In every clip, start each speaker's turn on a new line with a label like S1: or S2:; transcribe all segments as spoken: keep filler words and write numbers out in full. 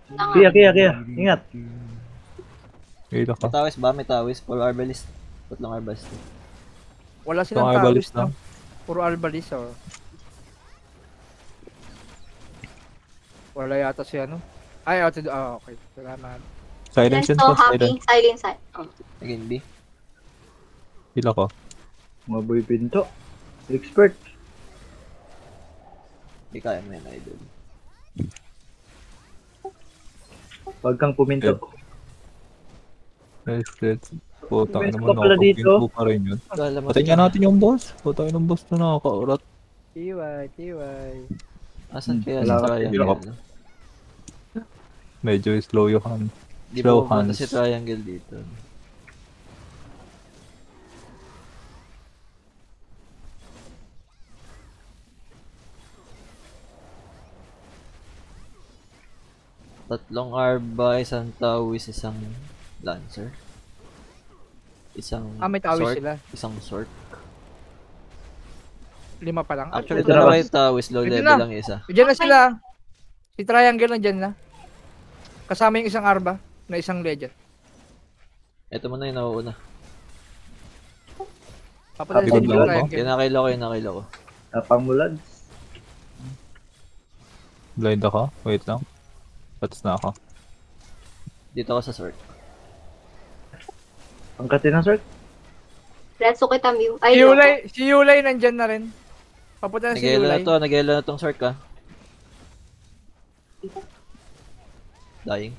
S1: Kaya, kaya, kaya. Ingat.
S2: Dito ka.
S3: May tawis ba? May tawis. Full arbalist. Tatlong arbalist.
S4: Wala silang
S2: Ito,
S4: tawis
S2: arbalist
S4: na.
S2: lang.
S4: Puro arbalist oh. Wala yata si ano. Ay, oh, ah, okay. Salamat.
S2: Silence
S5: Yes,
S2: yun
S5: so
S2: po.
S5: happy.
S2: Silence.
S5: Silent side. Oh.
S3: Again, B.
S2: Hila ko.
S1: Mga boy pinto. Expert.
S3: Hindi kaya mo yun, idol.
S1: Huwag kang puminto.
S2: Let's, let's. Putang ina
S1: Best
S2: mo,
S1: ko pala dito.
S2: nakapinto pa rin yun.
S3: Kala mo
S2: Patayin nga natin yung boss. Putang ina ng boss na nakakaurat.
S4: T Y, T Y.
S3: Asan kaya si
S1: Wala ka.
S3: Triangle?
S2: Wala ka. Medyo slow yung hand.
S3: Di
S2: Slow
S3: ba pupunta
S2: hands.
S3: si Triangle dito? Tatlong arba, isang tawis, isang lancer. Isang
S4: Ah, may tawis
S3: sword,
S4: sila.
S3: isang sword.
S4: Lima pa lang.
S3: Actually,
S4: Actually,
S3: dalawa yung tawis, low
S4: Pwede
S3: level
S4: na.
S3: lang yung isa.
S4: Diyan na sila. Si Triangle nandiyan na. Kasama yung isang arba na isang legend.
S3: Ito muna yung nauuna.
S4: Papadala
S1: Happy
S4: sa
S1: good
S4: inyo
S1: luck,
S4: Triangle.
S3: Kinakilo ko, kinakilo ko.
S1: Napangulad.
S2: Blind ako. Wait lang. Pats na ako.
S3: Dito ako sa sword.
S1: Ang kati ng sir.
S5: Reso kita, Mew.
S4: Si
S5: Ay,
S4: Yulay, si Yulay nandiyan na rin. Papunta na si
S3: Nag-elo na
S4: Yulay.
S3: to, nag-elo na tong sword ka. Dying.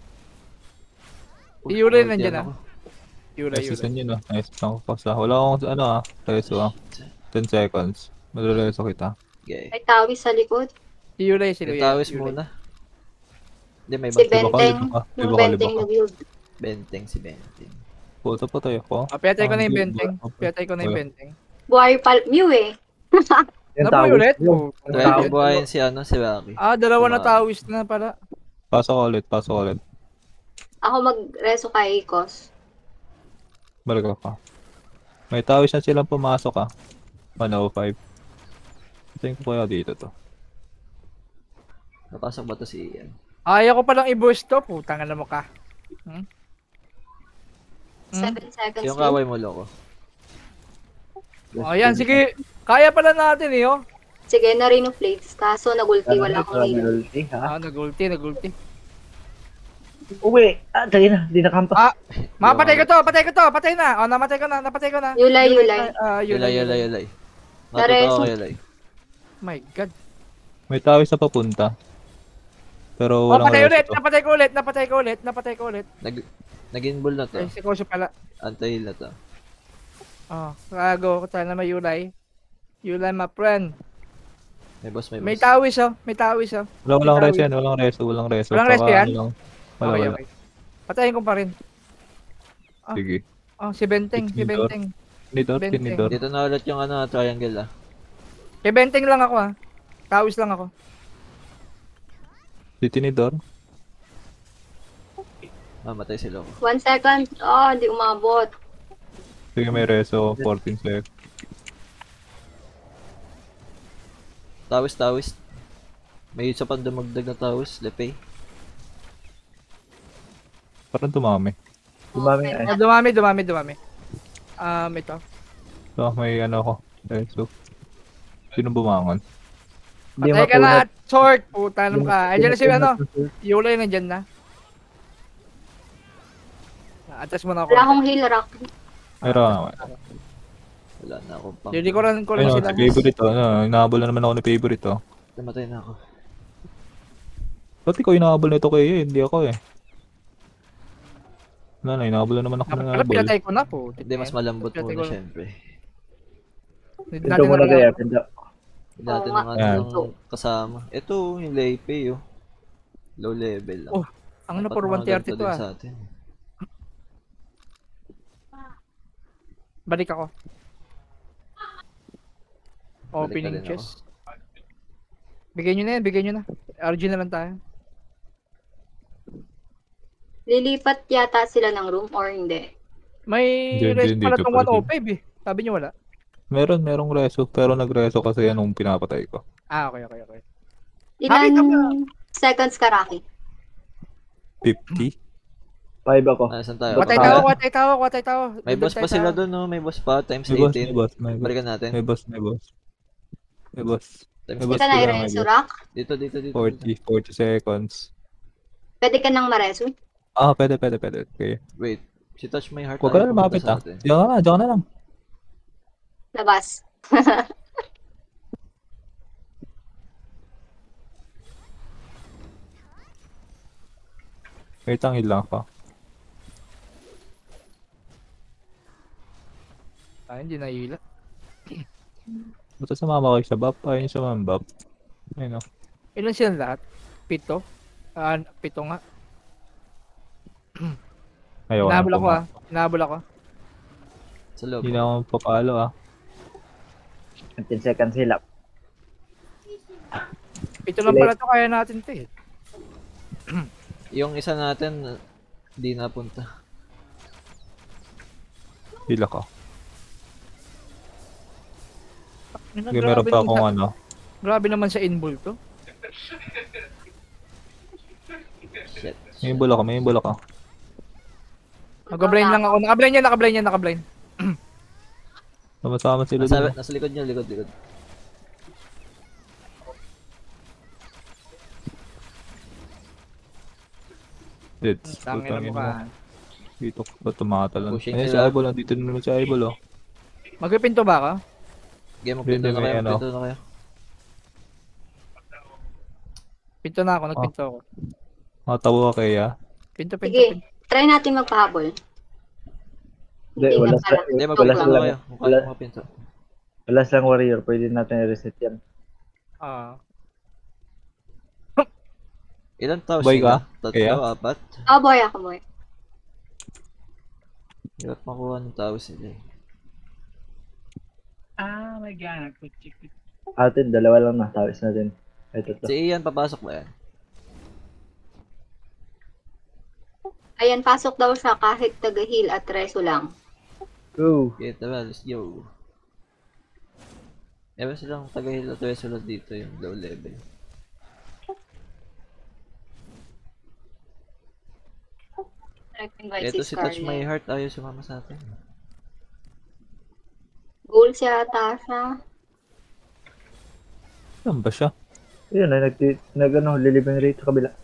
S4: Si Yulay
S3: Ulti
S4: nandiyan na.
S3: ako.
S4: Yulay,
S2: Nice
S4: Yulay.
S2: season yun ah. Nice lang ko pa. Wala akong ano ah. Reso ah. ten seconds. Malareso kita.
S3: Okay.
S5: may tawis sa likod.
S4: Si Yulay, si
S3: Yung
S4: Yulay.
S3: tawis
S4: Yulay.
S3: muna. Hindi, may
S5: Si
S3: basta.
S2: Liba ka,
S5: Benteng.
S2: liba ka.
S5: Yung
S2: Liba ka,
S5: Benteng
S2: liba
S5: na
S2: ka.
S5: build.
S3: Benteng si Benteng.
S2: Puta pa tayo ko.
S4: Ah, pinatay ko na yung
S2: Ah,
S4: benteng.
S2: okay.
S4: Pinatay ko na yung
S2: Okay.
S4: benteng.
S5: Buhay pal... Mew eh.
S1: Yung
S4: Nabuhay
S1: tawis.
S4: ulit?
S1: Yung
S4: Oh.
S3: Try
S1: tawis.
S3: ko buhayin si ano, si Rocky.
S4: Ah, dalawa na
S3: Tama.
S4: tawis na pala.
S2: Pasok ko ulit. Pasok ko ulit.
S5: Ako mag-reso kay Ikos.
S2: Balik ka. May tawis na silang pumasok ah. one oh five. Tingin ko kaya dito to.
S3: Napasok ba to si Ian?
S4: Ayaw ko palang i-boost to. Putang na mo ka. Hmm? Hmm?
S5: seven seconds.
S3: Yung
S5: Mew.
S3: kaway mo, loko.
S4: Oh, yan, sige. Kaya pala natin eh, oh.
S5: Sige, na rin yung plates. Kaso nagulti, wala akong heal.
S1: Eh, ha?
S4: Ah, nagulti, nagulti.
S1: Uwi. Ah, tayo na. Di nakampa.
S4: Ah, mapatay ko to, patay ko to, patay na. Oh, namatay ko na, napatay ko na.
S5: Yulay, Yulay.
S4: Ah,
S3: Yulay, yulay, yulay.
S5: Nareso.
S3: Matuto ako, yulay.
S4: My God.
S2: May tawis na papunta. Pero
S4: Oh,
S2: walang
S4: patay
S2: reso
S4: ulit,
S2: to.
S4: napatay ko ulit, napatay ko ulit, napatay ko ulit.
S3: Nag Nag-inball na to.
S4: Ay, si Koso pala.
S3: Anti-heal na to.
S4: Oh, kago, sana may Yulay. Yulay, my friend.
S3: May boss, may boss.
S4: May tawis, oh. May tawis, oh.
S2: Wala, walang
S4: May
S2: reso yan. Walang reso. Walang reso.
S4: Walang reso
S2: Saka
S4: yan?
S2: ano lang. Wala,
S4: Okay,
S2: wala.
S4: okay. Patayin ko pa rin. Ah.
S2: Sige.
S4: Oh, si Benteng, si
S2: Tinidor.
S4: Benteng.
S2: Tinidor,
S4: Benteng.
S2: tinidor.
S3: Dito na ulit yung ano, triangle ah.
S4: Kay Benteng lang ako, ah. Tawis lang ako.
S2: Si tinidor.
S3: Mamatay si Loko.
S5: One second. Oh, hindi umabot.
S2: Sige, may reso. fourteen seconds.
S3: Tawis, tawis. May isa pang dumagdag na tawis, lepay.
S2: Parang dumami.
S1: Dumami. Ay,
S4: Oh, dumami, dumami, dumami. Um, ito.
S2: So, may ano ko. Reso. Sino bumangon?
S1: Hindi
S4: Patay ka na,
S1: mapunat.
S4: short. Puta naman ka. Ayan na si ano.
S1: Sir.
S4: Yulay nandyan na. Atas mo na ako.
S5: Wala akong heal, Rock.
S2: Meron naman.
S3: Wala na akong pang...
S4: Lilikuran ko lang
S2: Ayun,
S4: sila.
S2: si favorite oh. Ano, inahabol na naman ako ni favorite oh.
S3: Namatay na ako.
S2: Ba't ikaw inahabol nito kayo eh? Hindi ako eh. Wala na, inahabol na naman ako ng
S4: Pala
S2: habol.
S4: pinatay ko na po.
S3: Hindi, mas malambot
S4: Pinatay
S3: muna
S4: ko na.
S3: syempre.
S4: Hindi
S1: Pinto
S4: natin
S1: mo na
S4: na
S1: kaya. Pinto.
S3: Hindi natin
S5: Oo
S3: ng
S5: nga.
S3: ano
S2: Yan.
S3: ng kasama. Ito, yung lepay oh. Low level lang.
S4: Oh, ang na
S3: Dapat
S4: for
S3: mga
S4: one thirty
S3: ganito
S4: to
S3: din
S4: ah.
S3: sa atin.
S4: Balik ako.
S3: Balik na
S4: Opening
S3: din ako.
S4: chest. Bigyan nyo na yan, bigyan nyo na. R G na lang tayo.
S5: Lilipat yata sila ng room or hindi?
S4: May
S2: Hindi,
S4: rest
S2: hindi,
S4: pala
S2: hindi
S4: tong
S2: pala
S4: one oh five eh. Sabi nyo wala.
S2: Meron, merong reso. Pero nagreso kasi yan nung pinapatay ko.
S4: Ah, okay, okay, okay.
S5: Ilan
S4: Nakita mo.
S5: seconds ka, Rocky?
S2: fifty?
S1: Five ako.
S3: Ah, saan tayo?
S4: Watay
S1: Baka-
S4: tawo, watay tawo, watay tawo.
S3: May
S4: Dudog
S3: boss
S4: tayo
S3: pa sila
S4: tawo.
S3: doon, no? May boss pa, times
S2: May boss, may
S3: eighteen.
S2: boss, may boss.
S3: Balikan natin.
S2: May boss, may boss. May boss.
S3: Times
S2: May
S5: Hindi
S2: boss
S5: ka na
S2: sila,
S5: i-reso,
S2: may boss.
S5: Rock?
S3: Dito, dito, dito.
S2: forty, forty seconds.
S5: Pwede ka nang mareso?
S2: Ah, pwede, pwede, pwede. Okay.
S3: Wait, si Touch My Heart
S2: Huwag ka
S3: ayaw
S2: na
S3: pumunta
S2: lumapit
S3: sa
S2: ah.
S3: atin.
S2: Diyan ka na, diyan ka na lang.
S5: Labas.
S2: Wait, ang lang ka.
S4: Ay, hindi nahihila.
S2: Basta sumama kayo sa buff, ayun sa mga buff. Ayun o.
S4: Ilan sila lahat? Pito? Ah, pito nga.
S2: Ayaw ka
S4: Hinahabol
S2: na
S4: ako
S2: puma-
S4: ah. Hinahabol ako.
S3: Sa loob.
S2: Hindi na ako papalo ah.
S1: ten seconds hilap.
S4: Pito lang pala to, kaya natin to eh.
S3: Yung isa natin, di napunta.
S2: Hila ka.
S4: Ano,
S2: Okay, meron
S4: grabe
S2: pa
S4: naman
S2: akong
S4: sa-
S2: ano.
S4: Grabe naman sa inball to.
S3: Shit.
S2: May imbol ako, may imbol ako.
S4: Naka-blind lang ako. Naka-blind yan, naka-blind yan, naka-blind.
S2: Sama-sama sila
S3: Nasa,
S2: doon.
S3: nasa likod niyo, likod, likod.
S2: Deads.
S4: Tangin na
S2: Putangin
S4: mukha.
S2: mo. Dito ko tumatalon.
S3: Pushing
S2: Ayun si
S3: nila.
S2: Eyeball, nandito na naman si Eyeball oh.
S4: Magpipinto ba ka?
S3: Game, magpinto
S2: Hindi,
S3: na
S2: may
S3: kayo,
S2: ano.
S3: magpinto na kayo.
S4: Pinto na ako, nagpinto ako.
S2: Matawa ka kaya.
S4: Pinto, pinto,
S5: Sige,
S4: pinto.
S5: try natin magpahabol.
S1: Hindi,
S5: Hindi
S1: wala
S5: na
S1: sa,
S5: pala.
S3: Hindi,
S5: Joke
S3: magpinto
S1: lang.
S3: na kayo. Mukha
S1: Wala.
S3: yung magpinto.
S1: wala silang warrior. Pwede natin i-reset yan.
S4: Ah.
S3: Ilan tao
S2: Boy
S3: sila?
S2: ka?
S3: Tatlo,
S2: Kaya?
S3: apat.
S5: Oh, boy ako, boy.
S3: Hirap makuha ng tao sila eh.
S4: Ah, my God.
S1: Atin, dalawa lang na. Tawis natin. Ito to.
S3: Si Ian, papasok ba yan?
S5: Ayan, pasok daw siya kahit taga-heal at reso lang.
S1: Go!
S3: Okay, tara, let's go. Ewan silang taga-heal at resolute dito yung low level.
S5: Invite
S3: Ito
S5: si
S3: si Touch My
S5: Scarlett.
S3: Heart, ayaw sumama sa atin.
S5: Goals yata siya.
S2: Saan ba siya?
S1: Yun, ay, nag, nag ano, lilibing rate sa kabila.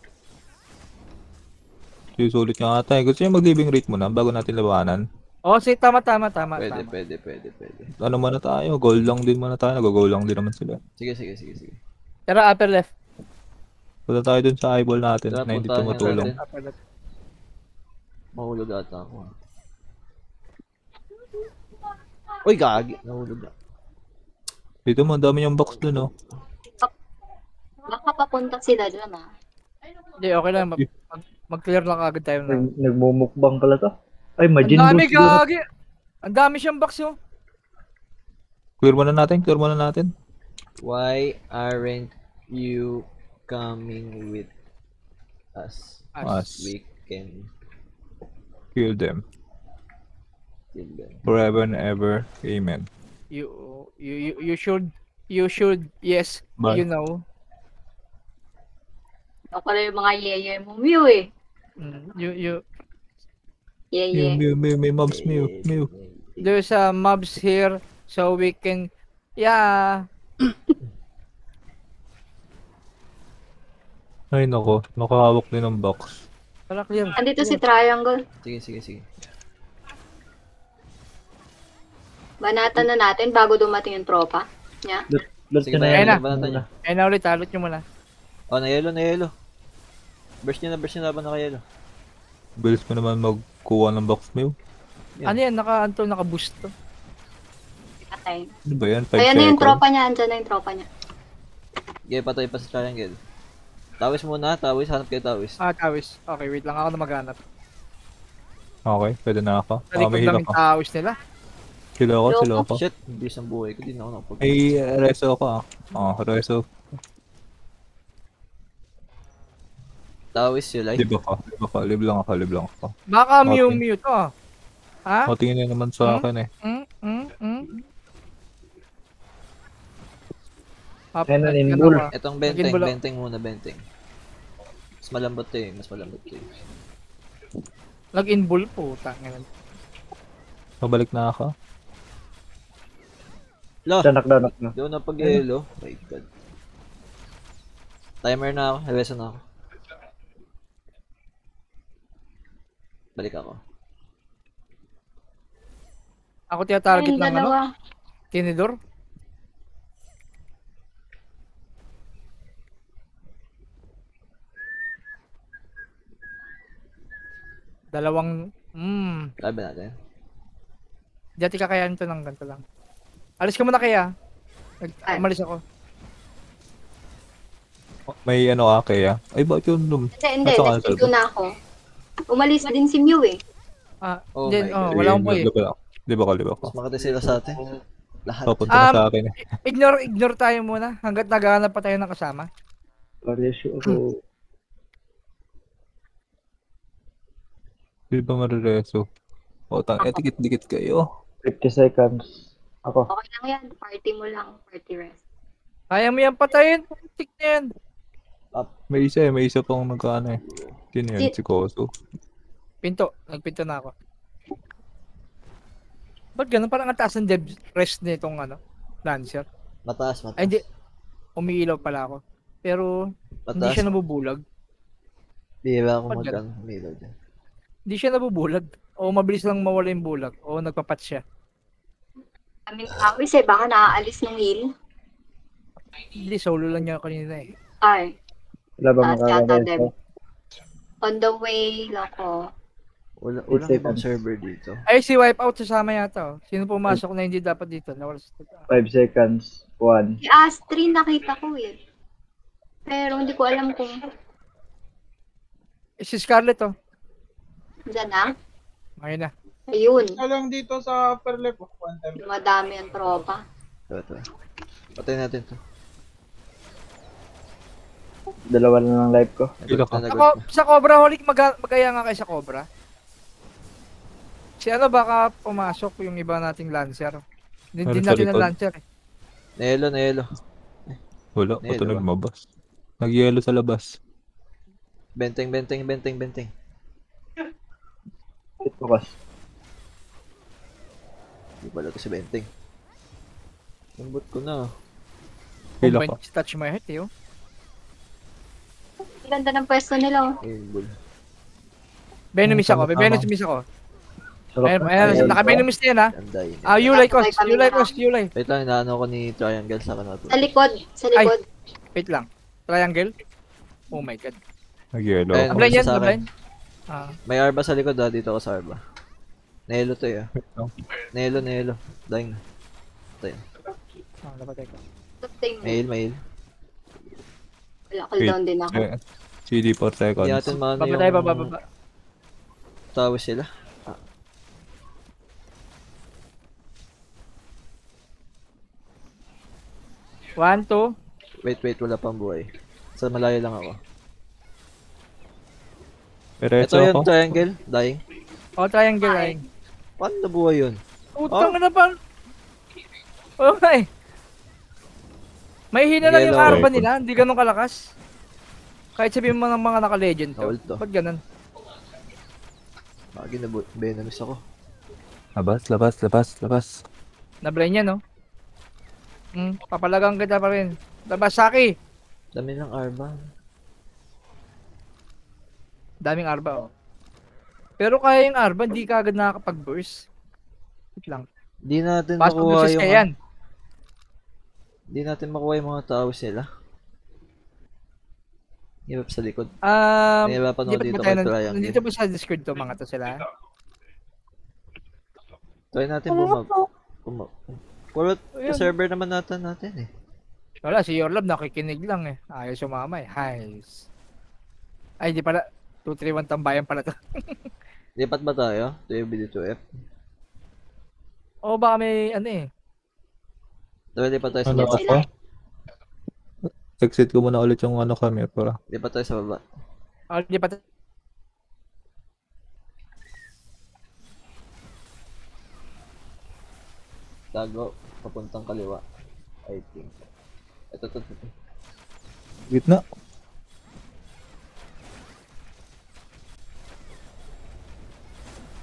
S2: Susulit nga ata eh. Gusto niya mag-living rate muna bago natin labanan.
S4: Oh, sige, tama, tama, tama,
S3: Pwede,
S4: tama.
S3: pwede, pwede, pwede.
S2: Ano muna tayo? Goal lang din muna tayo. Nag-goal lang din naman sila.
S3: Sige, sige, sige, sige.
S4: Tara, upper left.
S2: Punta tayo dun sa eyeball natin
S3: Tara,
S2: na hindi
S3: puntahan nga
S2: tumutulong.
S3: natin.
S4: Upper left.
S3: Mahulog ata ako. ah. Uy, gagi. Nahulog na.
S2: Dito mo, ang dami yung box dun oh.
S5: Baka papunta sila dyan, ah.
S4: Hindi, okay lang. Mag, mag- mag-clear lang agad tayo na.
S1: Nag, nagmumukbang pala to. Ay,
S4: Ang
S1: Majin
S4: dami,
S1: Buu siguro.
S4: gagi! Ang dami siyang box yun.
S2: Clear muna natin, clear muna natin.
S3: Why aren't you coming with us?
S2: Us.
S3: We can
S2: Kill them.
S3: kill them.
S2: Forever and ever. Amen.
S4: You, you, you, you should, you should, yes,
S2: Bye.
S4: you know.
S5: Ako pala yung mga yeye mo, Mew, eh.
S4: Mm, You, you,
S2: Mew,
S5: Yeye.
S2: mew, mew, may mobs, mew, mew.
S4: there's a mobs here, so we can, yeah.
S2: Ay nako, nakahawak din ng box.
S4: Para clear.
S5: Andito si Triangle.
S3: Sige, sige, sige.
S5: Banatan na natin bago dumating yung tropa niya.
S1: Lot
S3: Sige,
S1: ka na
S3: tayo,
S1: yan.
S4: na.
S3: banatan niya.
S4: Ayun na ulit, halot nyo muna.
S3: Oh, na yellow, na yellow. Burst niya na, burst niya na ba naka-yellow?
S2: Bilis mo naman magkuha ng box, mew.
S3: Yan.
S4: Ano yan, naka, anto, naka-boost to.
S5: Patay.
S2: Ano ba yan? five
S5: Ayan na yung
S2: seconds?
S5: tropa niya, andyan na yung tropa niya.
S3: Okay, patay pa sa triangle. Tawis muna, tawis, hanap kayo tawis.
S4: Ah, tawis. Okay, wait lang ako na maghanap.
S2: Okay, pwede na ako.
S4: Sa
S2: Ah,
S4: likod
S2: may
S4: lang
S2: hila
S4: yung
S2: ka.
S4: tawis nila.
S2: Sila ako,
S5: Loko.
S2: sila ako.
S3: Shit, bilis ng buhay ko, di na ako nakapag-
S2: May uh, reso ako ah. Oh, reso.
S3: Tawis yun, like.
S2: Live ako, live ako, live lang ako, live lang ako.
S4: Baka
S2: Okay.
S4: Mew Mew to ah. Ha?
S2: O, tingin niya naman sa
S4: Hmm?
S2: akin eh.
S4: Mm, mm, mm. Up,
S1: Ayun na,
S4: nag-
S1: inbul.
S4: ano ka?
S3: Itong benteng,
S4: Naging bulak.
S3: benteng muna, benteng. Mas malambot to eh. Mas malambot to eh.
S4: Lag-in bull po. Tangin.
S2: Pabalik na ako.
S3: Lo!
S1: Danak, danak na.
S3: Di ako napag-yelo. My god. Timer na ako. Heweso na ako. Balik ako.
S4: Ako tina-target
S5: Ayun,
S4: ng ano?
S5: dalawa.
S4: Tinidor. Dalawang... Hmm.
S3: Laban natin.
S4: Dati kakayanin to ng ganito lang. Alis ka muna kaya. Nag-
S5: Ay.
S4: Umalis ako.
S2: May ano ka kaya? Ay, bakit yun dum?
S5: Hindi, hindi.
S2: Nasa
S5: Next
S2: cancel
S5: video na ako. Umalis din si Mew eh.
S4: Ah,
S3: Oh
S4: din,
S3: my
S4: oh,
S3: God.
S4: wala akong boy.
S2: Di ba, di ba ko, di ba ko?
S3: Mas makati sila sa atin. Lahat.
S2: Papunta na
S4: Um,
S2: sa akin eh.
S4: Ignore, ignore tayo muna hanggat naghahanap pa tayo ng kasama.
S1: Variation ako.
S2: Di ba marireso? O, tang, eh, dikit-dikit kayo.
S1: fifty seconds. Ako.
S5: Okay lang yan. Party mo lang. Party rest.
S4: Kaya mo yan patayin. Tik na yan.
S2: May isa eh, may isa pang nagkaano eh. Sino yun?
S5: Si-
S2: Si Koso.
S4: Pinto. Nagpinto na ako. Ba't ganun? Parang ang taas ng dev rest nitong ano, Lancer.
S3: Mataas, mataas.
S4: Ay, hindi. Umiilaw pala ako. Pero, hindi
S3: Mataas.
S4: siya nabubulag.
S3: Bihira ako
S4: Ba't
S3: mag
S4: ganun?
S3: ano, umilaw dyan.
S4: Hindi siya nabubulag. O mabilis lang mawala yung bulag. O nagpapat siya.
S5: Kaming awis eh. Baka naaalis ng heal.
S4: Hindi, solo lang niya kanina eh.
S5: Ay.
S1: Wala ba
S5: Taas yata, Deb.
S1: makakareso?
S5: On the way lang ako.
S3: Wala,
S1: Eight
S3: wala ibang
S1: seconds.
S3: server dito.
S4: Ay, si Wipeout sasama yata. Oh. Sino pumasok na hindi dapat dito? Nawala sa
S1: five seconds. one.
S5: Si Astrid nakita ko eh. Pero hindi ko alam kung
S4: Eh, si Scarlett oh.
S5: dyan na.
S4: Ayun na.
S5: Ayun.
S6: Alam dito sa upper left of one time.
S5: Madami ang tropa.
S3: Ito, ito. Patayin natin to.
S1: Dalawa na lang live ko.
S2: Pila
S3: Nagot
S2: ka?
S3: na,
S4: Ako,
S3: nagot na.
S4: sa Cobra, Holik, mag magaya nga kayo sa Cobra. Si ano baka pumasok yung iba nating Lancer. Hindi
S2: Meron
S4: din
S2: sa
S4: natin ang
S2: likod.
S4: Lancer eh.
S3: Nelo, Nelo.
S2: Wala,
S3: Eh,
S2: pato
S3: diba?
S2: nagmabas. Nagyelo sa labas.
S3: Benteng, benteng, benteng, benteng.
S1: Hit focus.
S3: Hindi pala ito si benteng. Lambot ko na.
S2: Pila
S4: Combined
S2: ka?
S4: touch my heart eh oh.
S5: Ang ganda ng pwesto nila. oh.
S3: Aimbol.
S4: Venomous ako, may
S2: Tama, tama.
S4: Venomous ako.
S1: Sarap
S4: Ayun,
S1: na.
S4: ayun,
S1: Ayun.
S4: naka-Venomous na yan ha.
S3: Anday.
S4: Ah, you like us, you like us, you like.
S3: Wait lang, inaano ko ni Triangle sa kanal.
S5: Sa likod. Sa likod.
S4: Wait lang. Triangle. Oh my god.
S2: Nagyelo
S3: Ayun.
S2: ako.
S4: Nablind yan,
S3: sa akin.
S4: nablind. Ah,
S3: May Arba sa likod ah, dito ako sa Arba. Nelo to eh.
S2: Wait lang.
S3: Nelo, Nelo. Dying na. Tayo.
S4: ah napatay ko.
S5: Tingnan.
S3: Mail, mail.
S5: Wala, cooldown din ako.
S2: Eh, C D four seconds.
S3: Hindi natin maano
S4: Bababa tayo,
S3: yung
S4: bababa. baba.
S3: tawag sila.
S4: One, two.
S3: Wait, wait, wala pang buhay. Sa malayo lang ako.
S2: Diretso
S3: Ito
S2: ako.
S3: yung triangle, dying.
S4: Oh, triangle,
S5: Ay.
S4: ay.
S3: Paano nabuhay yun?
S4: Utang na pa. Okay. May hina lang yung
S3: Yellow.
S4: arba nila, hindi ganun kalakas. Kahit sabihin mo ng mga naka-legend to.
S3: Bawal to.
S4: Ba't ganun?
S3: Lagi na venomous ako.
S2: Labas, labas, labas, labas.
S4: Nablind yan, no? Hmm, papalagang kita pa rin. Labas, Saki!
S3: Dami ng Arba.
S4: Daming arba, oh. Pero kaya yung arba, hindi ka agad nakakapag-burst. Wait lang.
S3: Di natin
S4: Fast
S3: makuha
S4: boses
S3: yung...
S4: ka yan.
S3: Di natin makuha yung mga tao sila. Hirap sa likod.
S4: Um,
S3: Nahihirapan
S4: di
S3: ako
S4: ba
S3: dito
S4: ba tayo
S3: kay
S4: nan-
S3: Triangle.
S4: nandito ba sa Discord to mga to sila?
S3: Try natin bumag... bumag... Puro
S4: Ayan.
S3: server naman natin natin eh.
S4: Wala, si Yorlab nakikinig lang eh. Ayaw sumama eh. Highs. Ay, di pala. two three one tambayan pala to.
S3: Lipat ba tayo? T O B D two F?
S4: O baka may ano eh.
S3: Tara, lipat tayo sa
S2: Ano
S3: baba.
S2: ako? Exit ko muna ulit yung ano kami para.
S3: Lipat tayo sa baba.
S4: O, di pa
S3: Tago, papuntang kaliwa. I think. Ito, ito, ito.
S2: Gitna.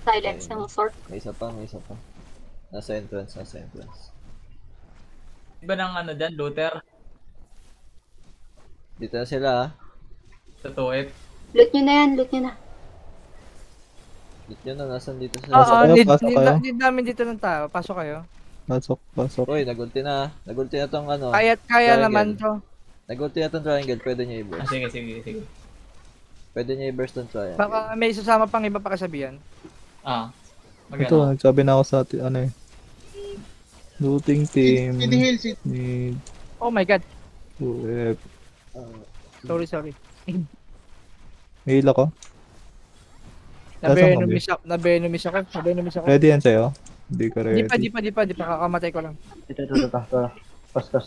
S5: Silence ng sword.
S3: May isa pa, may isa pa. Nasa entrance, nasa entrance.
S7: Iba ng ano dyan, looter?
S3: Dito na sila ah.
S7: Sa tuwit.
S5: Loot nyo na yan, loot nyo na.
S3: Dito yun na, nasan dito
S4: Oo,
S3: sila?
S2: kayo,
S4: need,
S2: pasok
S4: need,
S2: kayo.
S4: need namin dito ng tao. Pasok kayo.
S2: Pasok, pasok.
S3: Uy, nagulti na ah. Nagulti na tong ano.
S4: Kaya, kaya
S3: triangle.
S4: naman to.
S3: Nagulti na tong triangle, pwede nyo
S7: Ah,
S3: i-burst.
S7: sige, sige, sige.
S3: Pwede nyo i-burst tong triangle.
S4: Baka may sasama pang iba pa kasabihan.
S7: Ah.
S2: Ito,
S7: Magano.
S2: nagsabi na ako sa ati- ano eh. Looting team.
S6: City Hill, City.
S2: Need
S4: Oh my god.
S2: to F.
S4: Sorry, sorry.
S2: Heal ako. Nasaan ka,
S4: Nabenumis ako. Nabenumis ako. Nabenumis ako.
S2: Ready yan sa'yo? Hindi ka
S4: Di pa,
S2: ready.
S4: di pa, di pa, di pa. Kakamatay ko lang.
S1: Ito, ito, ito, ito, ito. Pas, pas.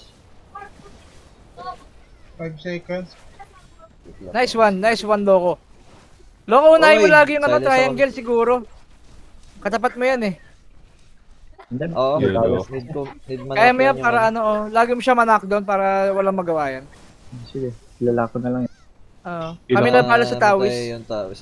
S6: five seconds.
S4: Nice one, nice one, Loco. Loco, unahin mo
S3: Oy,
S4: lagi yung ano,
S3: silence
S4: triangle siguro. Katapat mo yan eh.
S1: Hindi.
S3: Oo,
S2: Yeah,
S3: tapos need ko, need man
S4: Kaya mo
S3: ako
S4: yan
S3: yung
S4: para
S3: ano.
S4: ano, oh, lagi mo siya ma-knockdown para walang magawa yan.
S1: Sige, kilala ko na lang. yan.
S4: Oo.
S2: Iba
S4: Kami
S2: ka-
S4: na pala sa
S3: Matay
S4: Tawis.
S3: yung Tawis.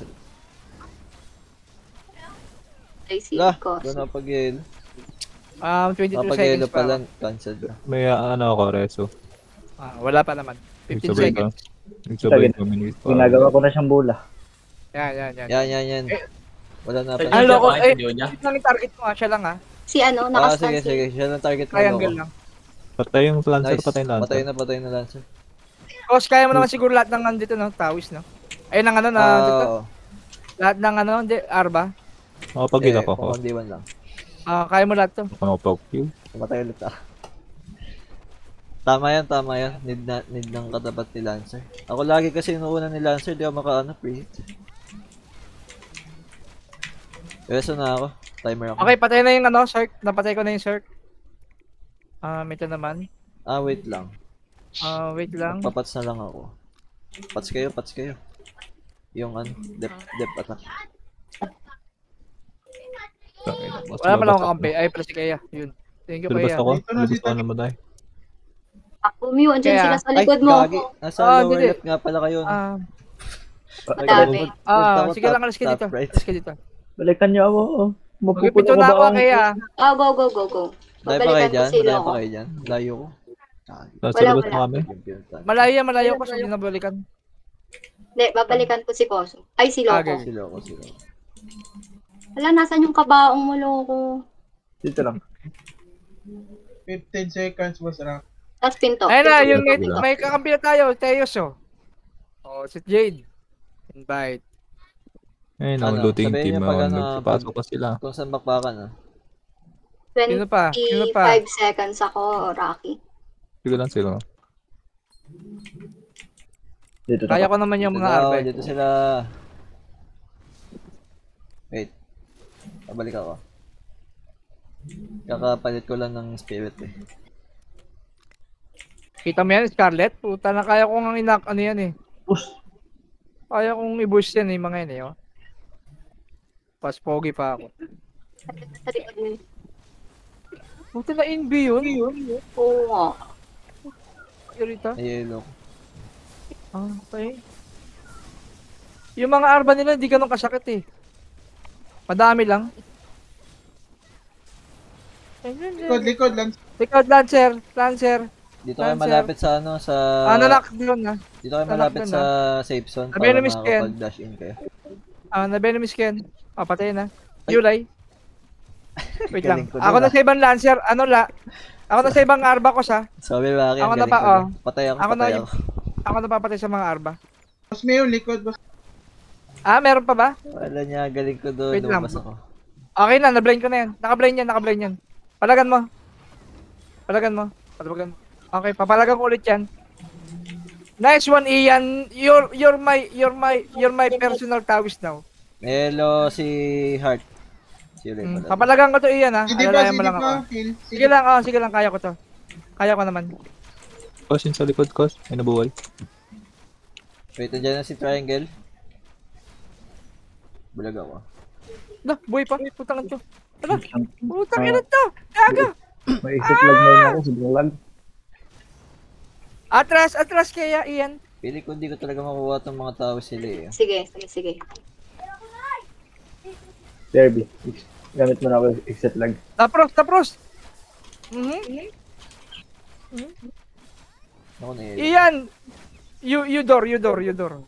S5: I see,
S3: Lah,
S5: cause.
S3: doon na pag-heal.
S4: Um, twenty-two
S3: Kapag-heal
S4: seconds pa.
S3: pala,
S4: ako.
S3: cancel na.
S2: May uh, ano ako, reso.
S4: Ah, wala pa naman. fifteen
S2: Nagsabay ka.
S4: seconds.
S2: Nagsabay
S1: Sige.
S2: ka minutes.
S1: Ginagawa ko na siyang bula.
S4: Yan, yan, yan.
S3: Yan, yan, yan. Wala na pa.
S7: Ay,
S4: Ano, Loco,
S7: Ay,
S4: eh,
S7: si Joja.
S4: ito lang yung target mo ah, siya lang ah.
S5: Si ano,
S3: Ah,
S5: nakastan
S3: sige,
S5: si...
S3: sige. Siya lang target mo,
S4: Triangle
S3: Loco.
S4: lang.
S2: Patay yung lancer,
S3: Nice.
S2: patay yung lancer.
S3: Patay na, patay na lancer.
S4: Cause kaya mo naman siguro lahat ng nandito no, Tawis no. Ayun ang ano na
S3: Ah,
S4: dito.
S3: oo.
S4: Lahat ng ano, hindi, Arba.
S2: Makapag-heal
S3: Eh,
S2: ako ko.
S3: kukundiwan lang.
S4: Ah, kaya mo lahat to.
S2: Makapag-heal.
S3: Pumatay ulit ah. Tama yan, tama yan. Need, na, need ng katapat ni Lancer. Ako lagi kasi inuuna ni Lancer, di ako maka-ano, pre-hit. Reso na ako. Timer ako.
S4: Okay, patay na yung ano, Shark. Napatay ko na yung Shark. Um, ito naman.
S3: Ah, wait lang.
S4: Ah, wait lang.
S3: Papats na lang ako. Pats kayo, pats kayo. Yung ano, dep, dep attack.
S4: Wala pa lang akong kampi. Ay, pala si Kaya. Yun. Thank you,
S2: Silabas
S4: Kaya.
S2: ako.
S6: Dito na,
S2: Silabas
S6: dito.
S2: ako naman tayo.
S5: Bumi, andyan
S4: Kaya-
S5: sila sa likod mo.
S3: Ay, gagi. Nasa
S4: Ah,
S3: lower
S4: dili.
S3: left nga pala kayo.
S4: Ah,
S5: Madami.
S4: ah, sige lang, alas ka dito.
S3: Right.
S4: Alas ka dito.
S1: Balikan niyo ako. Oh.
S4: Magpipito
S1: Mapupuno ko
S4: na
S1: ba
S4: ako,
S1: ang...
S4: Kaya.
S5: Ah, go, go, go, go.
S3: Dahil pa kayo
S5: Babalikan ko
S3: dyan?
S5: si
S3: Dahil
S5: Loco.
S3: pa kayo dyan? Layo ko.
S2: Nasa
S5: Wala,
S2: labas
S5: wala.
S2: na kami.
S4: Malayo yan, malayo ko. Sige na balikan.
S5: Hindi, babalikan ko si Koso. Ay, si Loco.
S4: Okay.
S3: Silo ko, silo ko.
S5: Wala, nasan yung kabaong mo, Loco?
S1: Dito lang.
S6: fifteen seconds was rock.
S5: Tapos pinto.
S4: Ayun na, yung
S2: Pinto.
S4: may, may kakampi na tayo. Teos, oh. Oh, si Jade. Invite.
S2: Ayun ang
S3: Ano,
S2: looting
S3: sabihin
S2: team.
S3: niyo pag
S2: oh,
S3: ano,
S2: Nagpapasok pa sila.
S3: Kung saan bakbakan ah.
S4: Sino pa? Sino pa?
S5: twenty-five seconds ako, Rocky.
S2: Sige lang sila.
S1: Dito
S4: Kaya
S1: na.
S4: ko naman yung
S3: Dito
S4: mga
S3: daw,
S4: arbe.
S3: dito sila. Wait. Pabalik ako. Kakapalit ko lang ng spirit eh.
S4: Kita mo yan, Scarlett? Puta na, kaya kong ang inak, ano yan eh.
S1: Push.
S4: Kaya kong i-boost yan eh, mga yan eh, oh. Pas pogi pa ako.
S5: Sa likod mo.
S4: Puta na in B yun?
S5: Oo nga.
S4: Yorita?
S3: Ay, yellow.
S4: Ah, okay. Yung mga arba nila, hindi ganun kasakit eh. Madami lang.
S6: Likod, likod lang.
S4: Likod, Lancer, Lancer.
S3: Dito kayo
S4: Lancer.
S3: malapit sa ano, sa...
S4: Ah, na-lockdown na.
S3: Dito kayo
S4: Nanak
S3: malapit
S4: doon,
S3: sa safe zone
S4: Sabi
S3: para
S4: na, Miss Ken.
S3: makakapag-dash in kayo.
S4: Ah, na-venomous Ken. Ah, patay na.
S3: Ay.
S4: Yulay. Wait lang.
S3: Galing ko
S4: Ako
S3: dun,
S4: na
S3: ah.
S4: sa ibang Lancer. Ano la? Ako na sa ibang arba ko sa.
S3: Sabi ba akin,
S4: Ako na
S3: galing
S4: pa,
S3: ko
S4: oh.
S3: dun. Patay ako,
S4: Ako na
S3: patay
S4: yung-
S3: ako.
S4: Ako na papatay sa mga arba.
S6: Boss Mayo, likod, boss.
S4: Ah, meron pa ba?
S3: Wala niya, galing ko doon.
S4: Wait lang.
S3: Lumabas ako.
S4: Okay na, na-blind ko na yan. Naka-blind yan, naka-blind yan. Palagan mo. Palagan mo. Palagan mo. Okay, papalagan ko ulit yan. Nice one, Ian. You're you're my you're my you're my personal Tawis now.
S3: Hello, si Heart. Si Ray
S4: Mm,
S3: pala.
S4: papalagan ko to, Ian ha.
S6: Sige ba,
S4: Alalayan mo
S6: sige
S4: lang ako.
S6: pa. Heal.
S4: Sige lang, oh, sige lang, kaya ko to. Kaya ko naman.
S2: Cos yun sa likod, Cos. Ay nabuhay.
S3: Wait, nandiyan na si Triangle. Bulag ako.
S4: Lah, buhay pa. Putang ito. Ala, putang ina to. Gaga.
S1: May isip lag na yun ako. Sobrang lag.
S4: Atras, atras kaya, Ian.
S3: Pili ko hindi ko talaga makuha tong mga tao sila eh.
S5: Sige, sige, sige.
S1: Derby. Gamit mo na ako exit lag.
S4: Tapros, tapros! Mhm.
S3: Ako na yun.
S4: Iyan! You, you door, you door, you door.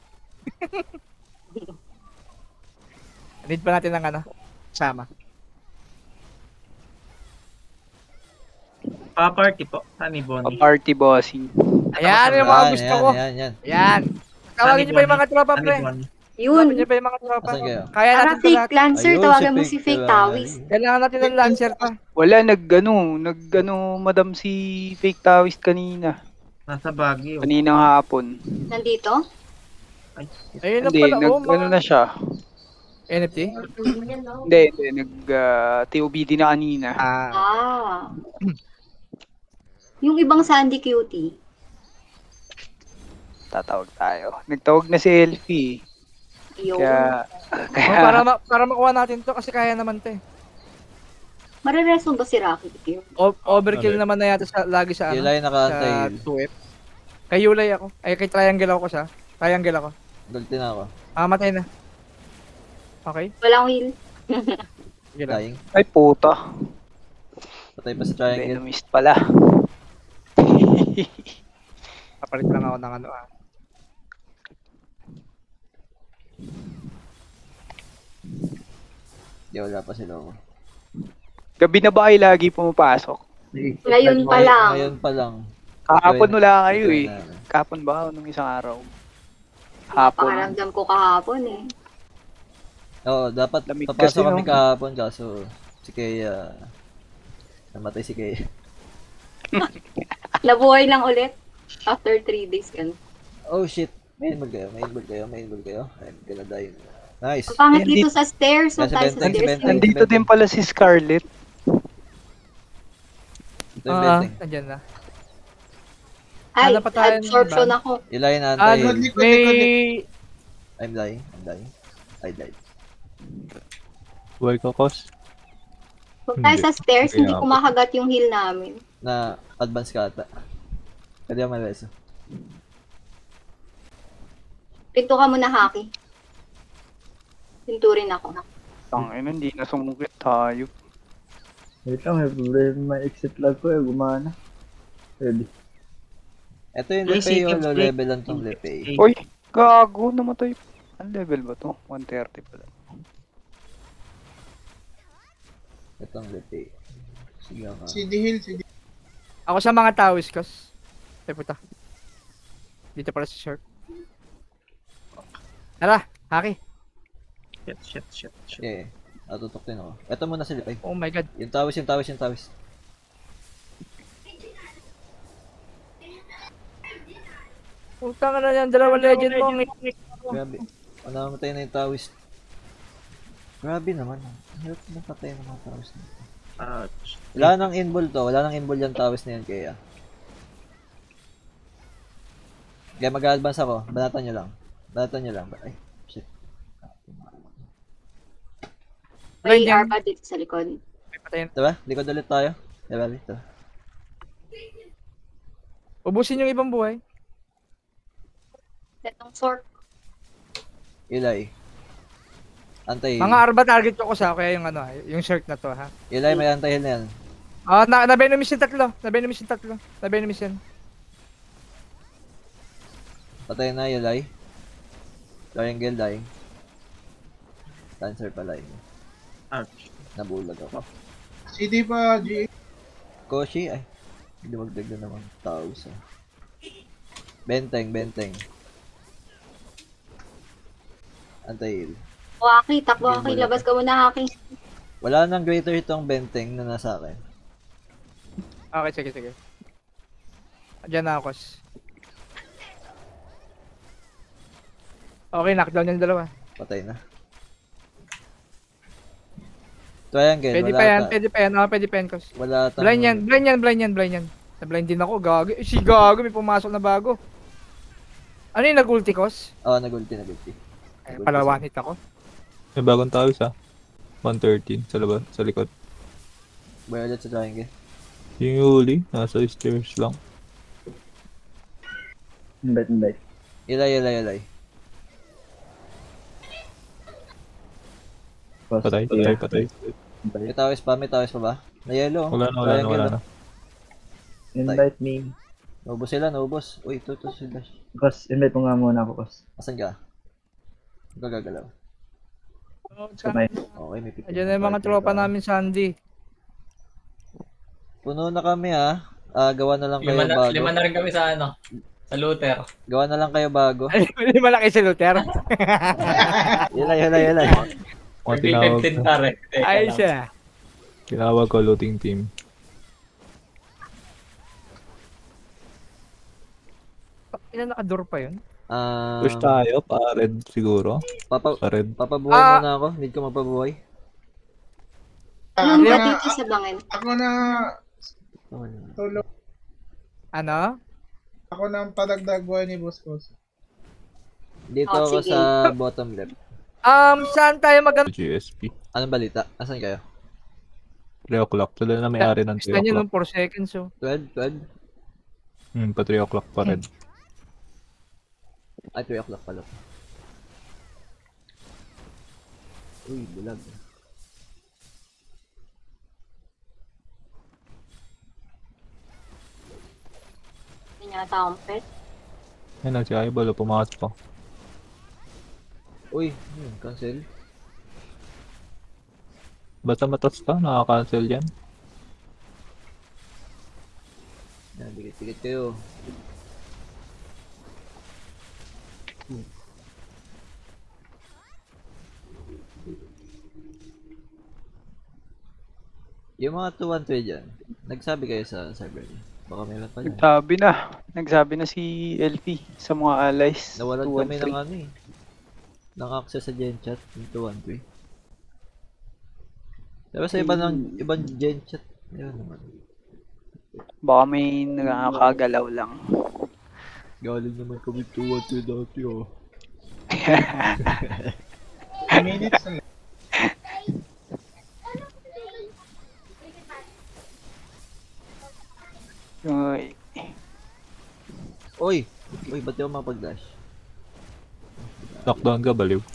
S4: Need pa natin ng ano? Sama.
S8: Pa-party po. Honey Bonnie.
S9: Party bossing.
S4: Ayan yung mga
S3: Yan,
S4: gusto
S3: yan,
S4: ko.
S3: yan, yan.
S4: Ayan. Tawagin niyo pa yung mga tropa,
S8: Honey
S4: pre.
S8: Bonnie.
S5: Yun.
S4: Tawagin niyo pa yung mga tropa.
S3: Asan kayo?
S4: Kaya
S5: Para
S4: natin to
S5: fake
S4: lahat.
S5: Lancer,
S3: Ayun,
S5: tawagan
S3: si
S5: mo
S3: fake
S5: si fake
S3: Lancer.
S5: Tawis.
S4: Kailangan natin ng lancer pa.
S9: Wala, nag ano, nag ano, madam si fake Taoist kanina.
S8: Nasa Baguio.
S9: Kaninang hapon.
S5: Nandito?
S8: Ay,
S4: Ayun na
S9: Hindi,
S4: pala.
S9: nag
S4: Oh,
S9: ano
S4: mga
S9: na siya.
S4: N F T?
S9: Hindi, hindi, nag ah, T O B D na kanina.
S4: Ah.
S5: Ah. Yung ibang Sandy Cutie.
S9: Tatawag tayo. Nagtawag na si Elfie.
S5: Yun.
S9: Kaya,
S4: Oh,
S9: kaya,
S4: para, ma para makuha natin to kasi kaya naman to eh.
S5: Marereson ba si Rocky?
S4: O overkill
S2: Ano?
S4: naman na yata sa, lagi sa ano?
S3: Kilay
S4: Sa
S3: naka-antay.
S4: two F. Kay Yulay ako. Ay, kay Triangle ako siya. Triangle ako.
S3: Galti na ako.
S4: Ah, matay na. Okay.
S5: Walang wheel.
S4: Sige lang.
S3: Dying.
S9: ay puta.
S3: Patay pa sa triangle.
S9: Venomist pala.
S4: Kapalit lang ako ng ano ah.
S3: Di, wala pa sila ako.
S9: Gabi na ba kayo lagi pumapasok?
S5: Ngayon pa lang.
S3: Ngayon pa lang.
S9: Kahapon
S3: Join-
S9: wala kayo
S3: join
S9: eh.
S3: namin.
S9: Kahapon ba? Nung isang araw? Hapon.
S5: Pakaramdam ko kahapon eh.
S3: Oo, dapat
S9: Lamig
S3: papasok
S9: kasi,
S3: kami
S9: no?
S3: kahapon kaso si Kaya namatay si Kaya.
S5: Nabuhay lang ulit. After three days ka na.
S3: Oh shit. May inbol kayo, may inbol kayo, may inbol kayo. I'm gonna die. Nice.
S5: Ang pangit
S9: Hindi-
S5: dito sa stairs. Huwag
S3: Kasi
S5: tayo sa
S3: benteng,
S5: stairs.
S3: benteng.
S9: Nandito din pala si Scarlett.
S3: Ito yung
S4: Ah,
S3: betting.
S4: andyan na.
S5: Ay,
S4: Hanap pa tayo ng
S5: absorption
S4: ban.
S5: ako.
S3: Ilay na
S4: Ah,
S3: antay.
S6: Likod, likod,
S4: may...
S6: likod, likod.
S3: I'm dying, I'm dying. I died.
S2: Buhay ko, Kos.
S5: Huwag tayo
S2: Hindi.
S5: sa stairs.
S2: Kaya
S5: Hindi
S2: ako.
S5: kumakagat yung heal namin.
S3: Na advance ka ata. Pwede ako maleso.
S5: Pinto ka muna, Haki. Pinturin ako.
S9: Tangina, hindi na sumugit tayo.
S1: Wait lang, may problema. May exit lag ko eh. Gumana. Ready.
S3: Ito yung
S8: Ay,
S3: Lepay,
S8: si
S3: yung low
S8: Kipsy.
S3: level lang tong Lepay.
S9: Uy, gago, namatay. Ang level ba to? one thirty pala.
S3: Itong Lepay. Sige ka.
S6: C D Hill, C D
S4: Ako sa mga tawis, Kos. Ay, puta. Dito pala si Shark. Tara, Haki.
S8: Shit, shit, shit, shit.
S3: Okay. Natutok din ako. Ito muna si Lepay.
S4: Oh my god.
S3: Yung tawis, yung tawis, yung tawis.
S4: Putang na yan, dalawang legend mo. Ang
S3: Grabe. O, namamatay na yung tawis. Grabe naman. Ang hirap na patay ng mga tawis na ito.
S8: Ouch.
S3: Wala nang inbol to. Wala nang inbol yung tawis na yan kaya. Kaya mag-advance ako. Banatan nyo lang. Banatan nyo lang. Ay, shit.
S5: May
S4: Blind yan.
S5: arpa dito sa likod.
S4: May patayin.
S3: Diba? Likod ulit tayo. Diba? Dito.
S4: Ubusin yung ibang buhay.
S5: Itong fork.
S3: Ilay. Antay.
S4: Mga arba target ko ko sa kaya yung ano, yung shirt na to ha.
S3: Ilay, may anti-heal na yan.
S4: Ah, na na-venomous yung tatlo. Na-venomous yung tatlo. Na-venomous yan.
S3: Patay na, Ilay. Triangle dying. Cancer pala yun.
S8: Ouch.
S3: Nabulag ako.
S6: C D pa, G A.
S3: Koshi, ay. Hindi magdagdag naman tao sa. Benteng, benteng. Anti-heal.
S5: Haki, takbo Haki. Labas ka muna, Haki.
S3: Wala nang greater itong benteng na nasa akin.
S4: Okay, sige, sige. Diyan na ako. Kos. Okay, knockdown yung dalawa.
S3: Patay na. Triangle,
S4: Pwede
S3: wala
S4: pa yan,
S3: ata-
S4: pwede pa yan. Ah, pwede pa yan, Kos.
S3: Wala tang...
S4: Blind yan, blind yan, blind yan, blind yan. Na-blind din ako, gago. Eh, si gago, may pumasok na bago. Ano yung nag-ulti, Kos?
S3: Oo, oh, nagulti, nagulti.
S4: Ay, pala one hit ako.
S2: May bagong tawis ha. one thirteen sa labas, sa likod.
S3: Buhay ulit sa triangle.
S2: Yung huli, nasa stairs lang.
S1: Invite, invite.
S3: Ilay, ilay, ilay.
S1: Post.
S2: Patay, patay, patay.
S3: May tawis pa, may tawis pa ba? Na yellow.
S2: Wala na, wala na, wala na.
S1: Invite me.
S3: Naubos sila, naubos. Uy, ito, ito, si Dash.
S1: Boss, invite mo nga muna ako, boss.
S3: Asan ka? Hindi ka gagalaw.
S1: Sabay.
S3: Okay, may pipin.
S4: Ayan na yung mga tropa namin sa Andy.
S3: Puno na kami ha. Ah, gawa na lang kayo
S7: Lima na,
S3: bago.
S7: lima na rin kami sa ano. Sa looter.
S3: Gawa na lang kayo bago.
S4: Hindi malaki si Luther.
S3: Yun lang, yun lang, yun lang.
S2: Mga tinawag,
S7: fifteen pare. Teka
S4: Ay
S7: lang.
S4: siya.
S2: tinawag ko looting team.
S4: Ilan naka-door pa yun?
S3: Ah,
S2: Push tayo, pa-red siguro.
S3: papa,
S2: Pa-red.
S3: papabuhay
S4: Ah!
S3: muna ako. Need ko mapabuhay.
S6: Ah,
S5: Ano
S6: ako
S5: ba
S6: na,
S5: dito sa bangin?
S6: ako na
S3: Okay na.
S6: tulong.
S4: Ano?
S6: Ako na ang padagdag buhay ni Boss Boss.
S3: Dito
S5: Oh,
S3: ako
S5: sige.
S3: sa bottom left.
S4: Um, saan tayo mag-
S2: G S P.
S3: Anong balita? Asan kayo?
S2: three o'clock. Sila na may-ari ng three
S4: Gusto niyo
S2: o'clock.
S4: nung four seconds oh.
S3: twelve? twelve?
S2: Hmm, pa three o'clock pa red.
S3: Ay, three o'clock pala. Uy, bulag.
S5: Hindi yata akong pet.
S2: Ayun na, si Eyeball, oh, pumasok pa.
S3: Uy, yun, cancel.
S2: Basta matas ka, nakaka-cancel yan.
S3: Yan, dikit-dikit kayo. Hmm. Yung mga two one three dyan, nagsabi kayo sa server niya. Baka meron pa dyan.
S9: Nagsabi na. Nagsabi na si L P sa mga allies.
S3: Nawalan
S9: two one
S3: kami
S9: three.
S3: ng ano eh. Ng access sa gen chat yung two one three. Pero sa iba ng ibang gen chat, yun naman.
S9: Baka may nakakagalaw lang.
S3: Galing naman kami two one three dati oh.
S6: Minutes na lang.
S9: Uy,
S3: Uy! Uy, ba't di ako makapag-dash?
S2: Lockdown ka, baliw.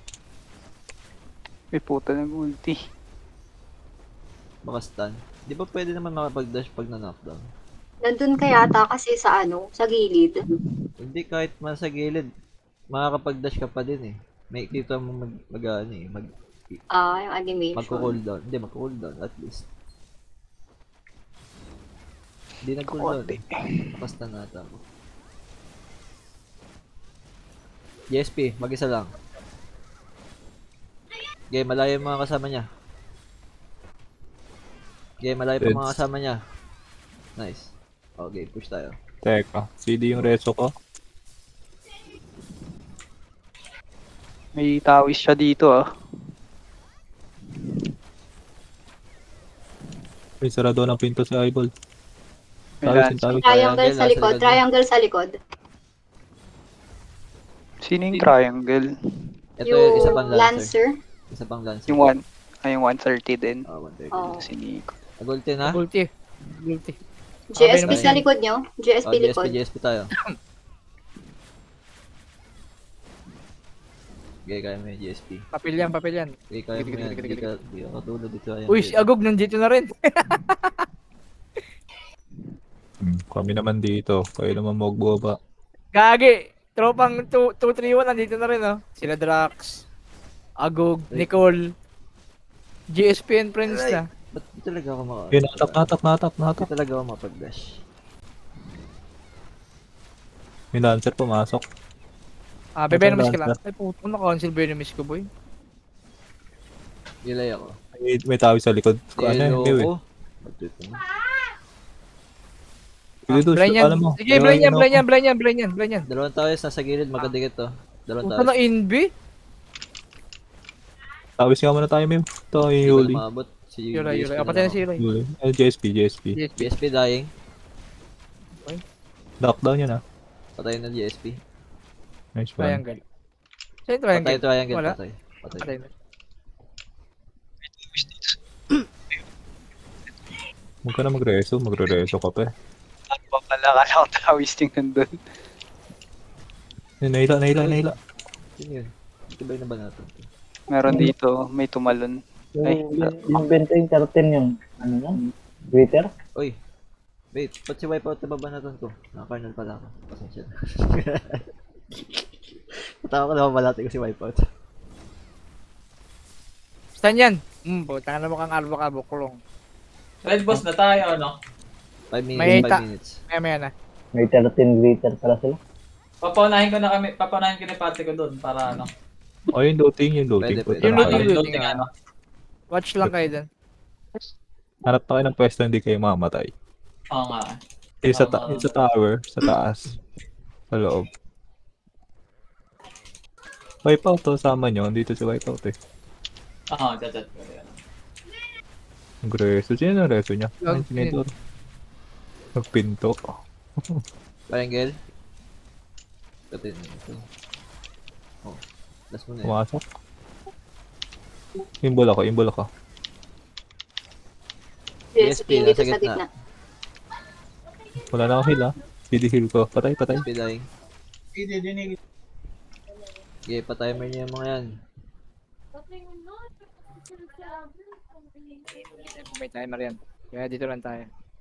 S9: may puta ng ulti.
S3: Baka stun. Di ba pwede naman makapag-dash pag na-knockdown?
S5: Nandun ka yata kasi sa ano, sa gilid.
S3: Hindi, kahit man sa gilid, makakapag-dash ka pa din eh. May kita mo mag, mag ano eh, mag,
S5: Ah, yung animation.
S3: magko-cooldown. Hindi, magko-cooldown at least. Hindi nag-cooldown eh. Basta nata ako. G S P, mag-isa lang. Okay, malayo yung mga kasama niya. Okay, malayo pa mga kasama niya. Nice. Okay, push tayo.
S2: Teka, C D yung reso ko.
S9: May tawis siya dito ah.
S2: May sarado ng pinto sa Eyeball.
S9: May
S2: Tawis
S9: lance.
S2: yung tawis.
S5: Triangle sa
S3: nasa
S5: likod.
S3: likod.
S5: Triangle sa likod.
S9: Sino yung triangle?
S3: Ito yung isa pang
S5: Yung
S3: lancer.
S5: lancer.
S3: Isa pang lancer.
S9: Yung one. Ay, yung one thirty din.
S3: Ah, one thirty.
S5: Oh.
S9: Si Nico.
S3: Nag-ulti na?
S4: Multi. Multi.
S5: G S P
S3: Okay,
S5: sa
S3: naman.
S5: likod nyo. G S
S3: Oh,
S5: P
S3: G S P,
S5: likod.
S3: G S P tayo. Okay, kaya mo yung G S P.
S4: Papel yan, papel yan.
S3: Okay, kaya mo yan. Hindi ka, hindi ka katulad dito. Ayan,
S4: Uy, si Agog nandito na rin.
S2: Hmm, kami naman dito. Kayo naman magbuwa.
S4: Gagi. Tropang two three one nandito na rin oh. Sila Drax, Agog, Nicole, G S P and friends na.
S3: Ba't di talaga ako maka...
S2: Eh, natak, natak, natak, natak.
S3: Di talaga ako makapag-dash.
S2: May lancer pumasok.
S4: Ah, bebe na miss ka
S2: Lancer.
S4: lang. Ay puto na cancel ba yung miss ko boy?
S3: Gilay ako.
S2: May, may tawis sa likod. Ano
S3: Hello
S2: yun?
S3: ko. Ba't ito na?
S2: Sige, Dos,
S4: Blind yan.
S2: alam mo.
S4: Sige, blind yan, blind yan, blind yan, blind yan, blind yan.
S3: Dalawang tawis nasa gilid, magkadikit to. Dalawang
S4: Puta na
S3: tawis.
S4: Invi.
S2: Tawis nga muna tayo, Mim. Ito, yung
S3: Hindi ko
S2: Yuli.
S3: na maabot. Si
S4: Yulay,
S3: G S P
S4: yulay.
S3: na
S4: Apatay na
S3: lang
S4: si Yulay.
S2: Yuli. Ay, G S P, G S P.
S4: Yes,
S3: ako. G S P dying.
S2: Lockdown yun, ah.
S3: Patay na G S P.
S2: Nice one.
S4: triangle. Saan yung
S3: Patay,
S4: triangle?
S3: triangle.
S4: Wala.
S3: Patay. Patay.
S4: Patay na.
S2: Huwag ka na magreso. Magre-reso ka pa eh.
S9: Ano ba pala? Kala ko tawis yung nandun.
S2: Eh, Naila, naila, naila.
S3: Sino yun? Tibay na ba natin?
S9: Meron dito, may tumalon. Ay,
S1: Yung, yung, yung benta yung thirteen yung, ano yan? Glitter?
S3: Uy. Wait, ba't si Wipeout na babanatan ko? Naka-kernel pala ako. Pasensya na. Patawa ko na mabalati ko si Wipeout.
S4: Saan yan? Hmm, putang na mo kang arbo ka, buklong.
S7: Red boss na tayo, no?
S3: five
S4: May
S3: minutes,
S4: ta-
S3: five minutes.
S4: Maya maya na.
S1: May thirteen glitter pala sila.
S7: Papaunahin ko na kami, papaunahin ko na yung party ko doon para ano.
S2: O yung looting, yung looting.
S3: Pwede, pwede.
S2: Punta
S4: Yung
S2: na
S4: looting,
S2: kayo.
S7: Yung
S4: looting,
S7: looting,
S4: ah.
S7: ano.
S4: Watch lang kayo dun.
S2: Hanap na kayo ng pwesto, hindi kayo mamatay.
S7: Oo nga.
S2: Yung sa, ta- yung sa tower, sa taas. Sa loob. Wipeout to, sama nyo. Dito si Wipeout eh.
S7: Oo, chat-chat ko yan.
S2: Ang reso. Sino ang reso niya?
S4: Yung-
S2: Ang sinidor. Nagpinto.
S3: Parengel. Katin ito. Oh, last mo na yun.
S2: Pumasok. Imbol ako, imbol ako.
S5: Yes,
S3: P,
S5: dito
S3: nasa
S5: sa
S3: gitna.
S5: gitna.
S2: Wala na akong heal ah. Speedy heal ko. Patay, patay.
S3: Speed dying.
S6: Hindi, dinig.
S3: Okay, pa-timer niya yung mga yan.
S4: May timer yan. Kaya dito lang tayo.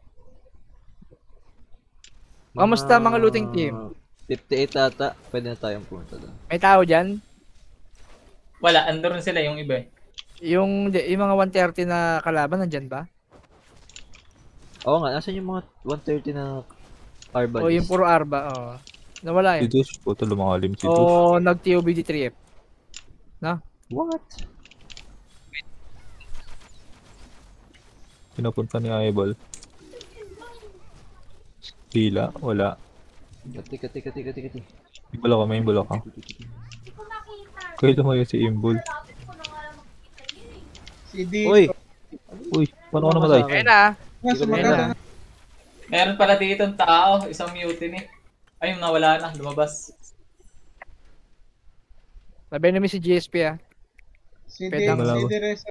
S4: Kamusta mga looting team?
S3: fifty-eight ata. Pwede na tayong pumunta doon.
S4: May tao dyan?
S7: Wala, andun sila yung iba eh.
S4: Yung, yung mga one thirty na kalaban, nandyan ba?
S3: Oo nga, nasan yung mga one thirty na Arbans?
S4: O yung puro arba, oh. Nawala
S2: Si
S4: yun.
S2: Dush, puto lumakalim si Dush.
S4: O nag-T O B D three F.
S3: What?
S2: Pinapunta ni Eyeball. Hila, wala.
S3: Kati, kati, kati, kati, kati.
S2: Imbol ako, may imbol ako. Kaya lumayo si Imbol.
S6: Si D.
S3: Uy!
S2: Uy, paano ka namatay?
S4: Ayun na.
S6: Mas
S3: Hindi ko
S6: maganda
S4: na.
S6: na.
S7: Meron pala dito ang tao, isang mutiny. Ayun, nawala na, lumabas.
S4: Sabi namin si G S P ah.
S6: Si D.
S4: Pedang.
S6: Si D. Reza.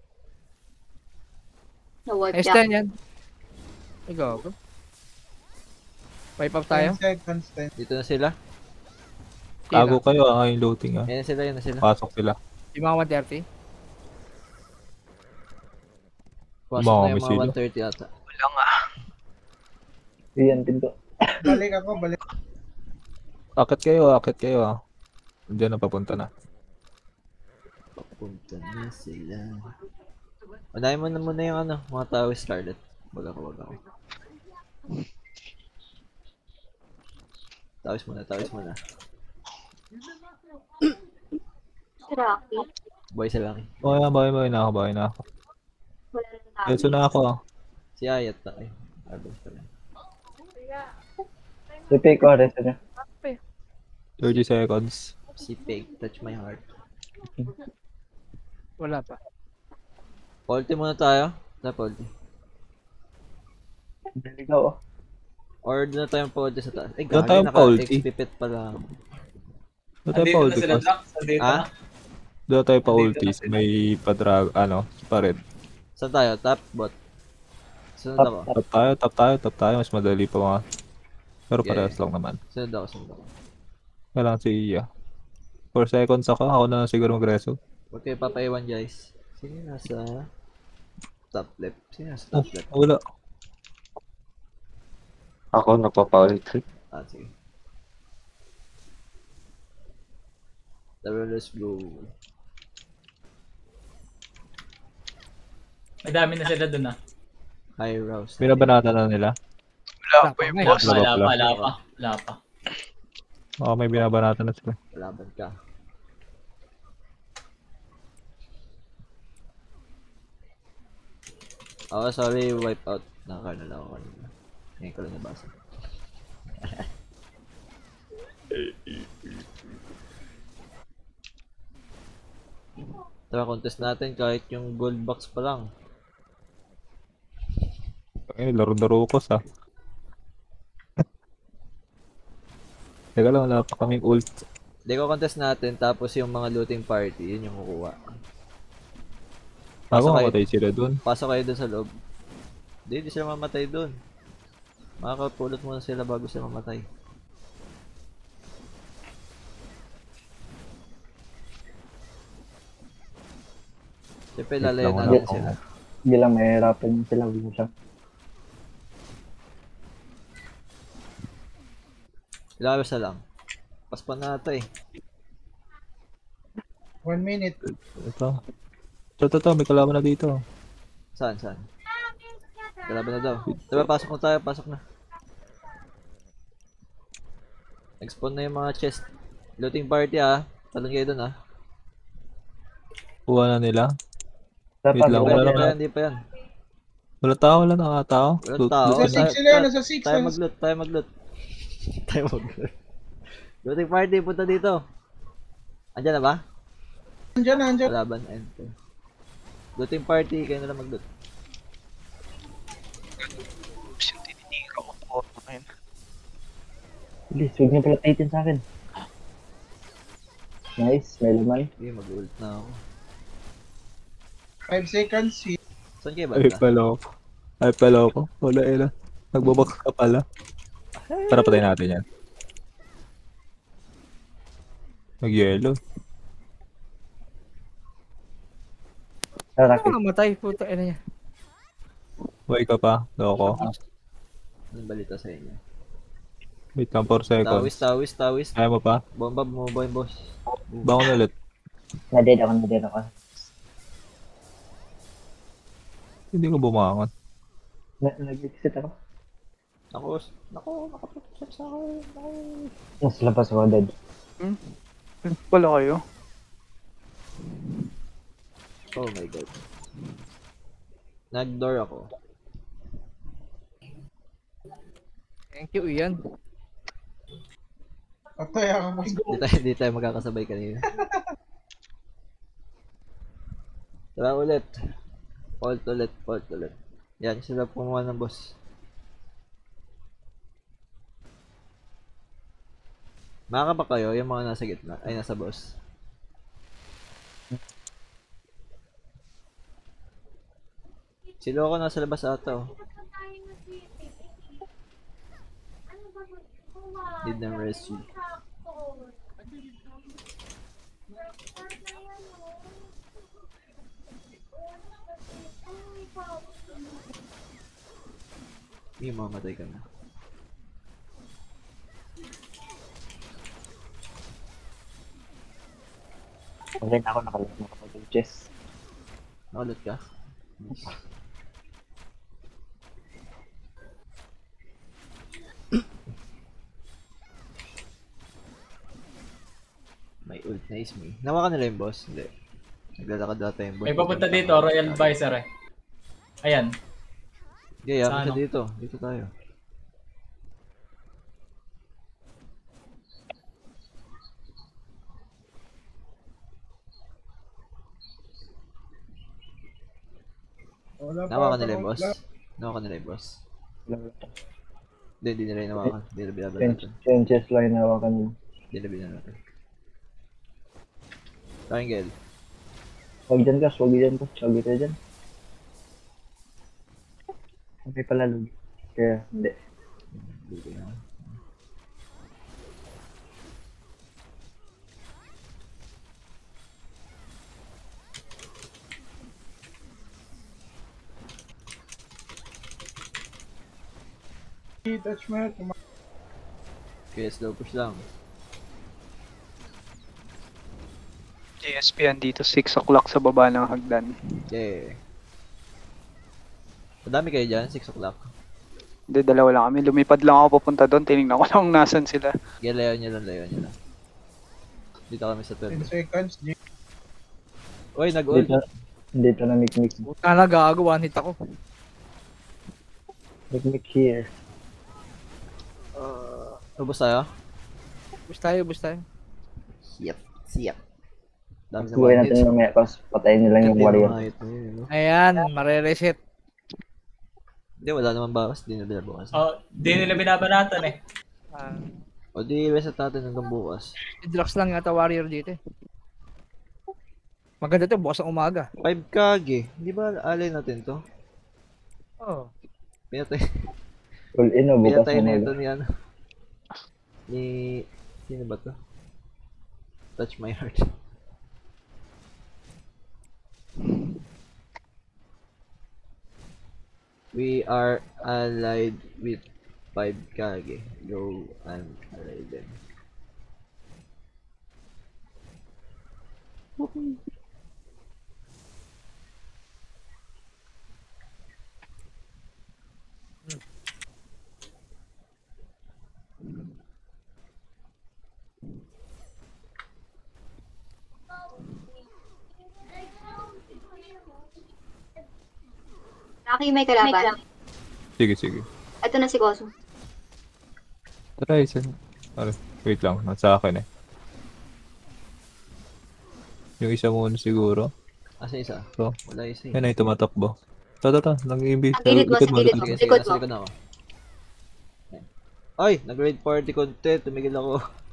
S5: Na-wipe
S4: Next
S5: siya.
S4: time yan. Ay, go. Wipe up tayo.
S6: ten seconds, ten.
S3: Dito na sila.
S2: Tago kayo ah, yung looting ah.
S3: Yan na sila, yan na sila.
S2: Pasok sila.
S4: Yung mga one thirty.
S3: Pasok
S2: Mga
S3: na yung mga
S2: misil.
S3: one thirty ata.
S1: Iyan pinto.
S6: Balik ako, balik.
S2: Akit kayo, akit kayo ah. Diyan na papunta na.
S3: Papunta na sila. Unahin mo na muna yung ano, mga tao Scarlet. Wag ako, wag ako. Tawis muna, tawis muna.
S5: Si Rocky.
S3: Buhay sa laki.
S2: Okay na, bakit bakit na ako, bakit na ako.
S5: Wala na tao.
S2: Let's na ako ah.
S3: Si Ayat na eh. Arbans pala.
S1: Repeat ko, resto niya.
S2: thirty seconds.
S3: Si Peg, touch my heart.
S4: Wala pa.
S3: Ulti muna tayo. Tap ulti.
S1: Biligaw oh.
S3: Or doon na tayong pa-ulti sa taas. Eh,
S2: Doon
S3: gagi,
S2: tayong pa-ulti.
S3: naka-X P P T pala.
S2: Doon tayo
S7: Andito
S2: pa
S7: na
S2: ulti
S7: sila,
S2: boss.
S7: Drax. Andito
S3: Ah?
S7: na.
S2: Doon tayo pa
S7: Andito
S2: ulti.
S7: na sila.
S2: May padrag, ano, pa red.
S3: Saan tayo? Top, bot. Sunod
S1: Top,
S3: ako.
S2: Top tayo, top tayo, top tayo. Mas madali pa mga. Pero
S3: Yeah.
S2: parehas lang naman.
S3: Sunod ako, sunod ako.
S2: Kailangan si Iya. four seconds ako, ako na lang siguro mag-reso.
S3: Huwag kayo papaiwan guys. Sino yung nasa top left? Sino yung nasa
S2: Oh,
S3: top left?
S2: wala.
S10: Ako nagpapaulit.
S3: Ah, sige. Tara, let's go.
S7: May dami na sila dun ah.
S3: High rouse.
S2: Binabanata na nila.
S4: Wala pa yung boss.
S2: Wala
S7: Wala
S2: pa
S7: pa,
S2: pala.
S7: wala pa. Wala pa.
S2: Baka may binabanata na sila.
S3: Laban ka. Oh, sorry, wipe out. Nakaka na lang ako kanina. Ngayon ko lang nabasa. Tara, contest natin kahit yung gold box pa lang.
S2: Ay, laro-laro ko sa. Teka lang, wala pa kaming ult.
S3: Hindi ko contest natin, tapos yung mga looting party, yun yung kukuha.
S2: Ako
S3: Pasok kayo-
S2: mamatay sila dun.
S3: Pasok kayo dun sa loob. Hindi, hindi sila mamatay dun. Makakapulot muna sila bago sila mamatay. Siyempre,
S2: Wait lang,
S3: lalayan
S2: wala
S3: natin
S2: akong-
S3: sila.
S1: Hindi lang mahirapan yung sila. Huwag mo siya.
S3: Ilabas na lang. Paspan na ito eh.
S6: One minute.
S2: Ito. Ito, ito, ito. May kalaban na dito.
S3: Saan, saan? Kalaban na daw. Diba, pasok na tayo, pasok na. Nag-spawn na yung mga chest. Looting party ah. Talon kayo dun ah.
S2: Kuha na nila.
S1: Dapat
S2: Wait lang,
S3: Hindi pa
S2: wala
S3: yan, di pa
S2: naman.
S3: yan, di pa yan.
S2: Wala tao, wala nakatao.
S3: Walang
S2: Loot-
S3: tao.
S2: loot
S6: Nasa
S2: na.
S6: six
S3: Tayo-
S6: sila,
S3: tayo-
S6: nasa six.
S3: Tayo
S6: nasa-
S3: mag-loot, tayo mag-loot. Tayo mag-loot. Looting party, punta dito. Andyan na ba?
S6: Andyan, andyan.
S3: Kalaban, enter. Looting party, kayo na lang mag-loot.
S9: Yung tinitira ko po. Ayun.
S1: Please, huwag niyo palatitin sa akin. Nice, may laman.
S3: Okay, mag-ult na ako.
S6: Five seconds. hit.
S3: Saan kayo
S2: Ay,
S3: banda?
S2: pala ako. Ay, pala ako. Wala, ina. Nagbabak ka pala. Para patayin natin yan. Nag-yellow.
S1: Tara,
S4: Ano mamatay? Puta, ina niya.
S2: Buhay ka pa. Loko.
S3: Anong balita sa inyo?
S2: Wait lang, four seconds.
S3: Tawis, tawis, tawis.
S2: Kaya mo pa?
S3: Bomba, bumaba yung boss.
S2: Bangon ulit.
S1: na-dead ako, na-dead ako.
S2: Hindi ko bumangon.
S1: Na- Nag-exit ako.
S3: Ako, ako, nakaprotect sa akin. Ako.
S1: Nasa labas ako, dead.
S9: Wala kayo.
S3: Oh my god. Nag-door ako.
S4: Thank you, Ian.
S6: Patay ako mo.
S3: Di tayo, di tayo magkakasabay kanina. Tara ulit. Fault ulit, fault ulit. Yan, sila pumuha ng boss. Maka ba kayo, yung mga nasa gitna, ay nasa boss? Silo ako nasa labas ata oh. Need them rescue. Hindi mamatay ka na.
S1: Okay na ako, nakalap na ako ng chest.
S3: Nakulot ka? Nice. May ult na is me. Nawa ka nila yung boss? Hindi. Naglalakad data yung boss.
S7: May papunta dito, Royal Visor eh. Ayan.
S3: Okay, yaman
S7: Sa
S3: siya
S7: ano?
S3: dito. Dito tayo.
S6: Wala pa
S3: Nawa ka
S6: ako.
S3: nila yung boss?
S6: Wala.
S3: Nawa ka nila yung boss?
S1: Wala wala.
S3: Hindi, hindi nila yung nawakan. Hindi nila binaban
S1: Change,
S3: natin.
S1: change chest lang yung nawakan mo.
S3: Hindi nila binaban natin. Triangle.
S1: Huwag dyan ka, huwag dyan ka. Huwag dito dyan. Okay pala, log. Kaya, hindi.
S3: Dito na.
S6: Touch mo. Tuma-
S3: Kaya slow push lang.
S9: J S P yan dito, six o'clock sa baba ng hagdan.
S3: Okay. Madami kayo dyan, six o'clock.
S9: Hindi, dalawa lang kami. Lumipad lang ako papunta doon, tinignan ko lang nasan sila.
S3: Okay, layo nyo lang, layo nyo lang. Dito kami sa
S6: ten
S3: twelve.
S6: seconds. G.
S3: Uy, nag-ult.
S1: Dito, dito na mikmik.
S4: Puta na, gago. One hit ako.
S1: Mikmik here.
S3: Ubus tayo?
S4: Bus tayo, bus tayo.
S3: Siyap, siyap. Dami sa
S1: Buhay
S3: one hits.
S1: natin mamaya, tapos patayin nila yung
S3: Hindi
S1: warrior.
S3: mga ito yun, no?
S4: Ayan, mare-reset.
S3: Hindi, wala naman bawas. Hindi na binabawas.
S7: Oh, di nila binabanatan eh.
S4: Ah,
S3: O di, reset natin hanggang bukas.
S4: Deluxe lang yata warrior dito eh. Maganda to, bukas ang umaga.
S3: five kage. Di ba alay natin to?
S4: Oh.
S3: Pinatay,
S1: Full in o, bukas
S3: pinatay
S1: mo
S3: na
S1: mag-
S3: ito ni ano. Ni... Sino ba to? Touch my heart. We are allied with five Kage. Go and ally them.
S5: Rocky, may kalaban.
S2: Sige, sige.
S5: Ito na si Koso.
S2: Tara, isa. Ano, wait lang. Nasa akin eh. Yung isa muna siguro.
S3: Asa isa?
S2: So,
S3: Wala isa eh.
S2: yan ay tumatakbo. Ito, ito, ito. Nag-iimbis.
S5: Sa gilid mo, sa gilid mo.
S3: Sige, sige,
S5: Likod
S3: nasa
S5: mo.
S3: likod na ako. Ay, nag-raid party content. Tumigil ako.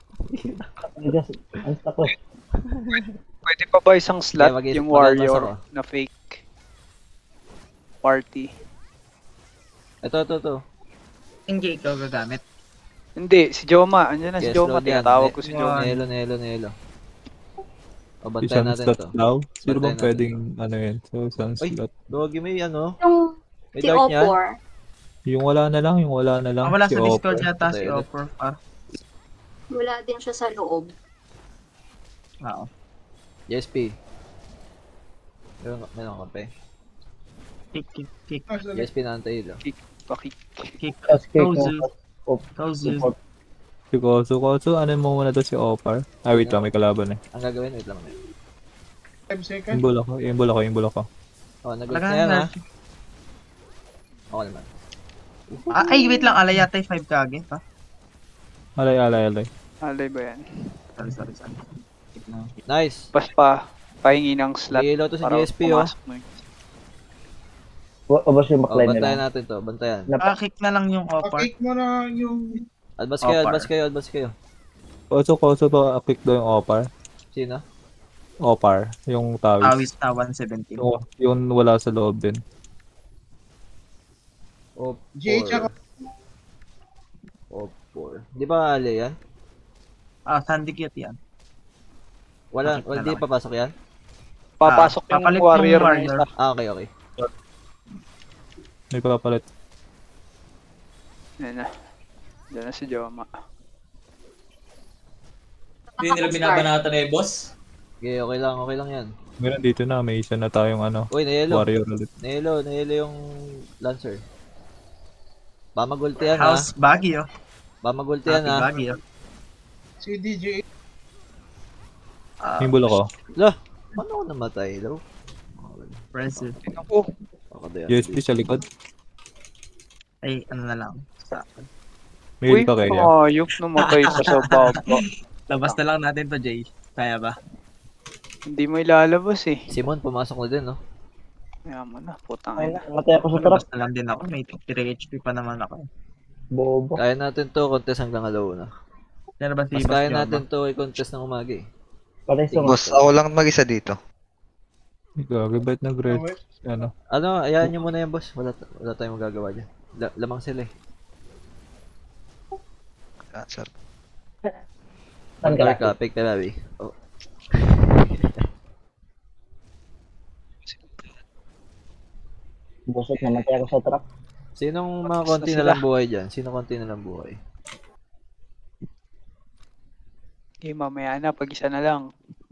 S9: Pwede pa ba isang slot
S3: Okay, mag-
S9: yung
S3: mag-advance
S9: warrior
S3: ako.
S9: na fake party?
S3: Ito, ito, ito.
S6: Hindi ikaw gagamit.
S9: Hindi, si Joma. Andiyan na si
S3: Yes,
S9: Joma.
S3: load yan.
S9: Tinatawag
S3: Ne-
S9: ko si Joma.
S3: Nelo, Nelo, Nelo. O, bantayan
S2: Isang
S3: natin
S2: slot
S3: to.
S2: daw. Sino
S3: Bantayan
S2: bang
S3: natin
S2: pwedeng, ano yan? So, isang
S3: Ay,
S2: slot.
S3: Dogi may ano.
S5: Yung
S3: May
S5: si
S3: dart niyan.
S5: Opor.
S2: Yung wala na lang, yung wala na lang.
S6: Ah, wala
S2: si
S6: sa Discord
S2: Opera.
S6: yata si
S3: Patay ulit.
S6: Opor. Ah,
S5: Wala din siya sa loob.
S6: oo.
S3: Yes, P. Meron, meron ka pa eh.
S6: Kick, kick, kick.
S3: Yes, P na antay ilo.
S9: Pakik.
S6: Kick.
S1: Tapos kay
S6: Kozu.
S1: Koso.
S6: Kozu.
S1: Support.
S2: Si Koso. Koso, ano mo muna to si Opar? Ah, wait lang, may kalaban eh.
S3: Ang gagawin, wait lang.
S6: five seconds.
S2: Imbol ako, imbol ako, imbol ako.
S3: Oh, nag-raid na yan ha. Ako naman.
S6: Ah, ay, wait lang. Alay yata yung five Kage. Pa?
S2: Alay, alay, alay.
S9: Alay ba yan?
S6: Sorry, sorry, sorry. Kick na.
S3: Nice.
S9: Pas pa. Pahingi ng slot.
S3: Ilaw to si
S9: para
S3: G S P oh.
S9: pumasok na yun.
S1: Wa- Ubos yung
S3: Oh,
S1: backline
S3: bantayan
S1: nila.
S3: natin to, bantayan.
S6: Ah, kick na lang yung Opor.
S10: Pakik mo na yung...
S3: Advance kayo,
S6: Opar.
S3: advance kayo, advance kayo.
S2: Koso, Koso to, quick daw yung Opar.
S3: Sino?
S2: Opar, yung tawis.
S6: Awis na one seventeen.
S2: Yung, yung wala sa loob din.
S10: G H ako.
S3: Opor. Di ba ali yan?
S6: Ah, Sandikyat yan.
S3: Wala,
S6: Bakit
S3: wala
S6: na
S3: di
S6: lang?
S3: papasok yan?
S9: Papasok
S6: Ah,
S9: yung
S6: papalit yung
S9: warrior. na
S6: warrior.
S9: isa.
S3: Ah, okay, okay.
S2: May papalit.
S9: Yan na. Diyan na si Joma.
S7: Hindi nila binabanatan na eh, boss.
S3: Okay, okay lang, okay lang yan.
S2: Meron dito na, may isa na tayong ano,
S3: Uy, na-yellow.
S2: warrior ulit.
S3: Na-yellow, na-yellow yung Lancer. Ba magulti yan ha?
S6: House Baggy, oh.
S3: Ba magulti yan
S6: Happy
S3: ha?
S6: Baggy, oh.
S10: Si D J.
S6: Ah,
S2: Imbol ako.
S3: Lah, paano ako namatay, lo?
S6: impressive.
S9: Ako.
S3: Ako din.
S2: U S B sa likod.
S6: Ay, ano na lang. Sa akin.
S2: May
S9: Uy,
S2: heal pa kaya.
S9: ayok namatay pa sa baba.
S6: Labas na lang natin to, Jay. Kaya ba?
S9: Hindi mo ilalabas eh.
S3: Simon, pumasok na din, no?
S9: Kaya mo na, putang
S1: Ay
S9: ina.
S1: na, matay ako sa truck.
S6: Labas na lang din ako. May three H P pa naman ako.
S1: Bobo.
S3: Kaya natin to, contest hanggang alauna.
S6: Pero ba si
S3: Mas
S6: Boss
S3: kaya
S6: Joma?
S3: natin to, i-contest ng umaga eh.
S1: Patay sa
S11: Boss, ako lang mag-isa dito.
S2: Gagi, ba't nag-red? Ano?
S3: Ano, ayaan nyo muna yan, boss. Wala, wala tayong magagawa dyan. La- lamang sila eh.
S11: Ah, sir.
S1: Saan ka
S3: Dark
S1: laki?
S3: ka, pick ka labi. Oh.
S1: Busot na matay ako sa truck.
S3: Sinong mga konti na lang buhay dyan? Sino konti na lang buhay?
S9: Okay, mamaya na, pag-isa na lang.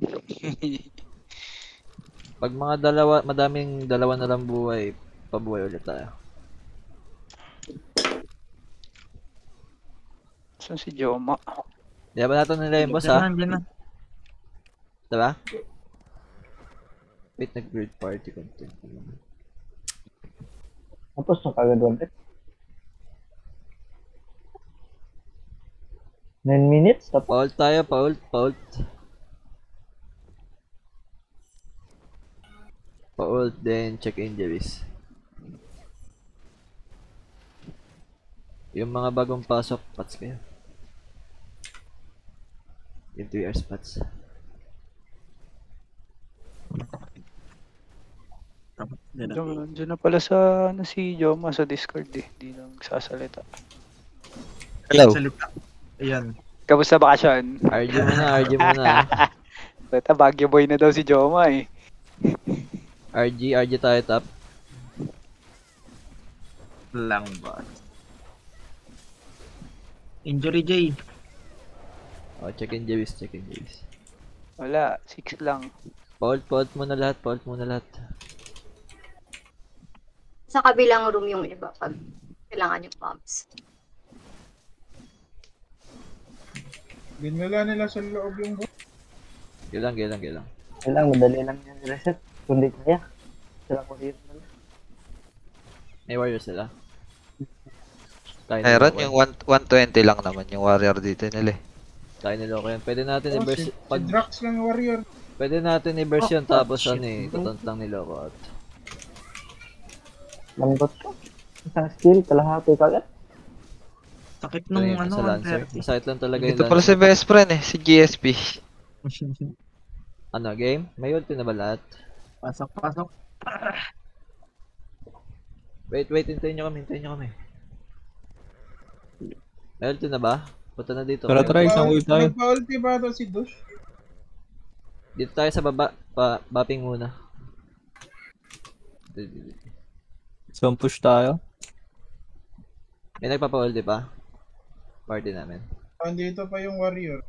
S3: Pag mga dalawa, madaming dalawa na lang buhay, pabuhay ulit tayo.
S9: Saan si Joma?
S3: Di ba natin nila yung boss
S6: Diyan
S3: ha?
S6: na, diyan na.
S3: Diba? Wait, nag-grid party content.
S1: Tapos na kagad ulit. nine minutes? Tapos.
S3: Pault tayo, pault, pault. Pault, then check injuries. Yung mga bagong pasok, pats kayo. Yung two years pats.
S6: Diyan na.
S9: Diyan, diyan na pala sa ano, si Joma sa Discord eh. Di lang sasalita.
S11: Hello.
S6: Salita. Ayan.
S9: Kamusta bakasyon?
S3: R G muna, R G muna.
S9: Beta, Baguio boy na daw si Joma eh.
S3: R G, R G tayo top.
S8: lang ba? Injury J.
S3: Oh, check in Javis, check in Javis.
S9: Wala, six lang.
S3: Pault, pault muna lahat, pault muna lahat.
S5: Sa kabilang room yung iba pag kailangan yung pumps.
S10: Ginala nila sa loob yung boss.
S3: Gilang, gilang, gilang.
S1: Kailang, madali lang yung reset. Kundi kaya. Sila ko dito na lang.
S3: May warrior sila. Tayo
S11: Meron
S3: niloko
S11: yung
S3: yan.
S11: one twenty lang naman yung warrior dito nila eh.
S3: Tayo niloko yan. Pwede natin
S10: Oh,
S3: i-burst.
S10: si,
S3: Pag,
S10: si Drax lang yung warrior.
S3: pwede natin i-burst
S1: Oh,
S3: yun tapos
S1: shit.
S3: ano eh. Tatant lang niloko out.
S1: Lambot ko. Isang skill, kalahati kagad.
S8: Sakit
S3: Ito
S8: nung
S3: yung
S8: ano,
S3: sa
S8: one
S3: Lancer.
S8: thirty.
S3: Masakit lang talaga yung
S11: Ito pala si
S3: Lancer.
S11: best friend eh, si G S P.
S3: Ano, game? May ulti na ba lahat?
S8: Pasok, pasok.
S3: Wait, wait. Hintayin nyo kami, hintayin nyo kami. May ulti na ba? Punta na dito.
S2: Tara,
S3: kayo.
S2: tara, isang wave tayo.
S10: Nagpa-ulti ba ito si Dush?
S3: Dito tayo sa baba. Pa, bapping muna. Dito, dito.
S2: Isang push tayo.
S3: May nagpapa-ulti pa? Party namin.
S10: Andito pa yung warrior.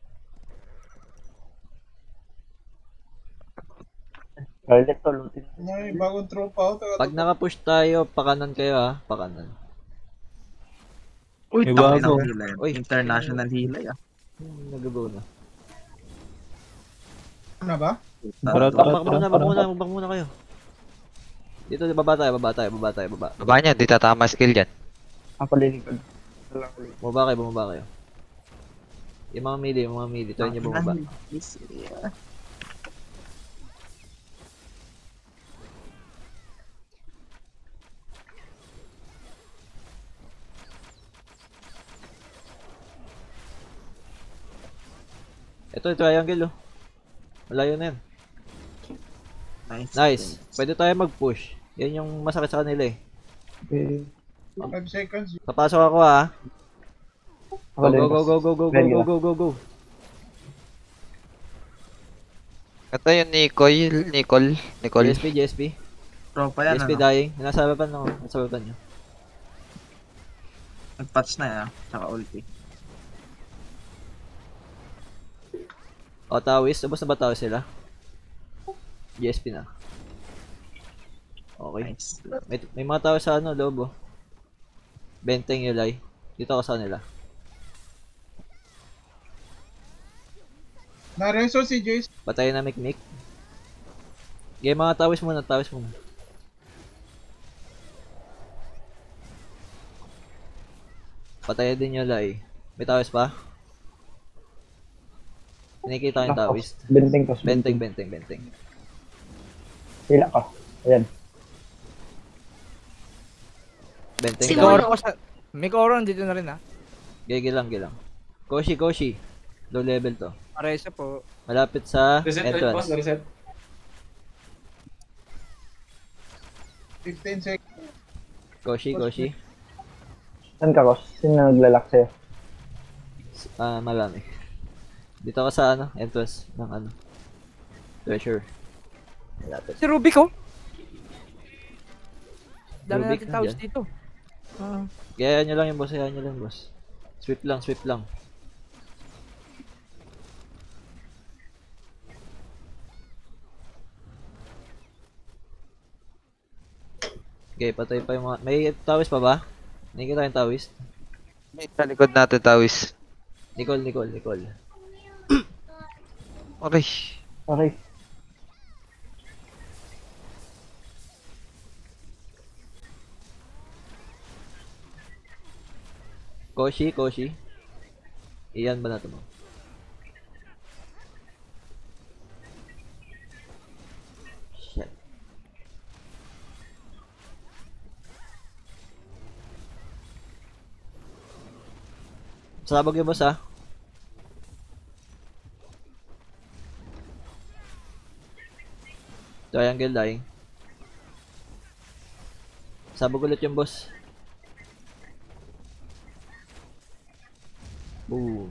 S1: Garlic to, looting.
S10: May bagong tropa ako. taga-
S3: Pag naka-push tayo, pakanan kayo ha. Pakanan.
S8: Uy,
S2: May
S8: takin
S2: bago.
S8: ng hila yan.
S3: Uy.
S8: International hila yan.
S3: Hmm, nag-go na.
S10: Ano ba?
S2: Tara,
S3: Bak
S2: tara,
S3: bak muna,
S2: tara,
S3: bak
S2: tara.
S3: muna, bak muna kayo. Dito, baba tayo, baba tayo, baba tayo, baba.
S11: Baba niya, di tatama skill yan.
S1: Ang paliligod. Wala ko liligod.
S3: Bumaba kayo, bumaba kayo. Yung mga mili, yung mga mili, try nyo bumaba.
S8: Yeah.
S3: Ito, yung triangle oh. Malayo na yan.
S8: Nice.
S3: Nice. Pwede tayo mag-push. Yan yung masakit sa kanila eh.
S1: Okay.
S10: five seconds.
S3: Papasok ako ha.
S1: Ako
S3: Go,
S1: din,
S3: go, go,
S1: boss.
S3: go, go, go, go, go, go, go, go.
S11: Ito yung Nicole, Nicole, Nicole.
S3: G S P, G S P.
S8: Tropa
S3: G
S8: yan,
S3: S P
S8: ano?
S3: dying. Nasa baba no, nasa baba nyo.
S8: Nag-patch na yan, tsaka ulti.
S3: O, Tawis. Ubus na ba Tawis sila? G S P na. Okay.
S8: Nice.
S3: May, may mga tao sa ano, loob oh. Benteng Yulay. Dito ako sa nila.
S10: Nareso si Jace.
S3: Patayin na Mikmik. Okay, mga tawis muna, tawis muna. Patayin din Yulay. May tawis pa? Nakikita yung tawis.
S1: Benteng ko.
S3: Benteng, benteng, benteng.
S1: Hila ko. Ayan.
S3: Benteng.
S5: Si
S3: tawis.
S5: Moro.
S4: Mikoro ko sa... Mikoro dito na rin ha.
S3: Gigi lang, gilang. Koshi, Koshi. Low level to.
S4: Paresa po.
S3: Malapit sa
S7: Reset ulit boss,
S3: entrance.
S7: reset.
S10: fifteen seconds.
S3: Koshi, Koshi.
S1: Saan ka, Kos? Sino naglalak sa'yo?
S3: Ah, marami. Dito ako sa ano, entrance ng ano. Treasure. Malapit.
S4: Si Rubik oh. Dami
S3: Rubik,
S4: natin tawis
S3: nandyan.
S4: dito. Ah.
S3: Gaya nyo lang yung boss, gaya nyo lang boss. Sweep lang, sweep lang. Okay, patay pa yung mga... May tawis pa ba? Nakikita yung tawis?
S11: May sa likod natin, Tawis.
S3: Nicole, Nicole, Nicole.
S11: Okay.
S1: Okay.
S3: Koshi, Koshi. Iyan ba natin mo? Shit. Sabog yung boss ah. Triangle dying. Sabog ulit yung boss. Boom.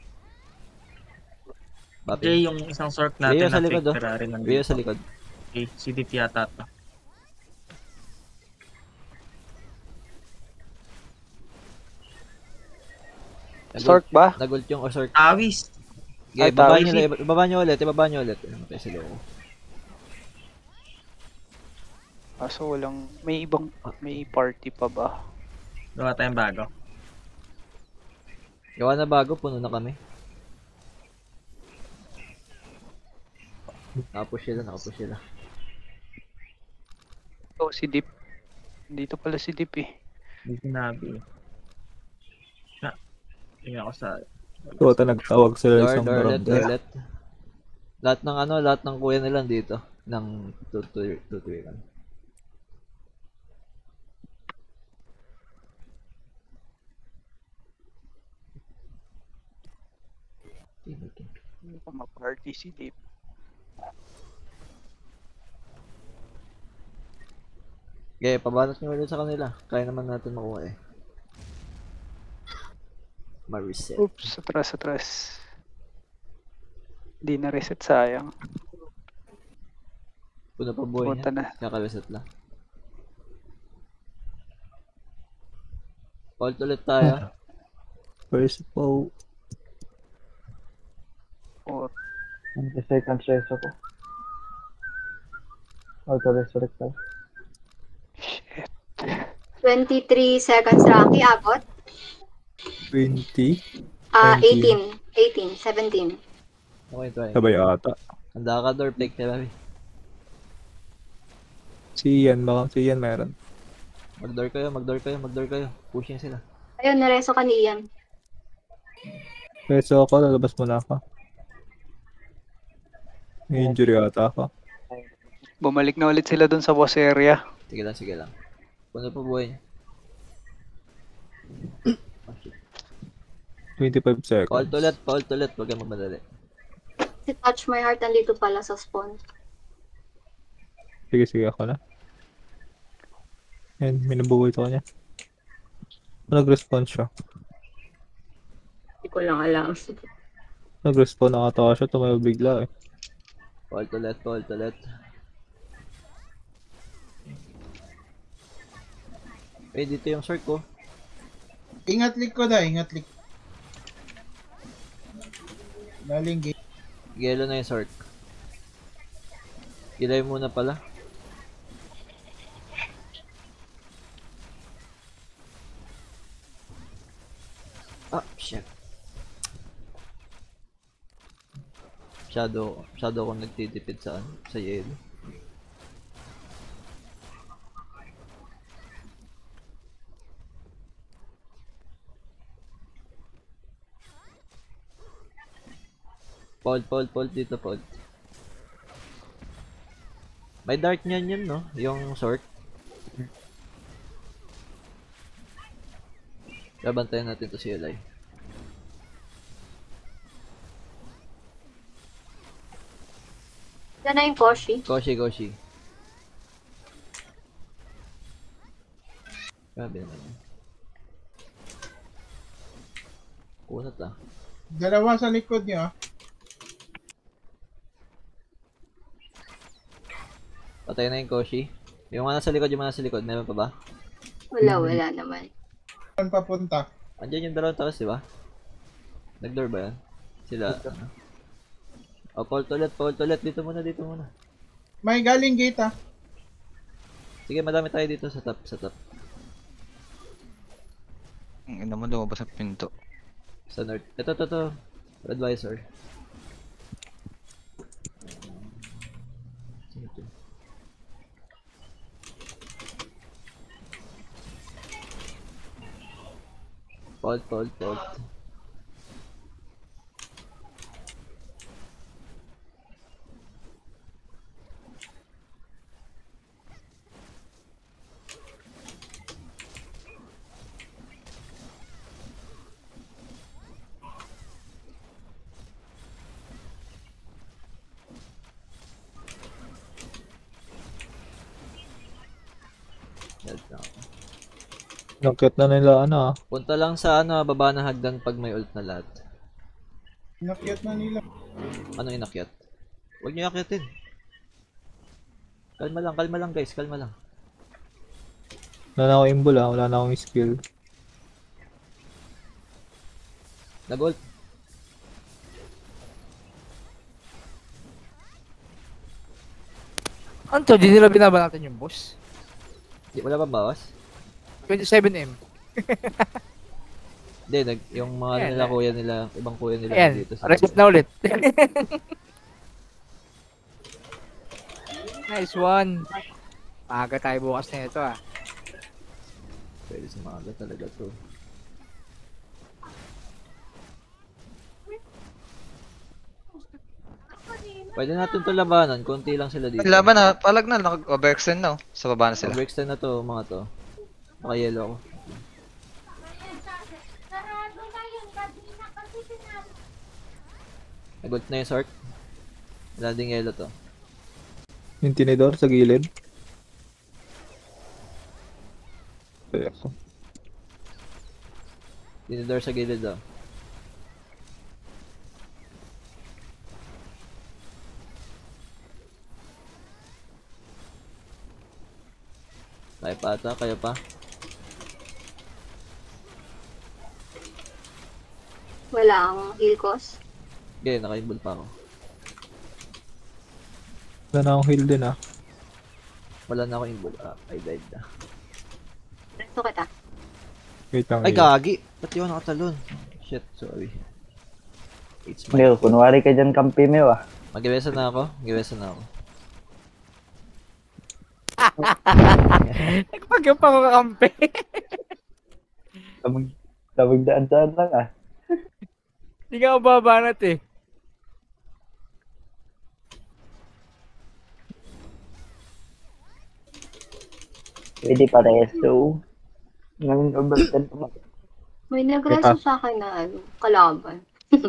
S3: Bapi.
S8: Jay, yung isang sork natin
S3: Rio sa
S8: na
S3: likod
S8: fake
S3: oh.
S8: Ferrari nandito.
S3: Rio sa likod.
S8: Okay, C D T yata to.
S9: Sork ba?
S3: Nagult yung Osork.
S8: Tawis.
S3: Okay,
S9: Ay,
S3: baba
S9: tawis
S3: nyo,
S9: eh.
S3: ulit, ibaba nyo ulit, ibaba nyo ulit. Ano tayo sa loob?
S9: Kaso walang, may ibang, may party pa ba?
S8: Gawa tayong bago.
S3: Gawa na bago, puno na kami. Nakapush sila, nakapush sila.
S9: Oh, si Deep. Dito pala si Deep eh.
S8: Hindi sinabi. Ah, tingnan ako sa...
S2: So, ata nagtawag sila
S3: Door,
S2: isang
S3: door ulit, door
S2: barangay.
S3: ulit. Lahat ng ano, lahat ng kuya nila dito. Ng tutuwiran.
S9: Hindi pa ma-party si Deep.
S3: Okay, pabanat nyo ulit sa kanila. Kaya naman natin makuha eh. Ma-reset.
S9: Oops, atras, atras. Di na reset, sayang.
S3: Puno pa buhay
S9: Punta
S3: niya.
S9: na.
S3: Kaka-reset lang. Ult ulit tayo.
S2: First po.
S9: Oh,
S1: twenty seconds reso ko. Auto-resurrect tayo.
S9: shit.
S5: twenty-three seconds, Rocky. Abot.
S2: twenty.
S5: Ah,
S2: nineteen.
S5: eighteen. eighteen. seventeen.
S3: Okay, try.
S2: Sabay ata.
S3: Handa ka door, fake na baby.
S2: Si Ian, baka si Ian meron.
S3: Mag-door kayo, mag-door kayo, mag-door kayo. Pushing sila.
S5: Ayun, nareso ka ni Ian.
S2: Peso ako, lalabas mo na ako. May injury ata ako.
S9: Bumalik na ulit sila dun sa boss area.
S3: Sige lang, sige lang. Puno pa buhay niya.
S2: twenty-five seconds.
S3: Paul ulit, Paul ulit. Huwag kang magmadali.
S5: Si Touch My Heart andito pala sa spawn.
S2: Sige, sige ako na. Yan, minabuhay ko niya. Nag-respawn siya.
S5: Hindi ko lang alam.
S2: Nag-respawn nakatawa siya, tumayo bigla eh.
S3: Paul ulit, Paul ulit. Eh, dito yung short ko.
S10: Ingat likod ah, ingat likod. Galing gate.
S3: Gelo na yung short. Ilay muna pala. Ah, shit. Shadow, shadow ko nagtitipid sa ano, sa yelo. Paul, Paul, Paul, dito, Paul. May dark niyan yun, no? Yung short. Babantayan natin to si Eli.
S5: Yan na yung Koshi.
S3: Koshi, Koshi. Grabe naman yun. Kunat ah.
S10: Dalawa sa likod niya.
S3: Patay na yung Koshi. Yung mga nasa likod, yung mga nasa likod, meron pa ba?
S5: Wala, wala naman.
S10: Saan papunta?
S3: Andiyan yung dalawang taas, di ba? Nag-door ba yan? Sila, ano? O, Paul ulit, Paul ulit. Dito muna, dito muna.
S10: May galing gate ah.
S3: Sige, madami tayo dito sa top, sa top.
S11: Ang ina mo, lumabas ang pinto.
S3: Sa north. Ito, ito, ito. Advisor. Sino to? Paul, Paul, Paul.
S2: Nakyat na nila ano ah.
S3: Punta lang sa ano, baba na hagdan pag may ult na lahat.
S10: Inakyat na nila.
S3: Ano inakyat? Huwag niyo akyatin. Kalma lang, kalma lang guys, kalma lang.
S2: Wala na akong imbol ah, wala na akong skill.
S3: Nag-ult.
S4: Ano to? Di nila binabanatan yung boss?
S3: Di, wala ba bawas?
S4: twenty-seven M.
S3: Hindi, nag, yung mga ano
S4: Ayan,
S3: nila,
S4: ayan.
S3: kuya nila, ibang kuya nila
S4: Ayan,
S3: dito. Sa
S4: reset na ulit. Nice one. Maaga tayo bukas na ito ah.
S3: Pwede sa maaga talaga to. Pwede natin to labanan, konti lang sila dito.
S11: Laban na, palag na, nag-overextend na oh. Sa baba na sila.
S3: Overextend na to, mga to. Naka-yellow ako. Nag-ult na yung sort. Wala ding yellow to.
S2: Yung tinidor sa gilid. Kaya ako.
S3: Dinidor sa gilid daw. Kaya pa ata, kaya pa.
S5: Wala ang heal cost.
S3: Okay, naka-invul pa ako.
S2: Wala na akong heal din ah.
S3: Wala na ako invul. Ah, I died na.
S5: Gusto kita.
S2: Wait lang.
S3: Ay,
S2: heal.
S3: gagi! Ba't yun nakatalon? Shit, sorry. It's my...
S1: Leo, kunwari ka dyan kampi mo ah.
S3: Mag-iwesa na ako? Mag-iwesa na ako.
S4: Nagpagyan pa ako kakampi.
S1: Tabag, tabag daan-daan lang ah.
S4: Hindi ka mababanat eh.
S1: Pwede pareso. Ngayon overtime pa.
S5: May nagreso sa akin na ano, kalaban.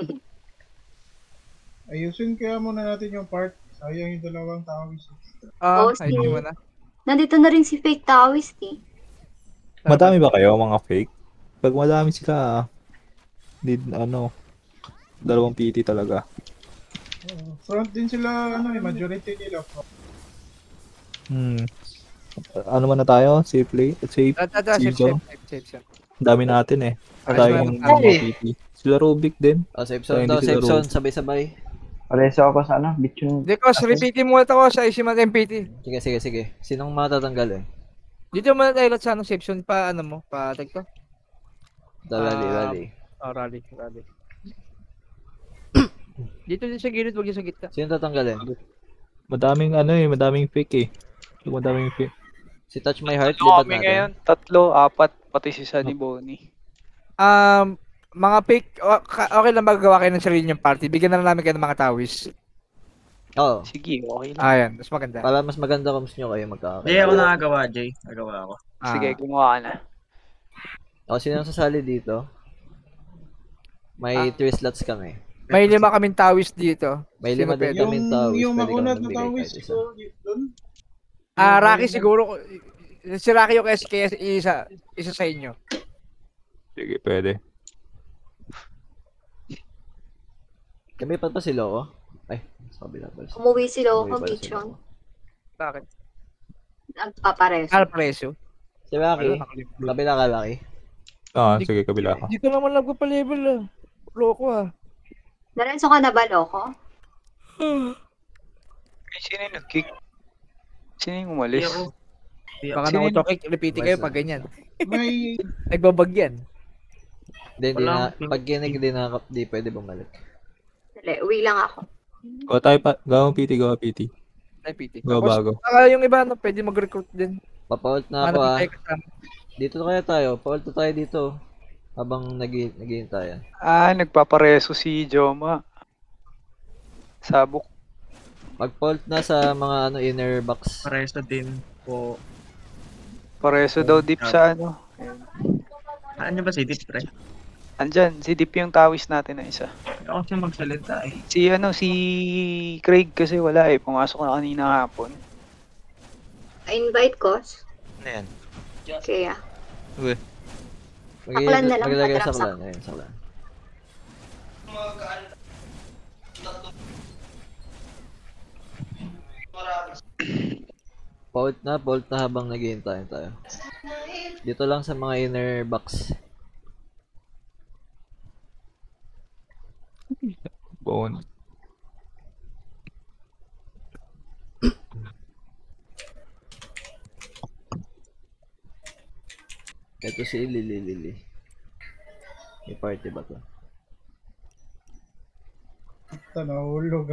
S10: Ayusin kaya muna natin yung part. Sayang yung dalawang tao.
S4: Ah,
S5: Oo,
S4: ayun
S5: sige.
S4: mo na.
S5: Nandito na rin si Fake Taoist eh.
S2: Madami ba kayo mga fake? Pag madami sila, need ano, dalawang P T talaga.
S10: Uh, front din sila, ano eh, majority nila.
S2: Hmm. Ano man na tayo? Safe play? Safe?
S4: Tata, safe,
S2: Safe zone?
S4: safe, safe, safe.
S2: Dami natin eh.
S4: Ayos
S2: Tayo
S4: na
S2: yung
S4: naman.
S2: mga P T. Sila Rubik din.
S3: Oh, safe
S2: Tayo
S3: zone
S2: hindi
S3: daw,
S2: sila
S3: safe zone.
S2: Rubik.
S3: Sabay-sabay.
S1: Pareso ako sa ano, bitchun.
S4: Hindi ko, repeatin mo ito ko sa Isiman M P T.
S3: Sige, sige, sige. Sinong matatanggal eh?
S4: Dito mo na tayo sa ano, safe zone pa, ano mo, pa tag to.
S3: The rally,
S4: Ah,
S3: rally.
S4: Oh, rally, rally. Dito din sa gilid, wag yung sa gitna.
S3: Sino tatanggalin?
S2: Madaming ano eh, madaming fake eh. Yung madaming fake.
S3: Si Touch My Heart,
S9: Tatlo
S3: lipat
S9: kami
S3: natin.
S9: ngayon. Tatlo, apat, pati si Sunny Bonnie.
S4: Um, mga pick, o- ka- okay lang magawa kayo ng sarili niyong party. Bigyan na lang namin kayo ng mga tawis.
S3: Oo.
S9: Sige, okay lang.
S4: Ah, yan. Mas maganda.
S3: Para mas maganda kung gusto nyo kayo magkakakita.
S8: Jay, ako nakagawa, Jay. Nagawa ako.
S4: Ah.
S9: Sige, gumawa ka na.
S3: O, sino ang sasali dito? May three slots kami.
S4: May lima kaming tawis dito.
S3: May
S4: Sino
S3: lima din
S4: pwede?
S3: kaming tawis.
S10: Yung
S3: Pwede
S10: mauna
S3: kami
S10: na
S3: magbigay
S10: tawis
S3: kahit isa.
S10: ko doon.
S4: Ah, Rocky siguro. Si Rocky yung kaya, kaya isa, isa sa inyo.
S2: Sige, pwede.
S3: Kami pa pa si Loco? Ay, sa kabila pala. siya.
S5: Umuwi si Loco,
S3: Umuwi pala si
S5: Bichon.
S3: Loco.
S4: Bakit?
S5: Nagpapareso.
S4: Al preso.
S3: Si Rocky?
S4: Ano, nakalimutan.
S3: Kabila ka, Rocky?
S2: Ah, sige, kabila ka.
S4: Dito naman nagpa-level ah. Loko ah.
S5: Narenso ka na ba, Loco?
S9: Ay, sino yung nag-kick? Sino yung umalis?
S8: Hindi ako. Hindi ako.
S4: Baka
S9: Sino
S4: na
S9: yun?
S4: auto-kick, repeating kayo pag ganyan.
S10: May,
S4: Nagbabagyan.
S3: Hindi, hindi na.
S8: Walang-
S3: Pag ginig, hindi na, di pwede bumalik.
S5: Dali, uwi lang ako.
S2: Gawa tayo pa, gawang P T, gawa P T.
S4: Ay, P T.
S2: Gawa bago.
S4: Saka yung iba, no, pwede mag-recruit din.
S3: Papault na
S4: Hanap
S3: ako ah.
S4: tayo kasama.
S3: Dito kaya tayo. Pault na tayo dito. Habang nag- nag-iintayan.
S9: Ah, nagpapareso si Joma. Sabok.
S3: Mag-pault na sa mga ano inner box.
S8: Pareso din po.
S9: Pareso daw deep sa ano. Ayan.
S8: Ano ba si Dip, pre?
S9: Andyan, si Deep yung tawis natin na isa.
S8: Ako siya magsalita eh.
S9: Si ano, si Craig kasi wala eh. Pumasok na kanina hapon.
S5: I-invite ko.
S11: Ano yan?
S5: Kaya.
S11: Uy.
S3: Mag-
S5: Saklan na lang,
S3: Maglagay sa
S5: patrap
S3: saklan. Ayun, saklan. Pault na, pault na habang nag-iintayan tayo. Dito lang sa mga inner box.
S2: Phone.
S3: Ito si Lili Lili. May party ba to?
S10: Ito, nahulog.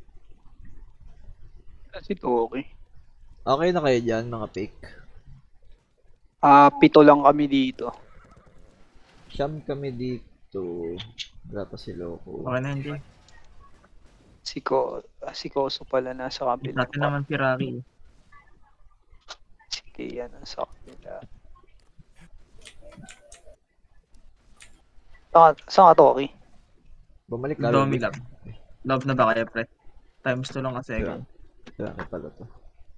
S9: Kasi ito okay.
S3: Okay na kayo dyan, mga fake.
S9: Ah, pito lang kami dito.
S3: Siyam kami dito. Wala pa si Loco.
S8: Okay na hindi.
S9: Si Ko, ah, si Koso pala nasa kabila.
S8: Natin naman si Rocky.
S9: Sige, yan nasa kabila. Saan ka, saan ka Toki?
S3: Bumalik ka.
S8: Domi
S3: Ruby.
S8: lang. Love na ba kaya, pre? Times two lang kasi second.
S3: Kaya ka pala to.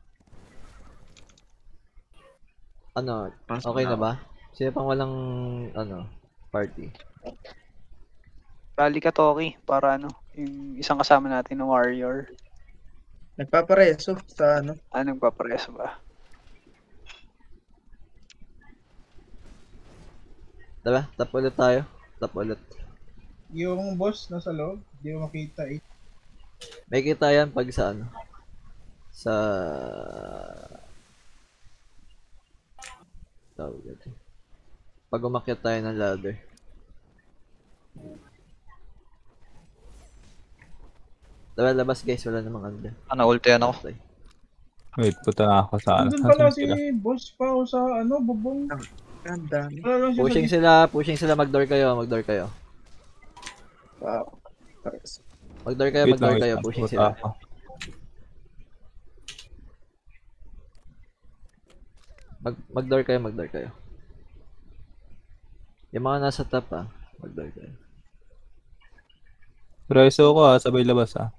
S3: Ano,
S8: Pasok
S3: okay
S8: na
S3: na ba? Sino pang walang, ano, party?
S9: Bali ka Toki, para ano, yung isang kasama natin na warrior.
S8: Nagpapareso sa ano.
S9: Ah, nagpapareso ba?
S3: Diba? Tap ulit tayo. Tap ulit.
S10: Yung boss nasa loob, hindi ko makita eh.
S3: May kita yan pag sa ano? Sa... Tawag ito. Pag umakyat tayo ng ladder. Diba, labas guys, wala namang under.
S11: Ano, ulti yan ako.
S2: Wait, punta na ako sa ano.
S10: Nandun pala
S2: Asan
S10: si
S2: sila?
S10: boss pa o sa ano, bubong.
S8: Ang dami.
S10: Wala lang siya
S3: Pushing
S10: sa
S3: sila, pushing sila, mag-door kayo, mag-door kayo.
S8: Wow. Pares.
S3: Mag-door kayo,
S2: Wait
S3: mag-door
S2: lang,
S3: kayo,
S2: wait,
S3: pushing
S2: punta
S3: sila.
S2: ako.
S3: Mag mag-door kayo, mag-door kayo. Yung mga nasa top ah, mag-door kayo.
S2: Preso ko ah, sabay labas ah.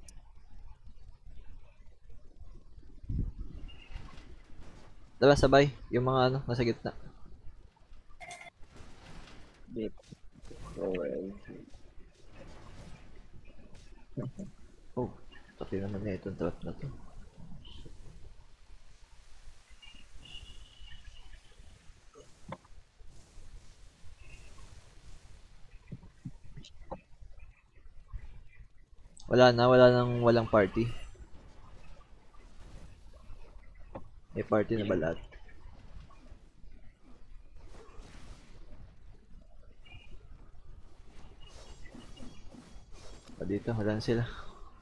S3: Diba, sabay, yung mga ano, nasa gitna. Oh, tapi naman na itong trap na to. Wala na, wala nang walang party. May party na ba lahat? O dito, wala na sila.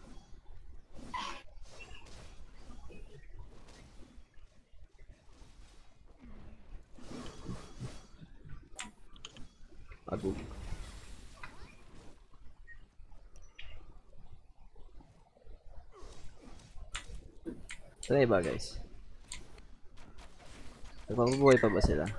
S3: Agog. Try ba guys? Nagpapabuhay pa ba sila?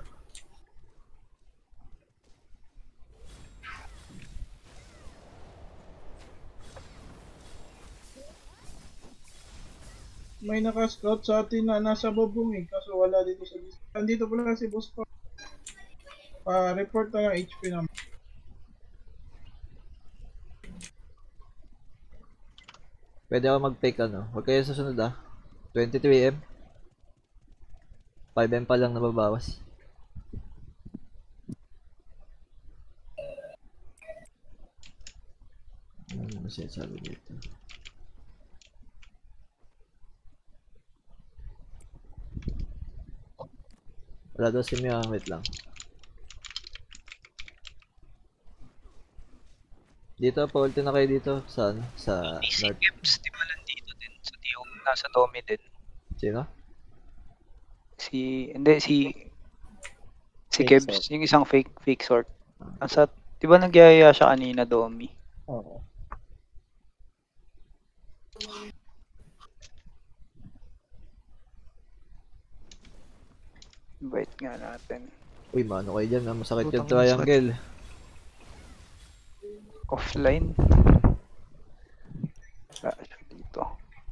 S10: may naka-scout sa atin na nasa bubong eh, kaso wala dito sa list. Andito pala si boss pa. Pa-report na yung H P naman.
S3: Pwede ako mag-take ano? Huwag kayo susunod ah. twenty-three M. five M pa lang nababawas. Ano ba siya sabi dito? Wala daw si Mia, wait lang. Dito, pa-ulti na kayo dito sa ano? Sa
S9: Si
S3: north.
S9: Gibbs, di ba nandito din? Sa T O, nasa Domi din.
S3: Sino?
S9: Si, hindi, si, si
S3: Fake
S9: Gibbs, yung isang fake, fake sort. Nasa, di ba nagyayaya siya kanina, Domi?
S3: Oo.
S9: Invite nga natin.
S3: Uy, mano kayo dyan, ah. Masakit yung
S11: Putang
S3: triangle.
S9: Offline. Ah, siya dito.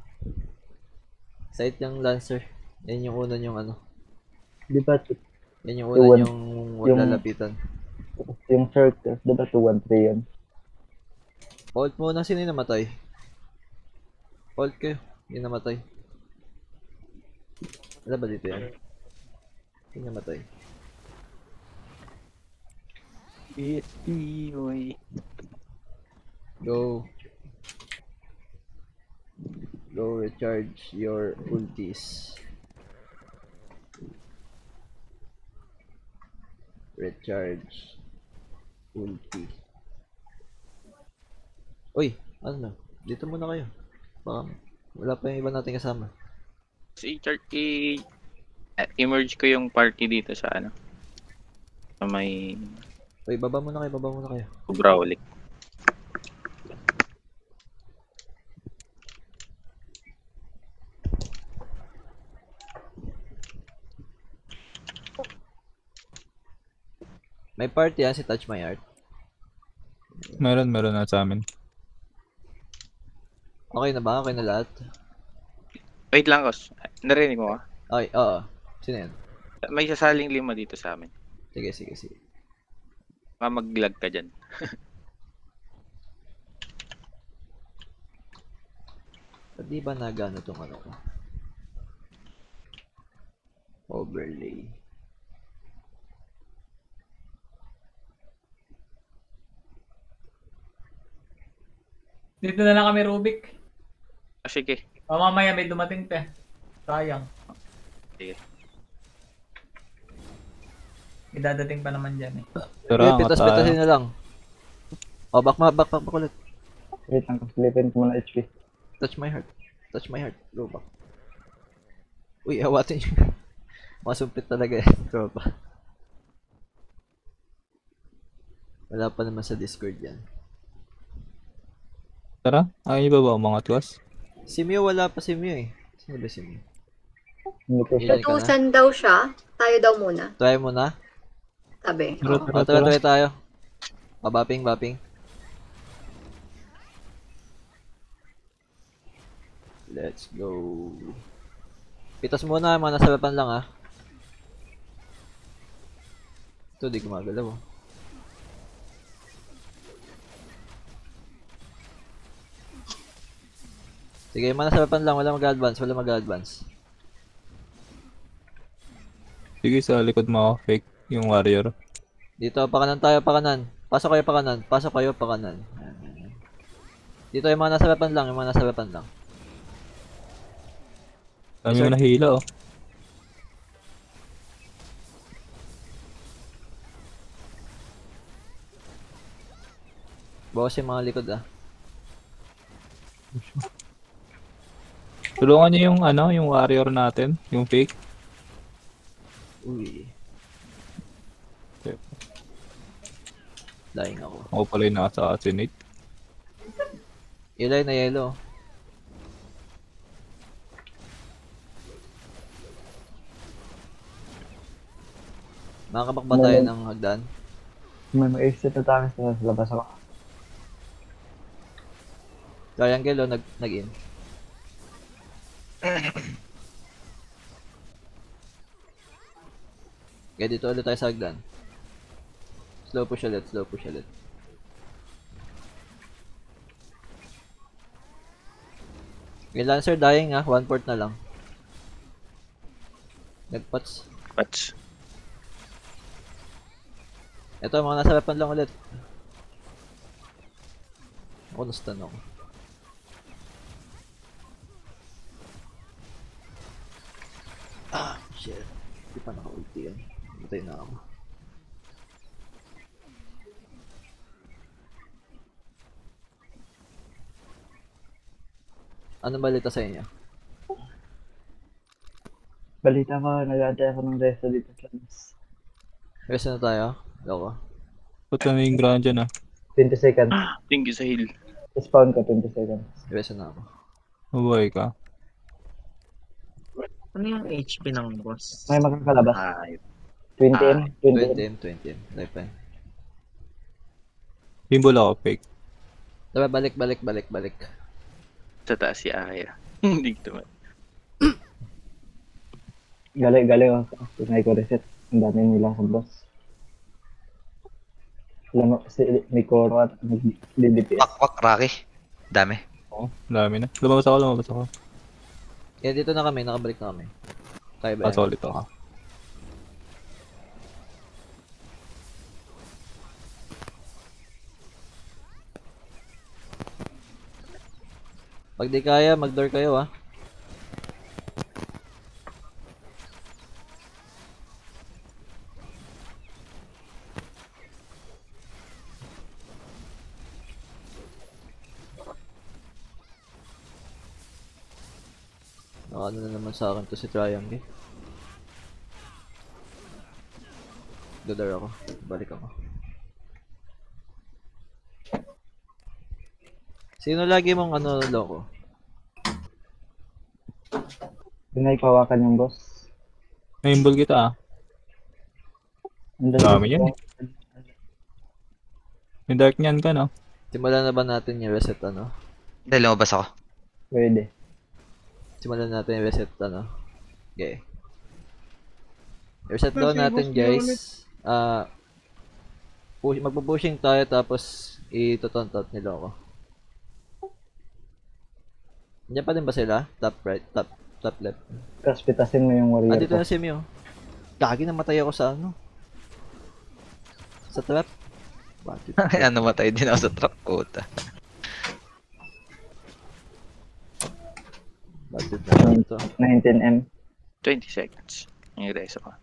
S3: Site yung Lancer. Yan yung una yung ano.
S1: Di ba,
S3: Yan yung
S1: Two,
S3: una
S1: one.
S3: yung huwag
S1: Yung-
S3: lalapitan.
S1: yung circle, di ba two one three yun?
S3: Hold muna, sino yung namatay? Hold kayo, yung namatay. Wala ba dito yan? Yung namatay.
S9: Iiwi.
S3: Go. go recharge your ultis. Recharge ulti. Uy, ano na? Dito muna kayo. Baka wala pa yung iba natin kasama.
S12: Si Chart, i- emerge ko yung party dito sa ano. Sa may
S3: Uy, baba muna kayo, baba muna kayo.
S12: Brawling.
S3: May party yan si Touch My Heart.
S2: Meron, meron na sa amin.
S3: Okay na ba? Okay na lahat?
S12: Wait lang, Kos. Narinig mo ka?
S3: Ay, oo. Sino yan?
S12: May sasaling lima dito sa amin.
S3: Sige, sige, sige.
S12: Baka mag-lag ka dyan.
S3: Ba't di ba nagano tong ano ko? Overlay.
S7: Dito na lang kami, Rubik.
S12: Ah, sige.
S7: O mamaya may dumating pa. Sayang.
S12: Sige.
S7: May dadating pa naman dyan eh.
S2: Tara,
S3: Wait, pitas-pitasin na lang. O, back ma, back, back, back ulit.
S1: Wait lang, slipin ko muna H P.
S3: Touch my heart. Touch my heart. Go back. Uy, awatin nyo. Masumpit talaga eh, tropa. Wala pa naman sa Discord yan.
S2: Tara, ayaw niyo ba ba umangat, Kos?
S3: Si Mio, wala pa si Mio eh. Sino ba si Mio?
S1: Hindi ko siya.
S3: Ilan ka na?
S5: Tutusan daw siya. Tayo daw muna.
S3: Try mo na.
S5: Sabi.
S2: Tara,
S5: Oo.
S2: tara,
S3: O, tara,
S2: tara.
S3: try tayo. Pabaping, baping. Let's go. Pitas muna, mga nasa weapon lang ah. Ito, di gumagalaw oh. Sige, mga nasa weapon lang, wala mag-advance, wala mag-advance.
S2: Sige, sa likod mo ako, fake yung warrior.
S3: Dito, pakanan tayo, pakanan. Pasok kayo pakanan, pasok kayo pakanan. Yan, yan, yan. Dito yung mga nasa weapon lang, yung mga nasa weapon lang.
S2: Dami mo nahila, oh.
S3: Bawas yung mga likod ah.
S2: Tulungan niyo yung ano, yung warrior natin, yung fake.
S3: Uy. Dying ako.
S2: Ako pala yung naka-assassinate.
S3: Ilay na yellow. Makakabak ba tayo ng hagdan?
S1: May mag-exit na tayo sa labas ako.
S3: Triangle o nag nag-in? Kaya dito ulit tayo sa hagdan. Slow push ulit, slow push ulit. Okay, Lancer dying ah, one port na lang. Nagpats.
S12: Patch.
S3: Ito, mga nasa weapon lang ulit. Ako nastan ako. Ah, shit. Hindi pa naka-ulti yan. Matay na ako. Anong balita sa inyo?
S1: Balita ko, nag-aantay ako ng resto dito sa labas.
S3: Resto na tayo? Loko.
S2: Ba't kami yung ground dyan, ah?
S1: twenty seconds.
S12: Thank you sa heal.
S1: Spawn ko, twenty seconds.
S3: Resto na ako.
S2: Mabuhay ka.
S6: Ano yung H P ng boss?
S1: May makakalabas.
S12: Ah,
S1: twenty M, twenty M.
S3: twenty M, twenty M. Lifetime.
S2: Bimbol ako, fake.
S3: Diba, balik, balik, balik, balik.
S12: sa taas si Aya. Hindi ko naman.
S1: Gali, gali ako. Tinay ko reset. Ang dami nila sa boss. Alam mo, kasi may Koro at nag-D P S.
S11: Wak, wak, Rocky. Dami.
S2: Oo, dami na. Lumabas ako, lumabas ako.
S3: Kaya dito na kami, nakabalik na kami. Tayo ba yan?
S2: Pasok ulit ako.
S3: Pag di kaya, mag-door kayo ah. Ano na naman sa akin to si Triangle. Dadar ako. Balik ako. Sino lagi mong ano loko?
S1: Pinaypawakan yung boss.
S2: Naimbol kita ah.
S1: Ang
S2: Dami yan eh. May dark niyan ka no?
S3: Simulan na ba natin yung reset ano?
S11: Hindi, lumabas ako.
S1: Pwede.
S3: Simulan natin yung reset ano? Okay. Reset daw natin guys. Ah, uh, magpo-pushing tayo tapos itotontot ni Loco. Diyan pa din ba sila? Top right, top top left.
S1: Tapos pitasin mo yung warrior.
S3: Ah, dito na si Mio. Gagi, namatay ako sa ano? Sa trap?
S11: Bakit? Ano, namatay din ako sa trap, puta.
S3: Bakit na ito?
S1: nineteen M.
S12: twenty seconds. Yung reso ko.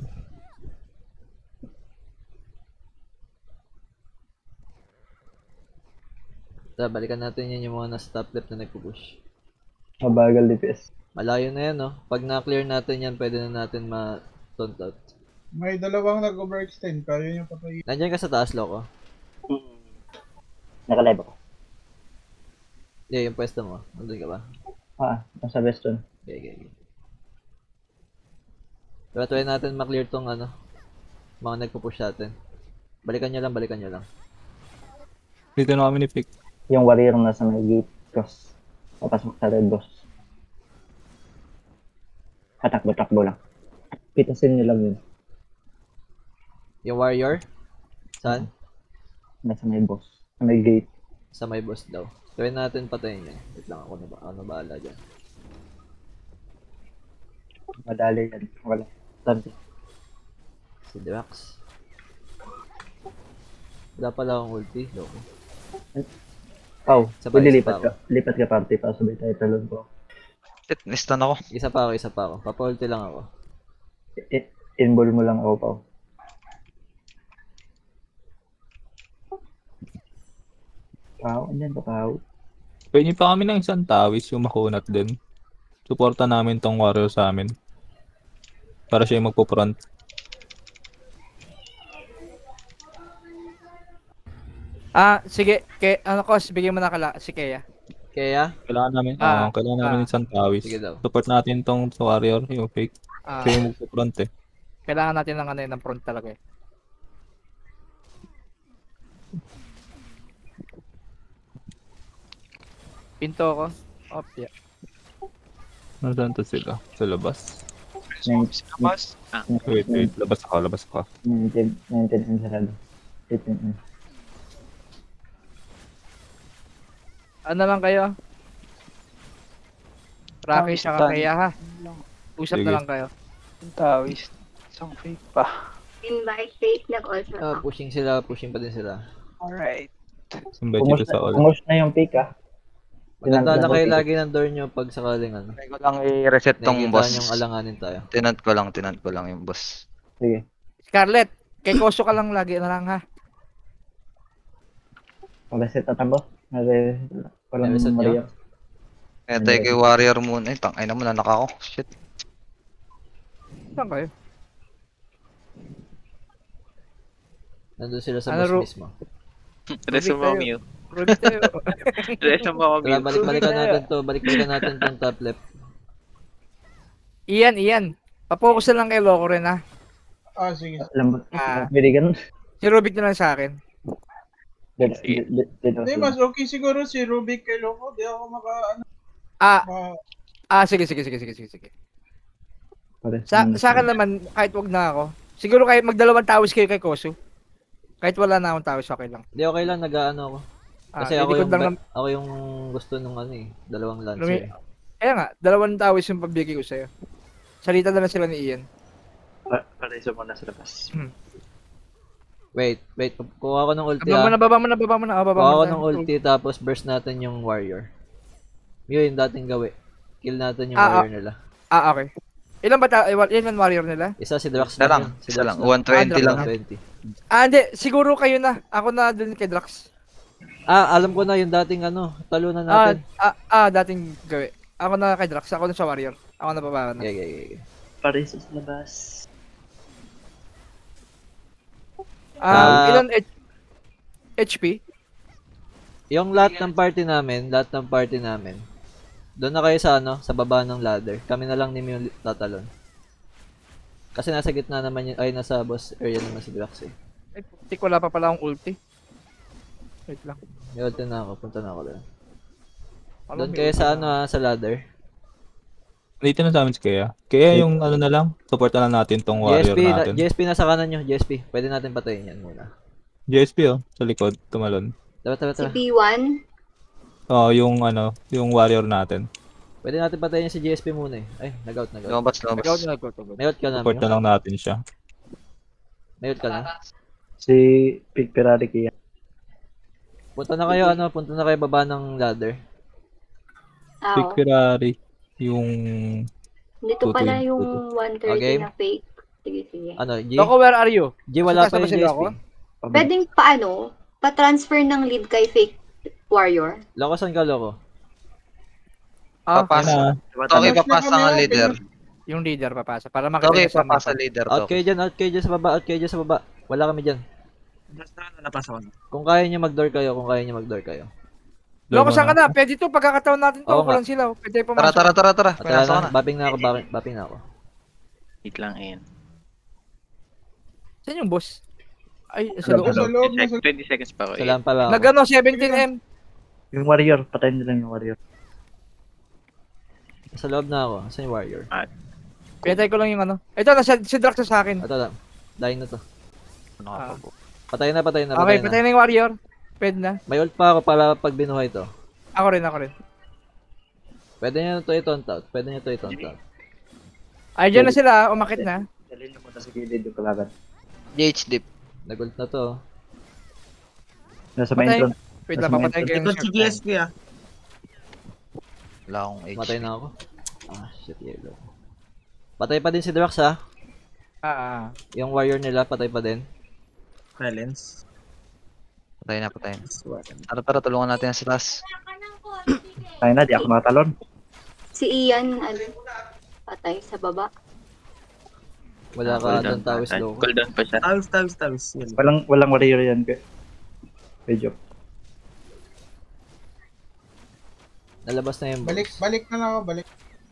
S3: So, balikan natin yan yung mga nasa top left na nagpo-push.
S1: Mabagal D P S.
S3: Malayo na yan, no? Pag na-clear natin yan, pwede na natin ma-tontot.
S10: May dalawang nag-overextend. Kaya nyo patayin.
S3: Nandiyan ka sa taas, Loco?
S1: Nakalive ako.
S3: Yeah, yung pwesto mo. Nandun ka ba?
S1: Ah, nasa Weston.
S3: Okay, okay, okay. Pero try natin ma-clear tong ano, mga nagpo-push natin. Balikan nyo lang, balikan nyo lang.
S2: Dito na kami ni Pick.
S1: Yung warrior nasa may gate. Cross. Papasok sa red boss. Katakbo-takbo lang. Pitasin nyo lang yun.
S3: Yung warrior? Saan?
S1: Nasa may boss. Sa may gate.
S3: Sa may boss daw. Try natin patayin yan. Wait lang ako na ba? Ano bahala dyan?
S1: Madali yan. Wala. Tanti.
S3: Si Drax. Wala pala akong ulti. Loko.
S1: Pau,
S3: Sabay,
S1: pwede
S3: isa
S1: lipat
S3: pa
S1: ka. Lipat ka party pa. Sabay tayo talon ko.
S11: Shit, nistan ako.
S3: Isa pa ako, isa pa ako. Papa-ulti lang ako.
S1: I- Inball mo lang ako, Pau. Pau, andyan ka, Pau.
S2: Pwede pa kami ng isang tawis yung makunat din. Suporta namin tong warrior sa amin. Para siya yung magpo-front.
S4: Ah, sige. Ke, ano ko, bigyan mo na kala si Kea.
S3: Kaya?
S2: Kailangan namin,
S4: Ah,
S2: ah, kailangan namin
S4: ah.
S2: isang tawis.
S3: Sige daw.
S2: Support natin tong warrior, yung fake.
S4: Ah,
S2: Siya yung magpo-front eh.
S4: kailangan natin ng ano yun, ng front talaga eh. Pinto ko. Oh, yeah.
S2: Nasaan to sila? Sa labas?
S9: Labas.
S2: Wait, wait. Labas ako, labas ako.
S1: nineteen, nineteen M sarado. eighteen M.
S4: Ano lang kayo? Rocky
S9: Tawis,
S4: siya
S9: tan.
S4: Kea ha. Usap
S2: Sige.
S4: na lang kayo.
S9: Tawis. Isang fake pa.
S5: Invite fate nag-also.
S3: Ah, pushing sila, pushing pa din sila.
S9: Alright.
S2: Invite
S1: Pumus
S2: dito sa
S1: na,
S2: all.
S1: pumus na yung pick, ah.
S3: Maganda na
S1: Tinanggal
S3: kayo
S1: ko.
S3: lagi ng door nyo pag sakaling ano.
S11: Try ko lang i-reset tong
S3: Nakikita
S11: boss.
S3: nyong alanganin tayo.
S11: Tinant ko lang, tinant ko lang yung boss.
S1: Sige.
S4: Scarlett, kay Koso ka lang lagi na lang ha.
S1: Pag-reset na tambo. Nare... Walang
S3: Nare-reset nyo?
S1: Maria.
S11: Kaya tayo kay warrior muna. Eh, tangay naman, nanak ako. Shit.
S4: Saan kayo?
S3: Nandun sila sa
S4: Ano,
S3: boss
S4: Ru-
S3: mismo.
S12: Reso mo,
S4: tayo.
S12: Mio.
S4: Ruby tayo.
S12: Reso mo ako,
S3: Tara,
S12: Mio.
S3: balik-balikan natin to. Balik-balikan natin tong top left.
S4: Iyan, Iyan. Papokus na lang kay Loco rin ha.
S10: Ah, sige.
S1: Lambot.
S4: Ah.
S1: Pwede ganun.
S4: Si Rubik na lang sa akin.
S1: Dito,
S12: Sige.
S1: dito, dito.
S10: Hindi, mas okay siguro si Rubik kay Loco. Di ako maka... Ano,
S4: Ah,
S10: ma-
S4: ah sige, sige, sige, sige, sige, sige.
S1: Pare,
S4: Sa,
S1: ano,
S4: sa akin naman, kahit wag na ako. Siguro kahit magdalawang tawis kayo kay Koso. Kahit wala na akong tawis, okay lang.
S3: Hindi, okay lang. Nag-ano ako.
S4: Ah,
S3: Kasi ako
S4: lilikod
S3: yung,
S4: lang
S3: ba-
S4: ng-
S3: ako yung gusto nung ano eh. Dalawang lancer.
S4: Lumi- Kaya nga, dalawang tawis yung pabigay ko sa'yo. Salita na lang sila ni Ian.
S1: Pa- Pareso mo na sa labas.
S3: Wait, wait. Kuha ko ng ulti
S4: Baba mo
S3: ah.
S4: na, baba mo na, baba mo na. Oh, baba
S3: Kuha
S4: mo
S3: ko
S4: na.
S3: ng ulti tapos burst natin yung warrior. Mew yung dating gawi. Kill natin yung
S4: Ah,
S3: warrior nila.
S4: Ah, okay. Ilan ba ta- ilan man warrior nila?
S3: Isa si Drax
S11: Isa
S3: lang
S11: lang,
S3: yun. Si
S11: isa
S3: Drax
S11: lang. one twenty lang.
S3: one twenty.
S4: Ah, hindi. Siguro kayo na. Ako na dun kay Drax.
S3: Ah, alam ko na yung dating ano, talunan
S4: Ah,
S3: natin.
S4: ah, ah, dating gawi. Ako na kay Drax. Ako na sa warrior. Ako na baba na.
S3: Okay, okay, okay.
S6: Pares sa labas.
S4: Ah,
S3: Ah,
S4: ilan H- HP?
S3: Yung lahat ng party namin, lahat ng party namin, doon na kayo sa ano, sa baba ng ladder. Kami na lang ni Mew tatalon. Kasi nasa gitna naman yun, ay nasa boss area naman si Drax eh.
S4: Ay, putik, wala pa pala akong ulti. Wait lang.
S3: May ulti na ako, punta na ako doon.
S4: Ano,
S3: Doon
S4: may
S3: kayo
S4: ulti
S3: sa
S4: na?
S3: ano ah, sa ladder.
S2: Dito na sa amin si Kaya. Kaya yung ano na lang, supportan na natin tong warrior
S3: G S P, na,
S2: natin.
S3: G S P nasa kanan nyo, G S P. Pwede natin patayin yan muna.
S2: G S P oh, sa likod, tumalon.
S3: Tara, tara,
S5: Si
S3: tara.
S5: P one.
S2: Oh, yung ano, yung warrior natin.
S3: Pwede natin patayin si G S P muna eh. Ay, nag-out, nag-out.
S11: Lumabas,
S4: Ikaw
S11: lumabas.
S4: na nag-go to go.
S3: May out ka na,
S2: Support na
S3: Mew?
S2: lang natin siya.
S3: May out ka na?
S1: Si Big Ferrari kaya.
S3: Punta na kayo, ano, punta na kayo baba ng ladder.
S2: Big
S5: Ow.
S2: Ferrari, yung
S5: Dito
S2: two
S5: pala
S2: twenty,
S5: yung
S2: two twenty.
S5: one thirty
S3: Okay.
S5: na fake. Sige, sige.
S3: Ano, G?
S4: Loco, where are you?
S3: G, wala
S4: Sa
S3: pa
S4: taas na ba
S3: yung G
S4: sila
S3: S P.
S4: ako?
S5: Pwedeng paano? Pa-transfer ng lead kay fake warrior?
S3: Loko, saan ka, Loko?
S4: Ah,
S11: Papasa.
S2: Yan
S11: Okay,
S10: Tapos
S11: papasa
S10: na kami,
S11: nga
S10: oh,
S11: leader.
S4: yung leader papasa. Para makita
S11: Okay,
S4: niyo sa
S11: papasa
S4: mapa.
S11: leader
S3: Out
S11: to.
S3: kayo dyan, out kayo dyan sa baba, out kayo dyan sa baba. Wala kami dyan.
S8: Basta ano, napasa ko na.
S3: Kung kaya nyo mag-door kayo, kung kaya nyo mag-door kayo.
S4: Loco, saan ka na? Pwede to, pagkakataon natin to.
S3: Oo nga.
S4: Kulang sila. Pwede
S11: Tara,
S4: pumasok.
S11: tara, tara, tara.
S3: At
S11: Pinasok
S3: tara
S11: na.
S3: na, bapping na ako, bapping, bapping na ako.
S12: Wait lang, ayan.
S4: Saan yung boss? Ay, sa
S10: Nasa
S4: loob.
S10: sa loob,
S12: Check,
S10: nasa
S12: twenty seconds pa ako.
S3: Sa lang pala ako.
S4: Nag-ano, seventeen M.
S1: Yung warrior, patayin nyo lang yung warrior.
S3: Sa loob na ako. Saan yung warrior?
S4: Pinatay ko lang yung ano. Ito, nasa, si Drax sa akin.
S3: Ito lang. Dying na to.
S4: Ah.
S3: Patay na, patay na,
S4: Okay,
S3: patay
S4: patay
S3: na.
S4: na yung warrior. Pwede na.
S3: May ult pa ako para pag binuhay to.
S4: Ako rin, ako rin.
S3: Pwede nyo to i-taunt out. Pwede nyo to i-taunt out.
S4: Ay, dyan na sila. Umakit na.
S1: Dalhin nyo muna sa gilid yung kalaban.
S11: G H dip.
S3: Nag-ult na to.
S1: Nasa main
S4: Patay.
S1: front.
S4: Wait lang, papatay ko yung
S8: Likod si G S P ah.
S11: Wala akong H.
S3: Matay na ako. Ah, shit, yellow. Patay pa din si Drax ha.
S4: Ah, ah.
S3: Yung warrior nila, patay pa din.
S8: Silence.
S11: Patay na, patay na. Tara, tara, tulungan natin ang silas.
S1: Tayo na, di ako makatalon.
S5: Si Ian, ano, patay sa baba.
S3: Wala ka doon tawis low.
S12: Cooldown pa siya.
S8: Tawis, tawis, tawis. Yan.
S1: Walang, walang warrior yan. Kay Medyo.
S3: Nalabas na yung boss.
S10: Balik, balik na lang ako, balik.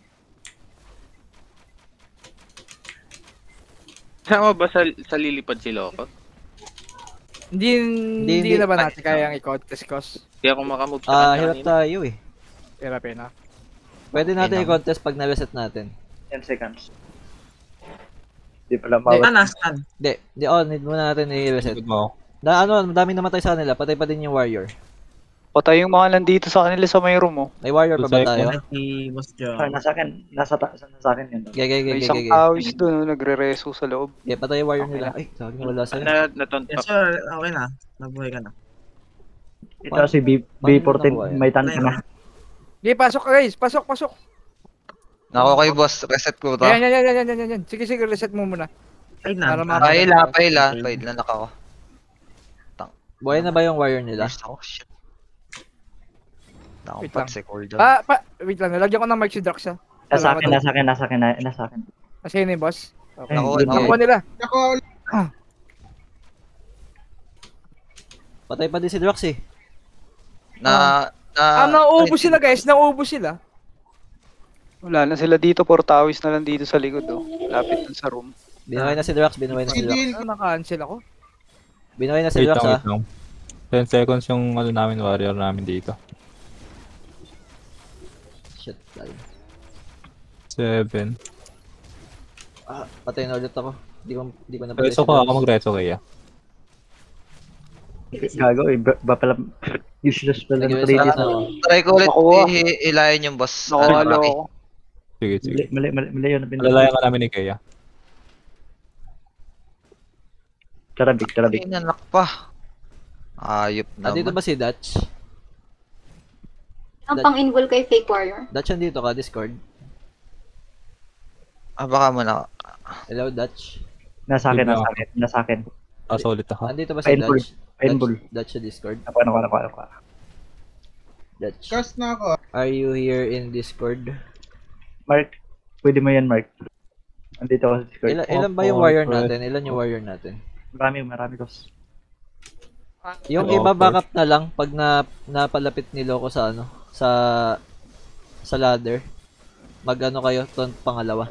S12: Saan mo ba sa, sa lilipad si Loco?
S4: Hindi, hindi,
S3: hindi.
S4: na ba natin kayang i-contest cos?
S12: Hindi ako makamove sa
S3: Ah,
S12: kanya
S3: hirap
S12: kanina.
S3: tayo eh.
S4: Hirapin na.
S3: Pwede natin
S11: Okay,
S3: i-contest pag na-reset natin.
S1: ten seconds. Di pala
S4: Hindi.
S1: mawag.
S8: Ah, nasaan?
S3: Hindi, di oh, need muna natin i-reset.
S2: Good mo.
S3: Na ano, madaming namatay sa kanila, patay pa din yung warrior.
S9: Patay yung mga nandito sa kanila sa may room, oh.
S3: May warrior pa ba
S2: Good
S3: tayo?
S8: Si Boss Joe.
S1: Ah, nasa akin. Nasa, ta- nasa akin yun.
S3: Gege, gege,
S9: May
S3: gege,
S9: isang
S3: gege.
S9: tawis doon, oh, nagre-reso sa loob.
S3: Yeah, patay yung warrior
S9: Okay
S3: nila.
S9: na.
S3: Ay, sabi nga wala sa'yo.
S12: Na, nataunt
S8: Yes
S12: pa.
S8: sir, okay na. Nabuhay ka na.
S1: Ito si B, B fourteen. May tan ka na.
S4: Okay, pasok ka guys. Pasok, pasok.
S11: Nako kay boss, reset ko to.
S4: Yan, yan, yan, yan, yan, yan, yan. Sige, sige, reset mo muna.
S8: Ay na.
S4: Para ma-
S11: Paila, paila. Paila na ako.
S3: Buhay na ba yung warrior nila?
S11: Lost ako, shit.
S4: Wait
S11: Nakong
S4: lang.
S11: si Cordan.
S4: Pa, pa, wait lang. Nalagyan ko ng mic si Drax, ha.
S1: Nasa akin, nasa akin, nasa akin, nasa akin.
S4: Kasi yun yung boss. Okay.
S1: Eh,
S11: Nakuha,
S1: good
S11: nakuha.
S4: Nakuha nila.
S10: Ako,
S3: Patay pa din si Drax eh.
S11: Na, na...
S4: Ah, nauubos sila guys. Nauubos sila.
S9: Wala na sila dito, four tawis na lang dito sa likod, oh. Lapit dun sa room.
S3: Binuhay na si Drax, binuhay na
S10: si
S3: si Drax.
S10: Deal,
S4: Ah, naka-cancel ako.
S3: Binuhay na si
S2: Wait
S3: Drax
S2: lang,
S3: ha.
S2: wait lang. ten seconds yung ano namin, warrior namin dito.
S3: Shit, tayo.
S2: seven.
S3: Ah, patay na ulit ako. Di ko, di ko na
S2: Reso ko, ako mag-reso kaya.
S1: Gago, eh. Ba, ba pala, useless pala ng
S3: Nag-reset
S1: previous.
S3: na ako.
S11: Try ko ulit
S9: Nakuha.
S11: i- ilayan yung boss.
S9: Nakahalo
S11: Ano, Rocky.
S9: ako.
S2: Sige, sige.
S1: Mali, mali, mali, mali yun.
S2: Alalayan ka namin ni Kaya.
S1: Tarabik, tarabik.
S11: Ay, nanak pa. Ayop naman.
S3: Nandito ba si Dutch?
S5: Ang pang-invol kay Fake Warrior.
S3: Dutch, andito ka, Discord.
S11: Ah, baka muna.
S3: Hello, Dutch.
S1: Nasa akin,
S2: Good
S1: nasa
S2: na.
S1: akin, nasa akin.
S2: Ah, solid ako.
S3: Andito ba si
S1: Painful.
S3: Dutch?
S1: Painful.
S3: Dutch, Dutch sa Discord.
S1: Ako, ako, ako, ako.
S3: Dutch.
S10: Cast na ako.
S3: Are you here in Discord?
S1: Mark, pwede mo yan, Mark. Andito ako sa Discord.
S3: Ilan, ilan ba yung warrior natin? Ilan yung warrior natin?
S1: Marami, marami ko.
S3: Yung
S2: Oh,
S3: iba
S2: of
S3: backup na lang pag na napalapit ni Loco sa ano, sa sa ladder. Mag-ano kayo, ton pangalawa.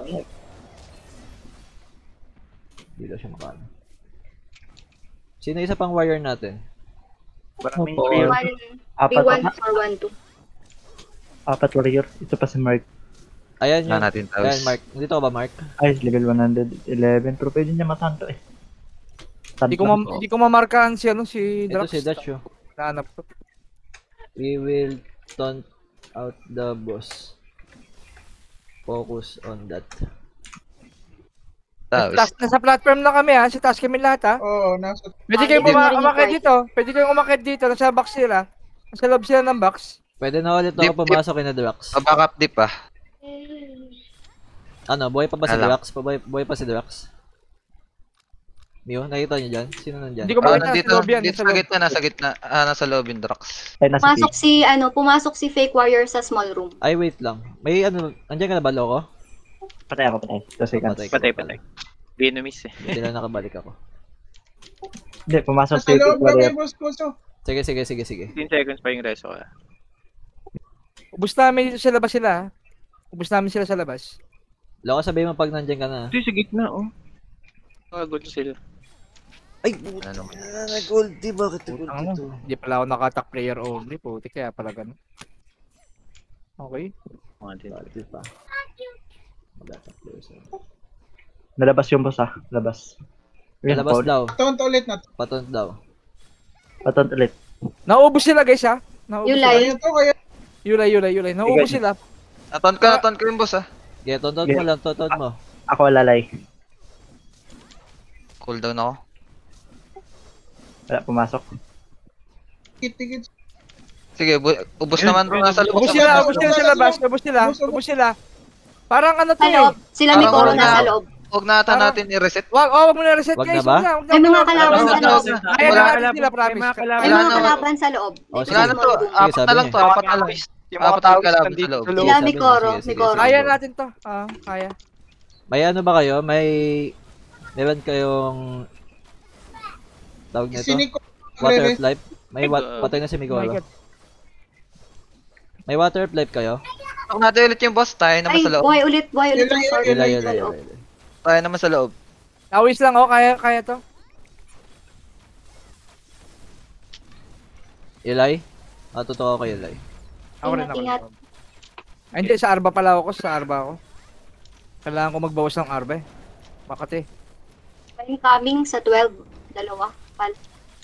S3: Hindi daw siya makano. Sino isa pang warrior natin?
S1: Maraming
S2: Opo.
S1: warrior.
S5: One,
S1: Apat,
S5: B one
S1: apat,
S5: for one two.
S1: apat warrior. Ito pa si Mark.
S3: Ayan yun.
S11: Na natin tawis.
S3: Ayan, Mark. Dito ka ba, Mark?
S1: Ay, level one eleven. Pero pwede niya matanto eh.
S4: Hindi ko, ma hindi ko mamarkahan si, ano, si
S3: Ito
S4: Drax.
S3: si Dutch, oh.
S4: Nahanap ko.
S3: We will taunt out the boss. Focus on that.
S11: Tawis.
S4: Tas, nasa platform na kami ha. Si task kami lahat ha.
S10: Oo, nasa...
S4: Pwede
S5: Ah,
S4: kayong
S5: hindi
S4: uma-
S5: mo rin
S4: umakit
S5: i-park.
S4: dito. Pwede kayong umakit dito. Nasa box sila. Nasa loob sila ng box.
S3: Pwede na ulit
S11: Dip,
S3: ako pumasok kay na Drax.
S11: Pa-backup dip ah.
S3: Ano, buhay pa ba si
S11: Alam.
S3: Drax? Buhay, buhay pa si Drax? Mio, nakita niyo dyan? Sino nandyan?
S4: Hindi ko
S11: Ah,
S4: makita
S11: nandito,
S4: sa loob yan.
S11: dito
S4: Nasa
S11: sa
S4: loob.
S11: gitna, nasa gitna. Ah, nasa loob yung Drax.
S1: Ay, nasa
S5: Pumasok
S1: page.
S5: si, ano, pumasok si Fake Warrior sa small room.
S3: Ay, wait lang. May ano, andyan ka na ba, Loco?
S1: Patay ako, patay. two seconds.
S3: Patay ka
S12: Patay,
S3: pa pala.
S12: patay. Di na-miss eh.
S3: Hindi na nakabalik ako.
S1: Hindi, pumasok
S10: Nasa
S1: si
S10: loob
S1: Fake
S10: kami,
S1: warrior.
S10: boss Kuso.
S3: Sige, sige, sige, sige.
S12: fifteen seconds pa yung reso ka.
S4: Ubus namin dito sa labas sila ha. Ubus namin sila sa labas.
S3: Loco, sabihin mo pag nandyan ka na.
S12: Ito sa gitna, oh. Pagod sila.
S3: Ay,
S11: Ano naman.
S3: nag-ulti. Bakit
S4: Putang ano. Hindi pala ako nakatak player only. Puti kaya pala ganun. Okay.
S12: Mga din.
S3: Ulti pa. Mag-attack players.
S1: Nalabas yung boss ah. Labas. Yun,
S3: Palabas
S1: Paul.
S3: daw.
S10: Taunt ulit na.
S3: Patont daw.
S1: Patant ulit.
S4: Naubos sila guys ha. Naubos
S5: Yulay.
S10: Ayun to, kaya...
S4: sila. Yulay, yulay, yulay. Naubos
S1: Sige.
S4: sila.
S11: Naton ka, naton ka yung boss ah.
S3: Okay, tontot mo lang, tontot mo.
S1: Ako lalay.
S11: Cooldown ako.
S1: Wala, pumasok.
S10: Tikit-tikit.
S11: Sige, bu- ubos naman bro, nasa loob.
S4: Ubos sila, ubos sila sa labas. Ubos sila, ubos sila. Parang ano to
S5: Sa
S4: eh.
S5: loob. Sila ni
S11: Parang
S5: Coro
S11: wala
S5: nasa
S11: na.
S5: loob.
S11: Huwag na ata
S4: Parang-
S11: natin i-reset.
S4: Wag, oh, wag mo na reset
S3: Wag
S4: guys.
S3: na ba?
S4: Wag na, wag na.
S5: May mga kalaban
S11: Wala
S5: sa
S11: na,
S5: loob.
S11: wala na.
S4: Kaya
S11: Wala
S4: na
S11: na.
S4: natin sila, promise.
S5: May
S11: Wala
S5: mga
S11: na.
S5: kalaban sa loob.
S3: Oh,
S5: Dito
S3: sige.
S5: sa
S11: Wala na
S5: small
S11: to,
S5: room.
S11: apat
S3: sabi
S11: na lang
S3: niya.
S11: to, apat na lang.
S9: Yung
S11: Apat
S9: mga
S11: na
S9: tawis
S11: kalaban sa
S9: nandito
S11: loob.
S9: sa loob.
S5: Sila
S3: Sige,
S5: ni
S3: sabi
S5: Coro.
S3: niya, sige,
S5: Ni
S3: sige,
S5: Coro.
S3: sige.
S4: Kaya natin to. Ah, kaya.
S3: May ano ba kayo? May... Meron kayong... Tawag nito?
S10: Siniko.
S3: Water pipe? May wa-
S12: Uh,
S3: patay na si
S4: Oh my
S3: Migolo.
S4: God.
S3: May water pipe kayo?
S11: Huwag natin ulit yung boss, tayo naman
S5: Ay,
S11: sa loob.
S5: buhay ulit, buhay ulit yung sword.
S3: Yula,
S5: Sa
S3: yula,
S5: loob.
S3: yula.
S11: Tayo naman sa loob.
S4: Tawis lang oh, kaya kaya to.
S3: Ilay? Matuto ako kay Ilay.
S4: Ako rin
S5: Ingat,
S4: ako.
S5: ingat.
S4: Ay, hindi, sa Arba pala ako, sa Arba ako. Kailangan ko magbawas ng Arba eh. Makati.
S5: Incoming sa twelve. Dalawa. Pal.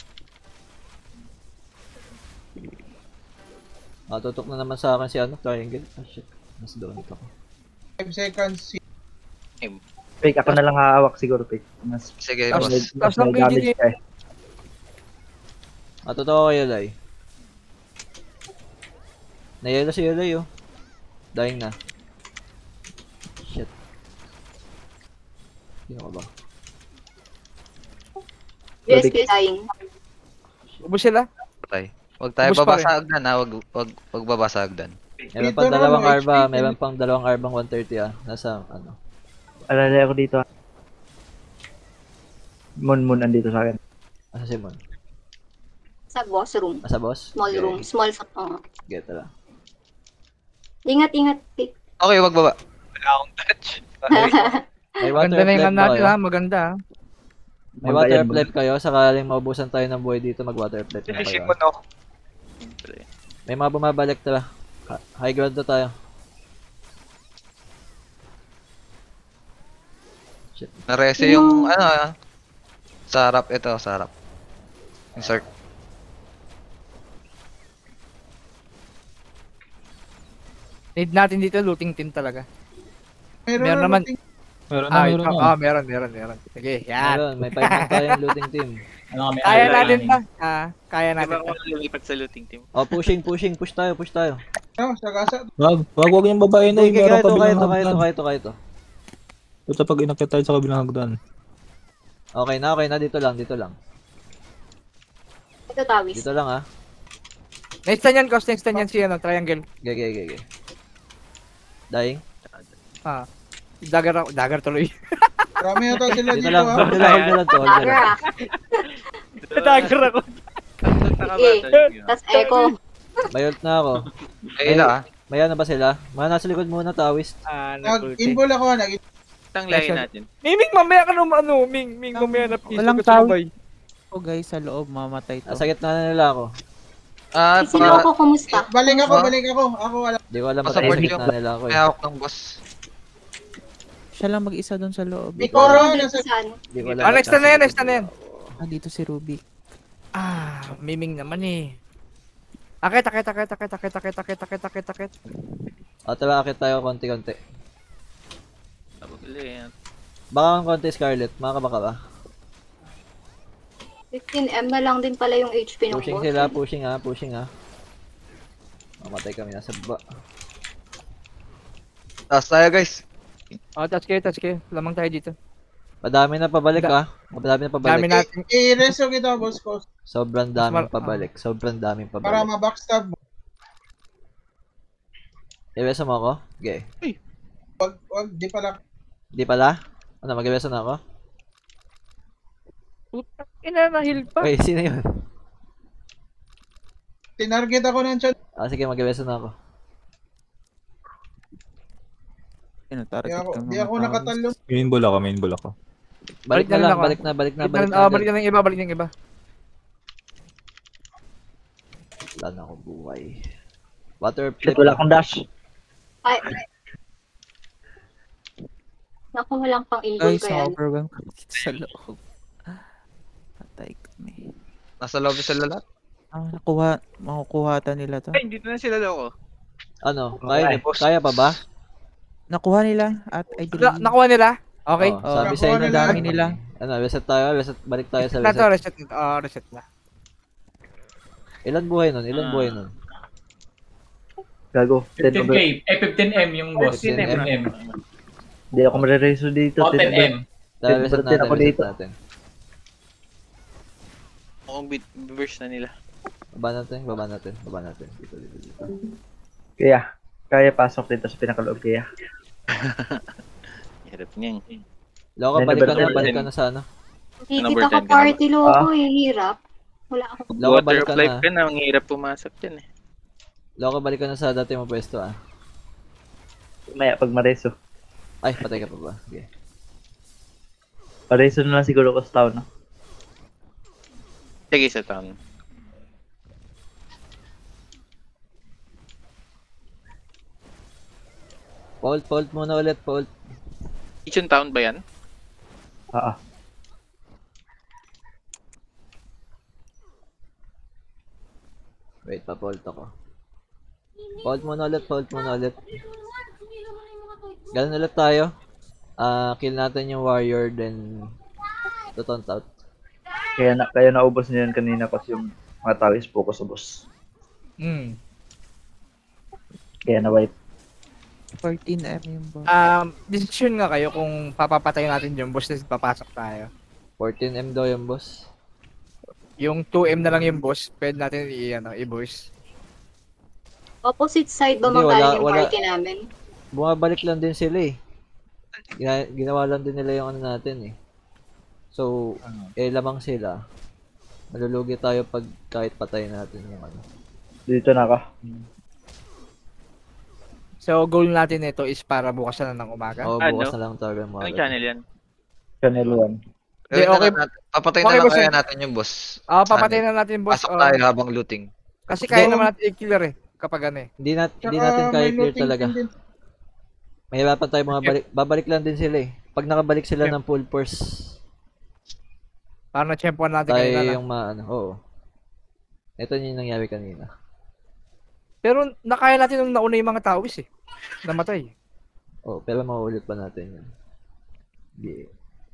S3: Matutok na naman sa akin si ano, triangle. Ah, shit. Mas doon ako.
S10: five seconds.
S1: Fake, ako na lang hahawak siguro, Fake. Mas,
S11: Sige,
S4: Tapos-
S11: boss.
S1: mas,
S4: tapos
S1: mas
S4: ng
S1: may damage
S4: B G G.
S1: ka eh.
S3: Matuto ako kay Ilay. Nayelo si Ilay oh. Dying na. Shit. Sino ka ba?
S5: Rescue dying.
S4: Ubus sila.
S11: Patay. Huwag tayo
S4: Ubus pa rin.
S11: babasa agdan ha, huwag, huwag, huwag babasa agdan.
S3: Meron
S10: Dito
S3: pang
S10: na,
S3: dalawang
S10: no,
S3: arba,
S10: H P.
S3: meron pang dalawang arbang one thirty ah. Nasa ano.
S1: Alalay ako dito. Moon Moon andito sa akin.
S3: Asa si Mon?
S5: Sa boss room.
S3: Asa boss?
S5: Small
S3: Okay.
S5: room. Small. Uh.
S3: Get tara.
S5: Ingat, ingat. Fake.
S11: Okay, wag baba.
S9: Wala akong touch.
S3: May water
S4: Maganda na yung
S3: pipe
S4: ano
S3: ba
S4: natin
S3: kayo?
S4: ha, maganda ha.
S3: May water pipe kayo? Sakaling maubusan tayo ng buhay dito, mag water pipe na
S9: Finish
S3: kayo.
S9: mo no.
S3: May mga bumabalik tara. Ha- High ground na tayo. Shit.
S11: Narese yung ano ah. Sa harap ito, sa harap. Insert.
S4: Need natin dito looting team talaga.
S10: Meron,
S4: Meron
S10: na
S4: naman-
S10: looting.
S2: Meron na,
S4: Ah,
S2: meron
S4: ito.
S2: na.
S4: Ah, meron, meron, meron. Sige, yan.
S3: Meron, may five man tayong looting team.
S7: Ano kami?
S4: Kaya
S7: ano,
S4: natin
S7: ano,
S4: ba? Ah, kaya
S12: Di
S4: natin
S12: ba
S4: ba?
S12: ako lumipat sa looting team?
S3: Oh, pushing, pushing, push tayo, push tayo.
S10: Ano, sagasa.
S2: Wag, wag, wag yung babae na
S3: Uy,
S2: eh.
S3: kaya
S2: Meron
S3: ito, kaya
S2: kabilang
S3: ito, kaya ito,
S2: hagdan.
S3: kaya ito, kaya ito.
S2: Ito pag inakit tayo sa kabilang hagdan.
S3: Okay na, okay na, dito lang, dito lang.
S5: Ito, Tawis.
S3: Dito lang ah.
S4: Next time yan, Cos. Next time yan si ano, triangle.
S3: Gage, gage, gage. Dying?
S4: Ah. Dagger ako. Dagger tuloy.
S10: Marami yata sila
S3: Dito
S10: dito
S3: lang,
S10: ha.
S3: hold nyo lang, hold nyo lang to, hold nyo
S5: Dagger
S3: lang.
S5: ah.
S4: Dagger ako.
S5: Sige. Tas echo.
S3: May ult na ako.
S11: Ay, ila ah.
S3: May ano ba sila? Mga nasa likod muna, Tawis.
S4: Ah, nag-ulti.
S10: Nag-invol ako, nag
S12: Itang layo natin.
S4: Miming, mamaya ka naman, ano, Ming, Ming, mamaya na piso.
S6: Walang
S4: ka
S6: tao.
S4: sumabay.
S6: O guys, sa loob, mamatay to.
S3: Nasa gitna na nila ako.
S11: Ah,
S5: Sino
S11: para
S5: ako, kumusta?
S10: Balik ako,
S11: Ah.
S10: balik ako. Ako wala.
S3: Hindi ko alam ba't
S11: Pasabot
S3: nasa
S11: yung-
S3: gitna nila ako
S11: may
S3: eh.
S11: hawak ng boss.
S6: Siya lang mag-isa doon sa loob.
S10: May koro,
S5: Dito
S10: nasa...
S5: sa ano.
S3: Hindi ko alam
S4: Ah,
S3: ba't
S4: next na
S3: nasa
S4: yan,
S3: likod
S4: next na
S3: nila
S4: yan.
S3: ako.
S6: Ah, dito si Rubik.
S4: Ah, Miming naman eh. Akit, akit, akit, akit, akit, akit, akit, akit, akit, akit.
S3: O, tara, akit tayo konti-konti.
S12: Tapos ulit.
S3: Baka ang konti, Scarlet. Makakabaka ba?
S5: fifteen M na lang din pala yung H P ng
S3: Pushing
S5: boss.
S3: sila, pushing ha, pushing ha. Mamatay kami nasa baba.
S11: Taas tayo guys.
S4: Oh, touch kayo, touch kayo. Lamang tayo dito.
S3: Madami na pabalik ha. Madami na pabalik.
S4: Dami natin.
S10: I-reso kita, boss ko.
S3: Sobrang
S4: Mas
S3: daming
S4: mar-
S3: pabalik. Sobrang daming
S10: Para
S3: pabalik.
S10: ma-backstab mo.
S3: I-beso mo ako? Okay.
S10: Wag, wag, di pala.
S3: Di pala? Ano, mag-beso na ako?
S4: Putang ina, na-heal pa.
S3: Wait, sino yun?
S10: Tinarget ako ng chan.
S3: Ah, sige, mag-beso na ako.
S6: Tinutarget
S10: Di ako,
S6: ng
S10: di
S6: mga
S10: ako
S6: tao.
S10: nakatalong.
S2: Main ball ako, main ball ako.
S3: Balik
S4: Balik
S3: na
S4: na
S3: lang,
S4: lang ako.
S3: balik na, balik na,
S4: Balik
S3: balik
S4: na,
S3: na.
S4: ah, balik na ng iba, balik na ng iba.
S3: Wala na akong buhay. Water
S1: Shit,
S3: flip.
S1: wala akong dash.
S5: Ay. Naku, walang pang invol
S6: Guys,
S5: kaya.
S6: na-overwhelm kami dito sa loob. Patay kami.
S11: Nasa lobby sila lahat.
S6: Ah, nakuha, makukuhatan nila to.
S12: Ay, dito na sila loko.
S3: Ano, kaya, kaya pa ba?
S6: Nakuha nila at I
S4: Na,
S6: believe.
S4: nakuha nila? Okay.
S3: Oh,
S6: Oh,
S3: sabi
S10: nakuha
S3: sa inyo,
S10: nila.
S6: dami nila.
S3: Ano, reset tayo, reset, balik tayo sa
S4: Na to,
S3: reset.
S4: reset na. Oh, reset na.
S3: Ilan buhay nun? Ilan
S12: Ah.
S3: buhay nun?
S1: Gago. ten
S7: fifteen
S1: over.
S7: K. Eh, fifteen M yung boss.
S3: fifteen M.
S7: fifteen M.
S1: Hindi ako marireso dito.
S7: O, ten M.
S3: Dahil
S1: ten
S3: reset
S1: over ten
S3: natin,
S1: ako
S3: reset
S1: dito.
S3: natin.
S12: Mukhang bit- burst na nila.
S3: Baba natin, baba natin, baba natin. Dito, dito, dito.
S1: Kaya, kaya pasok dito sa pinakaloob kaya.
S12: Hirap niyan.
S3: Loko,
S1: Then,
S3: balik ka
S1: number
S3: na, balik ka
S12: ten.
S3: na sa ano.
S5: Hindi
S12: Number
S5: kita
S12: ten
S5: ka
S12: ka
S5: party loko
S1: Ah.
S5: eh, hirap. Wala ako.
S3: Loko,
S12: Water
S3: balik
S12: of
S3: ka
S12: life
S3: na.
S12: ka na, ang hirap pumasok dyan eh.
S3: Loko, balik ka na sa dati mong pwesto ah.
S1: Maya, pag mareso.
S3: Ay, patay ka pa ba? Okay.
S1: Pareso na lang siguro ko sa town, no?
S12: Sige sa town.
S3: Fault, fault muna ulit, fault.
S12: Kitchen town ba yan?
S1: Oo.
S3: Wait, pa-fault ako. Fault muna ulit, fault muna ulit. Ganun ulit tayo. Ah, kill natin yung warrior, then tutont out.
S1: Kaya, na, kaya naubos niyo yun kanina kasi yung mga tao is focus sa boss.
S4: Hmm.
S1: Kaya na-wipe.
S6: fourteen M yung boss.
S4: Um, decision nga kayo kung papapatay natin yung boss na papasok tayo.
S3: fourteen M daw yung boss.
S4: Yung two M na lang yung boss, pwede natin i ano, i-boss.
S5: Opposite side ba
S3: Hindi,
S5: magaling
S3: wala-
S5: yung
S3: wala.
S5: party namin?
S3: Bumabalik lang din sila eh. Gina ginawa lang din nila yung ano natin eh. So, eh lamang sila. Malulugi tayo pag kahit patay natin yung ano.
S1: Dito na ka.
S4: So, goal natin ito is para bukas na lang ng umaga.
S3: Oo,
S12: Ano?
S3: bukas na lang talaga mga
S12: Anong channel yan?
S1: Channel one.
S4: Hindi,
S11: Gawin na
S4: okay.
S11: lang natin. Papatay
S4: Okay,
S11: na lang
S4: boss,
S11: kaya
S4: eh.
S11: natin yung boss.
S4: Ah, papatay na natin boss.
S11: Pasok
S4: oh.
S11: tayo habang looting.
S4: Kasi kaya
S10: Go.
S4: naman natin i-clear eh, kapag ano eh.
S3: Hindi, nat hindi
S10: Tsaka
S3: natin kaya
S10: may
S3: clear
S10: looting
S3: talaga.
S10: din din.
S3: Mahirapan tayo mga balik. Babalik lang din sila eh. Pag nakabalik sila
S4: Yeah.
S3: ng full force,
S4: Para na-champuan natin
S3: tayo
S4: kanina.
S3: yung maano. Oo. Ito yung nangyari kanina.
S4: Pero nakaya natin nung nauna yung mga tawis eh. Namatay.
S3: Oo, pero mauulit pa natin yun. Yeah.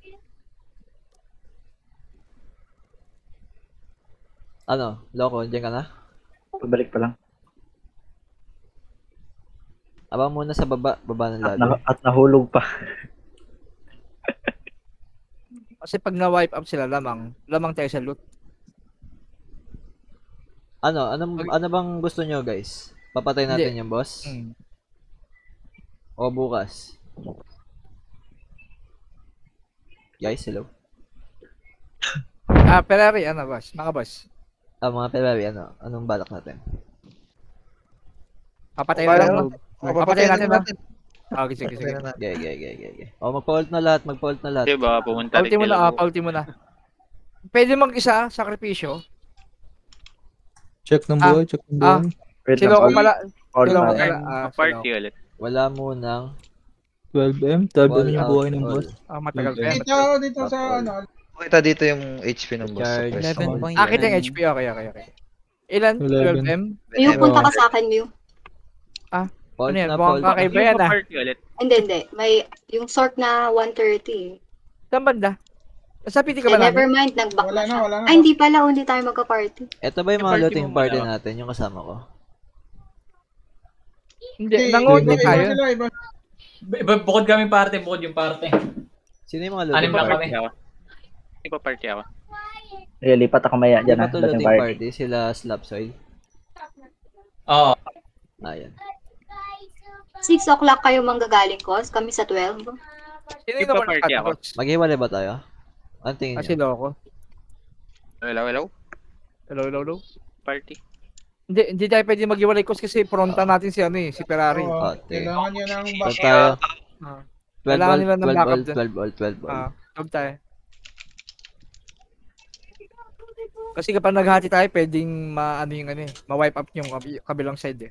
S3: Ano? Loko, dyan ka na?
S1: Pabalik pa lang.
S3: Abang muna sa baba, baba ng
S1: At,
S3: ladder.
S1: na, at nahulog pa.
S4: Kasi pag na-wipe up sila, lamang. Lamang tayo sa loot.
S3: Ano? Ano, ano bang gusto nyo, guys? Papatay natin
S4: Hindi.
S3: yung boss?
S4: Hmm.
S3: O bukas? Guys, hello?
S4: Ah, Ferrari, ano boss? Mga boss.
S3: Ah, mga Ferrari, ano? Anong balak natin?
S4: Papatay
S9: Parang-
S4: natin. no? Papatay natin, no? Ah, Okay, sige, sige.
S3: Gaya, gaya, gaya, gaya, gaya. O, magpa-ult na lahat, magpa-ult na lahat.
S12: Diba, pumunta rin
S4: Paulti mo na,
S12: sila.
S4: ah, paulti mo na. Pwede mag-isa, sakripisyo.
S2: Check ng
S4: Ah,
S2: buhay, check ng
S4: ah.
S2: buhay.
S1: Wait
S4: Silo ko
S1: lang,
S4: pala.
S1: all
S4: Silo ko
S1: time.
S4: pala. Ah,
S12: Party
S4: silo.
S12: ulit.
S3: Wala munang
S2: twelve M? twelve M
S3: wall
S2: yung
S3: out
S2: buhay ng
S3: all.
S2: boss.
S4: Ah, matagal pa yan.
S10: Dito ako, dito sa
S3: All.
S10: ano.
S11: Pakita dito yung H P ng boss.
S3: Charge.
S11: Suppress.
S12: eleven point
S4: Akit yung H P, okay, okay, okay. Ilan?
S2: eleven.
S4: twelve M?
S5: Mew, punta ka sa akin, Mew.
S3: Pault
S4: Ano yan?
S3: na,
S4: Mukhang
S3: pault na.
S4: kakaiba yan, ah.
S12: Party ulit.
S5: Hindi, hindi. May yung sort na one thirty.
S4: Saan banda? Nasa P T ka
S5: Eh,
S4: ba namin?
S5: never mind, nag-back
S10: Wala
S5: na
S10: na,
S5: siya.
S10: wala na.
S5: Ay, hindi pala, hindi tayo magka-party.
S3: Ito ba yung
S12: Yung
S3: mga
S12: party
S3: looting
S12: mo
S3: party
S12: muna.
S3: natin, yung kasama ko?
S4: Hindi,
S10: Hindi,
S4: nangote
S10: iba
S4: tayo.
S10: sila, iba.
S7: Iba, bukod kami party, bukod yung party.
S3: Sino yung mga
S7: Anim
S3: looting
S7: lang
S3: party?
S7: kami.
S12: Ako. Hindi pa party ako.
S1: Sige, lipat ako maya
S3: Di
S1: dyan
S3: ba
S1: ha.
S3: to
S1: Dating
S3: looting
S1: party.
S3: party? Sila Slapsoid?
S7: Oo.
S3: Ayan.
S5: six o'clock kayo manggagaling ko, kami sa twelve.
S4: Sino
S12: Di
S4: yung
S12: ba
S4: naman
S12: party ako?
S3: Maghiwalay ba tayo? Ano tingin
S4: Ah,
S3: nyo?
S4: si Loco.
S12: Hello, hello.
S4: Hello, hello, hello.
S12: Party.
S4: Hindi, hindi tayo pwede mag-iwalay course kasi fronta natin si ano eh, si Ferrari.
S10: Oo,
S3: Ate.
S10: kailangan niya ng
S3: Saan
S10: backup.
S3: tayo?
S4: Ah.
S3: twelve
S4: Kailangan
S3: all,
S4: nila ng
S3: twelve
S4: backup
S3: all,
S4: dyan.
S3: twelve all, twelve all.
S4: Ah, tawag tayo. Kasi kapag naghati tayo, pwedeng ma-ano yung ano eh, ma-wipe up yung kabi- kabilang side eh.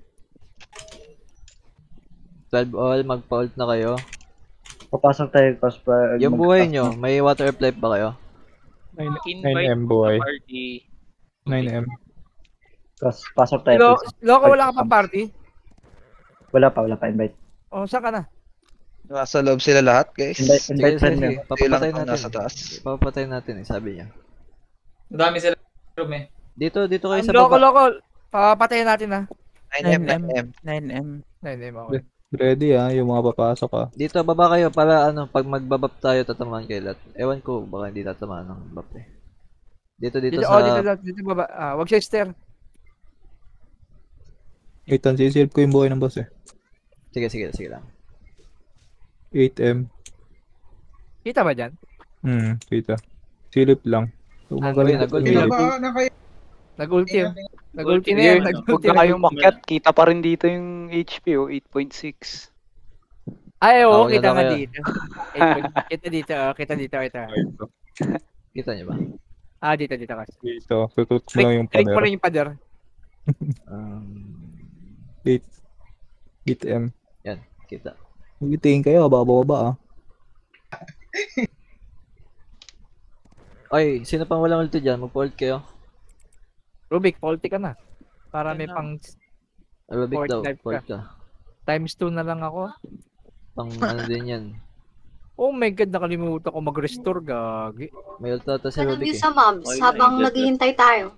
S3: twelve all, magpa-ult na kayo.
S1: Papasok tayo cause pa.
S3: Yung buhay nyo, may water pipe ba kayo?
S2: nine
S12: Invite
S2: M
S12: to
S2: buhay.
S12: the party.
S2: nine M.
S1: Cause pasok tayo.
S4: Lo
S1: please.
S4: Loco, wala ka pang party?
S1: Wala pa, wala pa invite.
S4: O, saan ka na?
S11: Nasa loob sila lahat, guys.
S1: Invite,
S3: Sige,
S1: invite
S3: sige,
S1: friend
S3: sige.
S1: nyo.
S11: Hindi lang
S3: Papapatay
S11: ang
S3: natin.
S11: nasa taas.
S3: Papapatay natin eh, sabi niya.
S7: Ang dami sila room eh.
S3: Dito, dito kayo
S4: Ang
S3: sa
S4: Loco,
S3: baba.
S4: Loco, papatayin natin ha.
S11: nine M, nine M.
S6: nine M.
S4: Nine, nine, okay.
S2: Ready ah, yung mga papasok ah.
S3: Dito, baba kayo para ano, pag magbabap tayo, tatamaan kayo lahat. Ewan ko, baka hindi tatamaan ng bap eh. Dito, dito,
S4: Dito,
S3: sa...
S4: oh, dito, dito, dito baba. Ah, wag siya stair.
S2: Wait, ang sisilip ko yung buhay ng boss eh.
S3: Sige, sige, sige lang.
S2: eight M.
S4: Kita ba dyan?
S2: Hmm, kita. Silip lang. So,
S3: Ah,
S2: magaling.
S3: nag-ult
S2: Silip.
S3: na.
S10: Pinaba na kayo.
S4: Nag-ulti yun. Nag-ulti na
S12: Ulti
S4: yan.
S12: na yun.
S4: Nag-ulti
S9: Huwag
S4: na
S9: na kayong makyat, kita pa rin dito yung H P oh, eight point six.
S4: Ay, oo,
S3: Ako na
S4: kita
S3: lang
S4: nga
S3: kayo.
S4: dito. Eh, kita dito, oh, kita dito, kita.
S3: Kita niyo ba?
S4: Ah, dito, dito kasi.
S2: Dito, kukuts mo
S4: Click,
S2: lang yung
S4: click mo
S2: pader.
S4: rin yung pader.
S3: Um,
S2: eight. eight M.
S3: yan, kita.
S2: Magitingin kayo, baba-baba ah.
S3: Oy, sino pang walang ulti dyan? Mag-ult kayo.
S4: Rubik, faulty ka na. Para may
S12: Yan na.
S4: pang
S3: Aerobic
S4: Fort
S3: daw,
S4: life ka.
S3: fort ka.
S4: times two na lang ako.
S3: Pang ano din yan.
S4: Oh my god, nakalimutan ko mag-restore, gagi.
S3: May ult ata sa
S5: Tanong
S3: aerobic
S5: niyo
S3: eh.
S5: sa mobs
S12: Ay,
S5: habang
S12: ay,
S5: naghihintay tayo.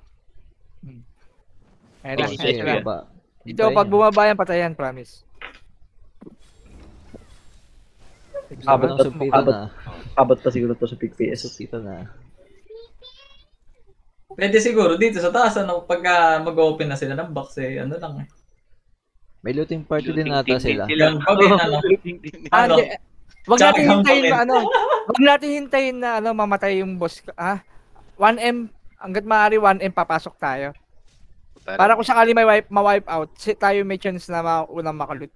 S4: Ayun na,
S3: Oh,
S12: Yes,
S3: sige,
S4: ayun na.
S3: baba.
S4: Ito,
S3: Hintayin
S4: pag
S3: niyo.
S4: bumaba yan, patayan, promise.
S3: Abot ng
S1: Abot-
S3: supita
S1: abot.
S3: na.
S1: Abot pa siguro to sa P P S.
S3: Supita na.
S7: Pwede siguro dito sa taas, ano, pagka mag-open na sila ng box eh, ano lang eh.
S3: May looting party din
S12: Looting
S3: ata
S12: team
S3: sila.
S12: din sila.
S7: Yung pag yun, ano,
S4: Ah,
S7: ano,
S4: di, wag
S7: Tsaka
S4: natin hintayin
S7: gampakin.
S4: na ano. Wag natin hintayin na ano mamatay yung boss. Ah, one M hangga't maaari one M papasok tayo. Para kung sakali may wipe, ma-wipe out, si tayo may chance na maunang makalut.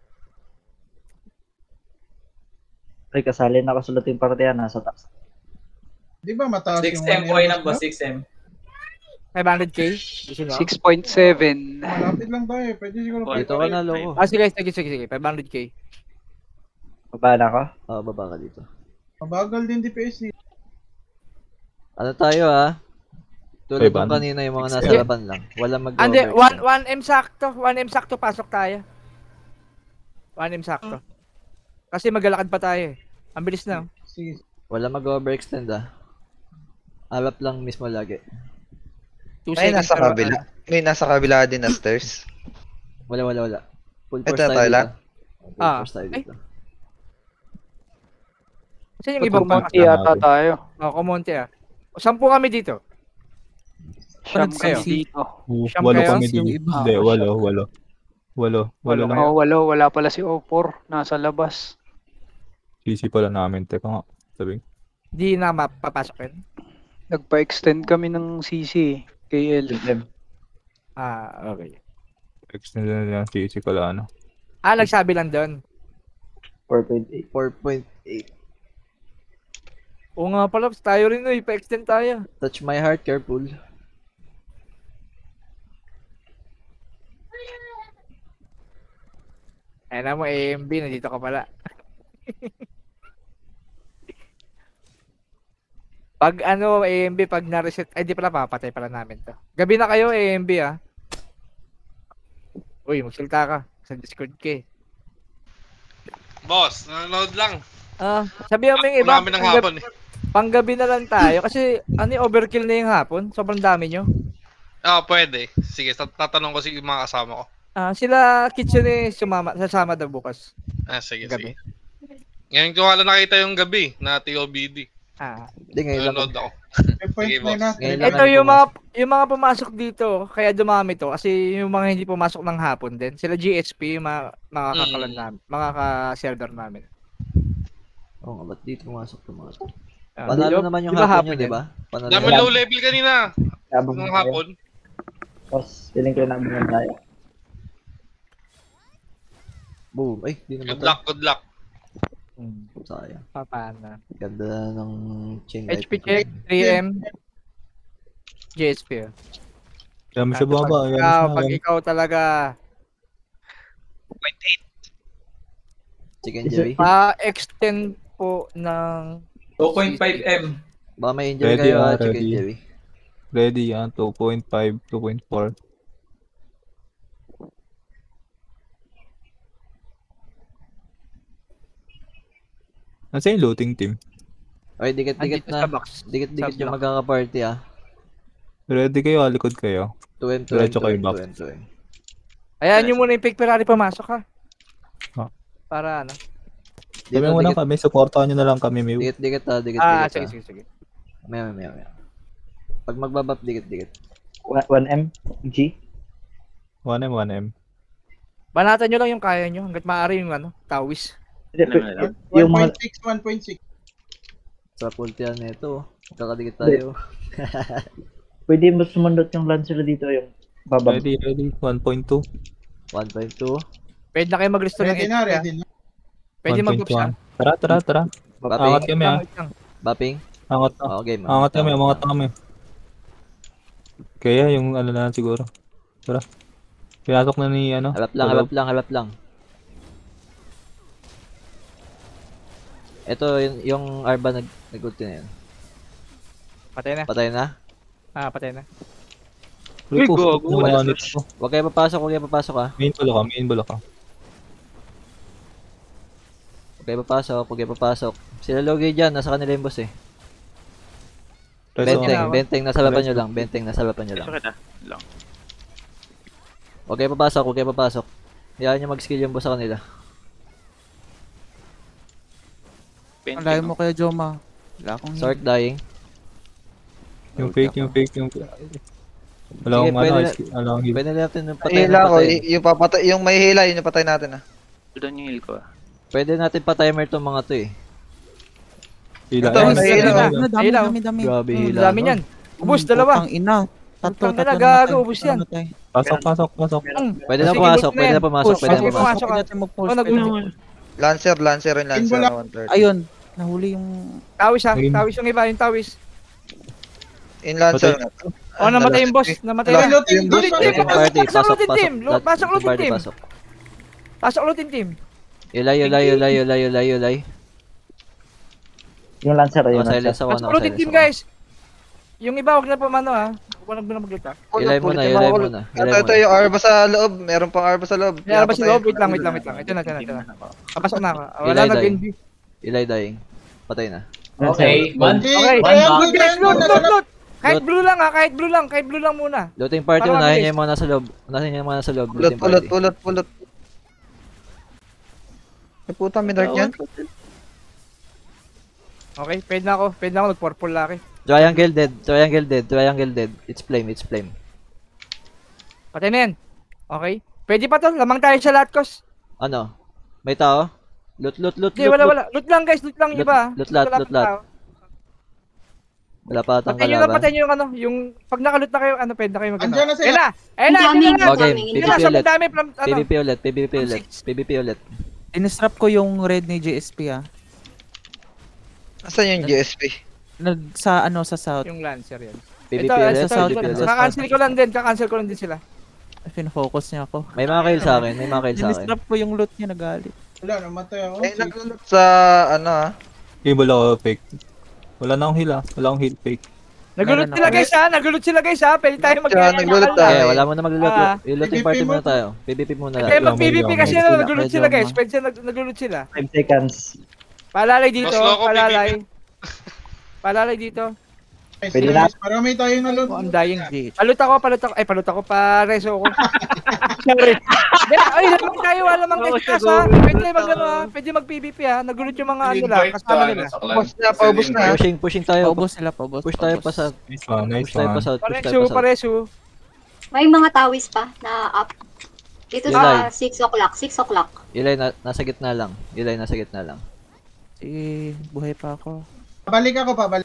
S1: Ay, kasali na ako sa luting partiyan, nasa taas.
S10: Di ba mataas
S7: six
S10: yung
S7: M
S10: one
S7: po yun
S10: M
S7: ang boss, six M.
S4: five hundred K? Gusto nyo?
S9: six point seven.
S10: Malapit lang tayo. Pwede siguro
S12: Oh,
S3: Dito ka na, loko.
S4: Ah, sige, sige, sige, sige. five hundred K.
S1: Baba na ako.
S3: Ah, baba ka dito.
S10: Mabagal din D P S eh.
S3: Ano tayo ah? Tulad
S2: Five
S3: ng
S2: hundred.
S3: kanina yung mga
S2: Six
S3: nasa
S2: M.
S3: harapan lang. Wala mag
S4: Ande, one, one M sakto. one M sakto, pasok tayo. one M sakto. Kasi maglalakad pa tayo eh. Ang bilis na. oh.
S10: Sige.
S3: Wala mag-overextend ah. Alap lang mismo lagi.
S4: Two
S11: May
S4: seconds
S11: nasa
S4: per-
S11: kabila. May nasa kabila din na stairs.
S3: Wala, wala, wala. Full
S11: Ito
S3: force
S11: na
S3: tayo
S11: tayo
S3: dito.
S11: lang?
S3: Full
S4: Ah,
S3: force tayo
S4: ay.
S3: dito.
S4: Saan yung ibang
S9: Kumonti
S4: mga?
S9: yata tayo.
S4: Oh, kumonti ah. Sampu kami dito.
S9: Siyam
S4: kayo?
S9: kami dito.
S2: Uh,
S4: Siyam
S2: walo
S4: kayo?
S2: kami
S9: Yung
S2: dito.
S9: iba.
S2: Hindi,
S9: Ah,
S2: walo,
S9: siyam.
S2: walo. Walo, walo
S4: Walo
S2: lang.
S4: kayo?
S9: Oh, wala, wala pala si O four. Nasa labas.
S2: Sisi pala namin. Teka nga, sabi.
S4: Di na mapapasok yun.
S9: Nagpa-extend kami ng C C kay Elf.
S4: Ah, okay.
S2: Extend na lang sisi pala ano.
S4: Ah, nagsabi lang doon.
S1: four point eight.
S3: four point eight.
S4: Oo nga pala, tayo rin eh. Pa-extend tayo.
S3: Touch my heart, careful.
S4: Ayun na mo, A M B, nandito ka pala. Pag ano, A M B, pag na-reset, ay di pala, papatay pala namin to. Gabi na kayo, A M B ah. Uy, magsalita ka. Sa Discord ka eh.
S13: Boss, nanonood lang.
S4: Ah, sabi mo yung iba,
S13: Marami ng hapon eh.
S4: panggabi na lang tayo. Kasi, ano yung overkill na yung hapon? Sobrang dami nyo.
S13: Ah, pwede. Sige, tat- tatanong ko si mga kasama ko.
S4: Ah, sila Kitsune sumama, sasama daw bukas.
S13: Ah, sige,
S4: Gabi.
S13: sige. Ngayon ko wala nakita yung gabi na T O B D.
S4: Ah.
S3: Hindi, ngayon lang.
S13: Nanonood ako.
S10: Point
S13: Sige,
S10: nine
S13: boss.
S10: na.
S3: Ngayon lang
S4: Ito
S3: kami
S4: yung mga
S3: pumasok.
S4: yung mga pumasok dito, kaya dumami to kasi yung mga hindi pumasok ng hapon din. Sila G S P, yung mga mga kakalan namin, mga ka-server namin.
S3: Oo nga, ba't dito pumasok to mga to?
S4: Ah,
S3: Panalo
S4: di-
S3: naman yung
S4: di ba
S3: hapon nyo,
S4: yun?
S3: di ba? Panalo
S13: Dami
S3: naman.
S13: low level kanina.
S1: Abang
S13: Ng
S1: tayo.
S13: hapon.
S1: Tapos, feeling ko nabungan tayo.
S3: Boom. Ay, di naman
S13: Good luck, good luck.
S4: Hmm.
S3: Sayang.
S4: Paano?
S3: Ganda ng chain
S4: H P
S3: light.
S4: check, three M, G S P.
S2: Kaya mo siya baba.
S4: Pag,
S2: Ayan
S4: ikaw,
S2: siya.
S4: pag ikaw talaga
S6: point eight.
S3: Chicken
S1: Is
S3: Jerry.
S4: pa-extend po ng
S7: two point five M.
S3: Baka may injury
S2: Ready,
S3: kayo
S2: ah,
S3: ha, Chicken
S2: ready.
S3: Jerry.
S2: Ready yan. two point five, two point four. Nasa yung looting team?
S3: Okay, dikit-dikit
S4: Andito
S3: na.
S4: sa box.
S3: Dikit-dikit
S4: Sa
S3: yung
S4: block.
S3: magkaka-party ah.
S2: Ready kayo, alikod kayo.
S3: two M, two M,
S2: Diretso
S3: two
S2: kayo
S3: M,
S2: back.
S3: two M, two M.
S4: Ayan nyo muna yung fake Ferrari pumasok ha.
S2: Ah.
S4: Para ano?
S2: Sabi
S3: Dito,
S2: mo lang
S3: dikit,
S2: kami, supportahan nyo na lang kami, Mew.
S3: dikit-dikit ha,
S4: Ah,
S3: dikit-dikit
S4: sige,
S3: ha.
S4: sige, sige.
S3: Maya, maya, maya. Pag magbabap, dikit-dikit.
S1: one M, G.
S2: one M, one M.
S4: Banatan nyo lang yung kaya nyo hanggat maaari yung ano, tawis.
S1: Hindi,
S12: Ano
S1: pe-
S12: nga lang?
S1: yung mga,
S10: one point six, one point six.
S3: Sa pultian nito, kakadikit tayo.
S1: pwede mo sumundot yung lancer dito, yung babab.
S2: Ready, ready. one point two.
S3: one point two.
S4: Pwede na kayo mag-restore ng
S10: Ready na,
S4: H P ha.
S10: ready na.
S4: Pwede mag-boost ha.
S2: Tara, tara, tara. Angat kami ah.
S4: Wait lang.
S3: Bapping.
S2: Angat na.
S3: Oh, game.
S2: Angat kami, angat na kami. Kaya yung ano na siguro. Tara. Pinasok na ni ano.
S3: Halap lang, halap lang, halap lang. Ito, yung, yung Arba nag nag-ulti na yun.
S4: Patay na.
S3: Patay na?
S4: Ah, patay na.
S2: Uy,
S9: Uy, gago.
S2: Wala nito.
S3: Huwag kayo papasok, huwag kayo papasok ha.
S2: Main balo ka, main balo ka.
S3: Huwag kayo papasok, huwag kayo papasok. Sila Logi dyan, nasa kanila yung boss eh.
S2: Reso
S3: Benteng,
S2: nga.
S3: benteng, nasa laban nyo lang. Benteng, nasa laban nyo lang.
S12: Ito kita. Lang.
S3: Huwag kayo papasok, huwag kayo papasok. Hayaan nyo mag-skill yung boss sa kanila.
S6: Ang layo mo kaya, Joma. Wala akong
S3: Sark dying.
S2: Yung fake, yung fake, yung fake. Wala
S3: Sige,
S2: akong ano,
S3: pwede na-
S2: ice- wala akong hit.
S3: Pwede natin yung patay
S11: Hila
S3: na
S11: ko,
S3: patay.
S11: y- yung papatay, yung may hila, yun yung patay natin ah.
S12: Doon yung heal ko ah.
S3: Pwede natin pa-timer tong mga to eh.
S2: Hila.
S11: Ito,
S2: Ayun,
S11: may
S2: hila,
S11: hila.
S2: hila.
S6: Ano, dami,
S4: Ilaw.
S6: dami, dami.
S3: Grabe
S4: Hmm,
S3: hila.
S4: dami
S3: no?
S4: niyan. Ubus, dalawa.
S6: Putang ina. Tatlo,
S4: Putang ina,
S6: tatlo
S4: gago,
S6: namatay.
S4: ubus yan.
S6: Namatay.
S2: Pasok, pasok, pasok.
S4: Hmm.
S3: Pwede na
S4: Sige,
S3: pumasok,
S4: boost na
S3: pwede
S4: yan.
S3: na pumasok,
S4: Push,
S3: pwede na
S4: sige,
S3: pumasok.
S4: pumasok.
S6: Pwede natin mag-push.
S4: Oh, nag-
S6: Pwede.
S11: Lancer, lancer yung lancer
S10: Inbola.
S11: na one thirty.
S6: Ayun. Nahuli yung...
S4: Tawis ha,
S2: Ayun.
S4: tawis yung iba, yung tawis.
S11: In lancer
S2: Patay.
S11: na to.
S4: Oh, namatay yung boss, namatay
S11: Wala.
S4: na.
S10: Looting,
S11: Yung boss,
S10: looting,
S3: Looting
S10: looting.
S3: party,
S4: Pasok
S3: pasok,
S4: looting
S3: pasok.
S4: team, lo- pasok looting
S3: party,
S4: team.
S3: pasok.
S4: Pasok looting team.
S3: Ilay, ilay, ilay, ilay, ilay, ilay.
S1: Yung lancer,
S3: Oh,
S1: yung lancer.
S3: silence ako,
S4: Pasok
S3: no,
S4: looting
S3: silence
S4: team
S3: ako.
S4: guys. Yung iba, wag na pa mano ha. Wag na maglita.
S3: Ilay mo na, ilay mo na.
S11: Ito,
S3: Ilay mo
S11: ito
S3: na.
S11: yung arba sa loob. Meron pang arba sa loob.
S4: Kaya ba si
S11: Pinapatay.
S4: Lob? Wait lang, wait lang, wait lang. Ito na, ito na, ito na. Papasok na ako. Ah, Wala
S3: Ilay
S4: nag-N B.
S3: dying. Ilay dying. Patay na.
S7: Okay, one.
S4: Okay,
S7: One back.
S4: loot, guys, loot, loot, loot. Kahit blue lang ha, kahit blue lang, kahit blue lang muna.
S3: Looting party,
S4: Para
S3: unahin
S4: mabilis.
S3: niya yung mga nasa loob. Unahin niya yung mga nasa loob.
S11: Pulot,
S3: Looting
S11: pulot,
S3: party.
S11: pulot, pulot. Ay puta, may dark yan.
S4: Okay, pwede na ako, pwede na ako, nag-purple laki.
S3: Triangle dead, triangle dead, triangle dead. It's flame, it's flame.
S4: Patay na yan. Okay. Pwede pa to, lamang tayo sa lahat, Kos.
S3: Ano? May tao? Loot, loot, loot,
S4: Hindi,
S3: loot,
S4: wala,
S3: loot.
S4: wala. Loot lang guys, loot lang
S3: Loot-
S4: iba.
S3: loot lahat,
S4: Wala
S3: loot
S4: pang
S3: lahat.
S4: tao.
S3: Wala pa atang
S4: Patay nyo na,
S3: kalaban.
S4: patay nyo yung ano, yung pag nakaloot na kayo, ano, pwede na kayo mag-ano.
S10: Andiyan na sila.
S4: Ayun na! Ayun na!
S5: Ang
S4: Ayun
S5: daming,
S4: na!
S3: Oh, game.
S5: daming.
S4: Ayun na,
S3: PvP
S4: sa
S3: ulit.
S4: dami from, ano.
S3: PvP ulit, PvP ulit, PvP ulit.
S6: Dinistrap ko yung red ni J S P ah.
S11: Asan yung G S P?
S6: Nag, sa ano, sa south.
S4: Yung Lancer yan.
S3: PvP
S4: Ito,
S3: ulit,
S4: ito,
S6: sa south,
S4: ito,
S3: PvP
S4: ito.
S3: ulit.
S4: Kaka-cancel ko lang din, kaka-cancel ko lang din sila.
S6: Fin-focus niya ako.
S3: May mga kill sa akin, may mga kill sa akin.
S6: Dinistrap ko yung loot niya, nagalit.
S10: Wala, namatay ako.
S11: Ay, naglulot sa ano ah.
S2: Cable ako fake. Wala na akong heal ah. Wala akong heal fake.
S4: Nagulot
S6: Meron
S4: sila
S6: ako.
S4: guys ha, nagulot sila guys ha, pwede tayo mag-
S11: Diyan, nagulot tayo.
S3: Okay, wala mo na maglulot.
S4: Ah.
S3: Yung looting
S10: PvP
S3: party
S10: mo.
S3: muna tayo. PvP muna
S4: Kaya
S3: tayo.
S4: mag-PvP kasi
S2: Medyo
S4: na,
S3: ma-
S4: nagulot
S3: medyo
S4: sila guys,
S3: ma-
S4: pwede sila, nag- nagulot sila.
S1: five seconds.
S4: Palalay dito,
S13: Mas loko,
S4: palalay. Palalay dito.
S10: Nice,
S1: Pwede
S10: nice. Marami tayong nalot.
S4: Oh, I'm dying.
S6: G H.
S4: Palut ako, palut ako. Ay, palut ako, pareso ako. Sorry. Hindi, ay, lamang tayo, lamang tayo sa taas ha. Pwede mag-ano ha, pwede mag-PvP ha. Nagulot yung mga ano nila, kasama nila.
S11: Paubos na, paubos na.
S3: Pushing, pushing tayo.
S6: Paubos sila, paubos.
S3: Push tayo pa sa,
S2: Nice one, nice
S3: push tayo pa
S2: one.
S3: sa, push tayo
S4: Pareso,
S3: pa sa.
S4: pareso.
S5: May mga tawis pa na up. Dito
S3: Yulay.
S5: sa six o'clock, six o'clock.
S3: Ilay, na, nasa gitna lang. Ilay, nasa gitna lang.
S6: Eh, buhay pa ako.
S10: Pabalik ako, pabalik.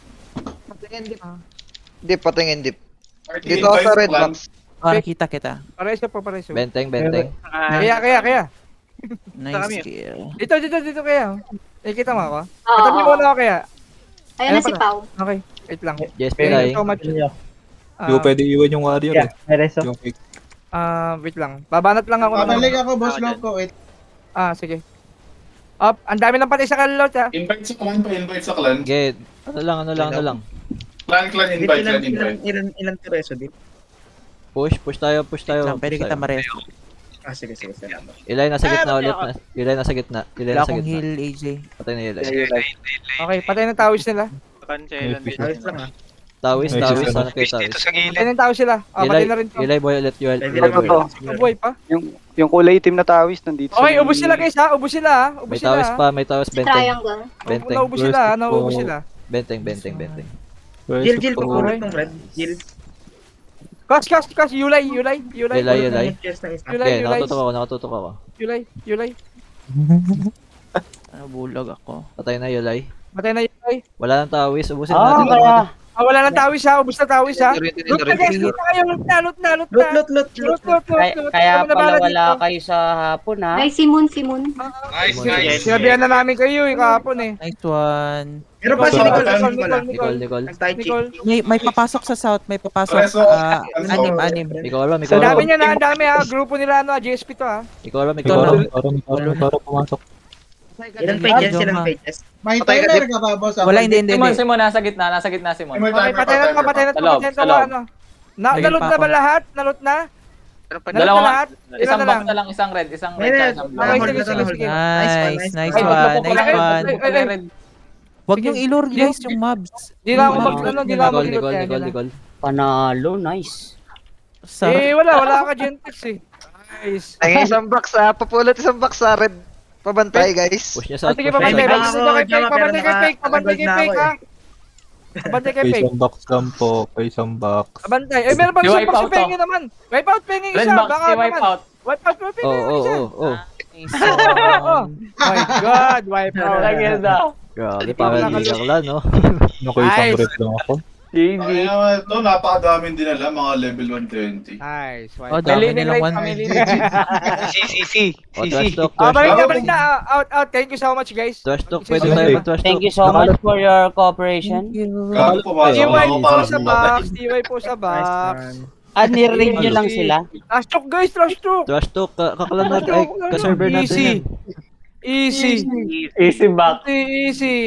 S11: Dip, patingin dip. Dito ako sa red box.
S6: Ah, nakita kita.
S4: Pareso po, pareso.
S3: Benteng, benteng.
S4: Kaya, kaya, kaya.
S6: Nice kill.
S4: Dito, dito, dito kaya. Eh, kita mo ako?
S5: Oo,
S4: Katabi mo
S5: oo.
S4: na ako kaya.
S5: Ayun na si
S4: pala.
S5: Pau.
S4: Okay, wait lang.
S3: Yes,
S4: Thank
S3: Pilay.
S4: you so much.
S1: Yun yun.
S4: Ah,
S2: Yung pwede iwan yung warrior
S1: Yeah,
S2: eh.
S1: may reso.
S2: Yung fake.
S4: ah, wait lang. Babanat lang ako. ng-
S10: Pabalik ako, boss Loco. Wait.
S4: Ah, sige. Up, ang dami ng patay sa kalot ha.
S14: Invite sa clan pa, invite sa clan.
S3: Okay, ano lang, ano lang, ano lang.
S14: Clan, clan,
S8: Dip,
S14: invite,
S8: ilan,
S14: clan,
S8: ilan,
S14: invite.
S8: ilan, ilan peso, Dip?
S3: Push, push tayo, push tayo.
S6: Lang, pwede
S3: push
S6: kita
S3: tayo.
S6: mareso.
S8: Ah, sige, sige, sige.
S3: Ilay, nasa gitna ulit. na- Ilay, nasa gitna. Ilay,
S6: Wala
S3: nasa
S6: akong
S3: gitna.
S6: heal, A J.
S3: Patay na Ilay.
S4: Okay, patay ng tawis nila.
S8: Ayos lang ah.
S3: Tawis,
S2: Nice,
S3: tawis,
S2: nice.
S3: sana kayo tawis.
S4: Patay ng tawis sila. Ah,
S3: Ilay,
S4: patay na rin to.
S3: Ilay, boy ulit. Ilay,
S8: Pwede
S3: Ilay,
S8: lang
S3: boy.
S8: to.
S4: Uboy pa.
S9: Yung, yung kulay itim na tawis nandito.
S4: Okay,
S9: sa-
S4: ubos sila guys ha. Ubos sila ha. Ubos
S3: May
S4: sila
S3: tawis
S4: ha.
S3: pa, may tawis, benteng.
S5: Triangle.
S3: Benteng,
S4: Naubos sila ha. Naubos sila.
S3: benteng, benteng, benteng.
S8: Jill, Jill,
S2: Reso po.
S8: pagpulot ng red. Jill.
S4: Kas, kas, kas. Yulay, yulay, yulay.
S3: Ilay, Ilay.
S8: Cheers na isa.
S4: Yulay,
S3: Okay,
S4: yulay.
S3: nakatutok ako, nakatutok ako.
S4: Yulay, yulay.
S6: Ano, bulag ako.
S3: Patay na Yulay.
S4: Patay na yulay.
S3: Wala nang tawis, ubusin
S1: Ah,
S3: natin.
S1: kaya.
S4: Ah, wala nang tawis ha. Ubos na tawis ha.
S11: Tinidor, tinidor,
S4: Loot na guys, loot na kayo. Loot na, loot na, loot na.
S8: Loot, loot, loot,
S4: Loot,
S8: loot.
S4: loot, loot,
S15: Kaya,
S4: loot.
S15: kaya
S4: Kami na
S15: pala
S4: bala
S15: wala
S4: dito.
S15: kayo sa hapon ha.
S5: Ay, Simon, Simon.
S13: Nice,
S4: Sin-
S13: nice.
S4: Sinabihan na namin kayo eh, kahapon eh.
S6: Nice one.
S8: Meron pa si
S4: Nicole,
S8: Nicole,
S4: Nicole,
S8: Nicole,
S4: Nicole,
S3: Nicole, Nicole.
S8: Nag-tai chi.
S4: Nicole.
S6: May, may papasok sa south, may papasok.
S14: Reso,
S6: Ah,
S14: Reso.
S6: anim, anim.
S3: Ikaw alam, ikaw
S4: Ang
S3: alam.
S4: dami niya na, ang dami ha. Grupo nila ano, J S P to ha.
S3: Ikaw alam, ikaw
S2: Ikaw
S3: alam.
S2: rin, ikaw rin, ikaw rin, ikaw rin pumasok.
S8: Ilang pages, ilang pages.
S10: May
S11: Patay ka,
S10: timer ka ba, boss?
S6: Wala, hindi, hindi,
S7: Simon,
S6: hindi.
S7: Simon, nasa gitna, nasa gitna, Simon.
S10: May
S4: Okay,
S10: timer
S4: patay na
S10: pa,
S4: to, patay na to,
S7: Talog,
S4: patay na to,
S7: talog.
S4: ano. Na,
S6: Lagyan
S4: nalot
S6: pa
S4: na ba
S6: ako.
S4: lahat? Nalot na?
S11: Meron pa
S4: Nalot
S7: Dalawa
S4: na
S7: nga.
S4: lahat? Ilan
S7: Isang
S4: na
S7: box
S4: lang?
S7: na lang, isang red, isang red,
S8: Meron,
S7: tsaka isang
S8: na-hold
S7: black.
S4: sige,
S8: na to,
S4: sige,
S8: na-hold
S4: sige.
S8: na. Nice one,
S6: Nice,
S8: nice
S6: nice
S7: Ay,
S8: one.
S6: one,
S7: tatlo po
S6: nice
S7: pala,
S6: one.
S7: tatlo pala red.
S6: Huwag niyong ilor guys yung mobs.
S4: Di lang ako
S6: Yung
S4: mag,
S6: mga-
S4: ano, di lang ako
S3: Nicole,
S4: mag-ilot
S3: Nicole,
S4: yan.
S3: Nicole, Nicole.
S15: Panalo, nice.
S6: Sa,
S4: Eh, wala, wala ka Gentex eh. Nice.
S11: Ay, isang box ah. Papulot isang box sa red. Pabantay guys.
S3: Push niya sa
S4: Ah, sige,
S3: push niya
S4: pabantay,
S3: sa-
S8: Baka
S4: pabantay
S8: ako,
S4: kay Fake,
S8: Jama, pero
S4: pabantay kay
S8: naka-
S4: Fake, pabantay kay
S8: naka-gold na
S4: Fake
S8: ako
S4: ha. Pabantay kay
S2: Kay
S4: Fake.
S2: isang box lang po, kay isang box.
S4: Pabantay. Eh, meron pa
S7: Si
S4: isang
S7: wipe
S4: box
S7: out
S4: si Pengi
S7: to.
S4: naman. Wipe out Pengi
S7: Red
S4: isa,
S7: box,
S4: baka
S7: si wipe
S4: naman.
S7: out.
S4: Wipe out Pengi
S3: Oh, oh,
S4: isa.
S3: oh, oh.
S6: nice
S4: Oh,
S6: one.
S4: my God, wipe out.
S7: Lagi na.
S3: Grabe, parang hindi ka lang, no?
S2: Naku, isang
S4: Nice.
S2: red lang ako.
S7: G G.
S14: Ay, naman ito, napakadaming dinala, mga level one twenty.
S4: Nice,
S6: Oh,
S4: wipe out.
S6: dami
S7: May
S6: nilang
S7: linig
S6: one.
S7: kami, linig.
S9: C C C.
S3: O, trash talk,
S4: Ah,
S3: trash
S4: balik na,
S3: talk.
S4: balik na. Ah, Out, out. Thank you so much, guys.
S3: Trash talk,
S4: Thank you
S3: pwede
S4: so
S3: tayo
S2: much.
S3: mag-trash talk.
S15: Thank you so much for your cooperation.
S14: Gago, pumasok
S4: T
S14: na
S4: Y
S14: ako
S4: po
S14: para
S4: sa
S14: bumatay.
S4: box. T Y po sa
S8: Nice
S4: box.
S8: one.
S15: Ah, nirate nyo lang sila.
S4: Trash talk, guys. Trash talk.
S3: Trash talk, ka- kakalan natin, ay, ka-server natin
S4: Easy.
S3: yan.
S4: Easy.
S7: Easy back.
S4: Easy.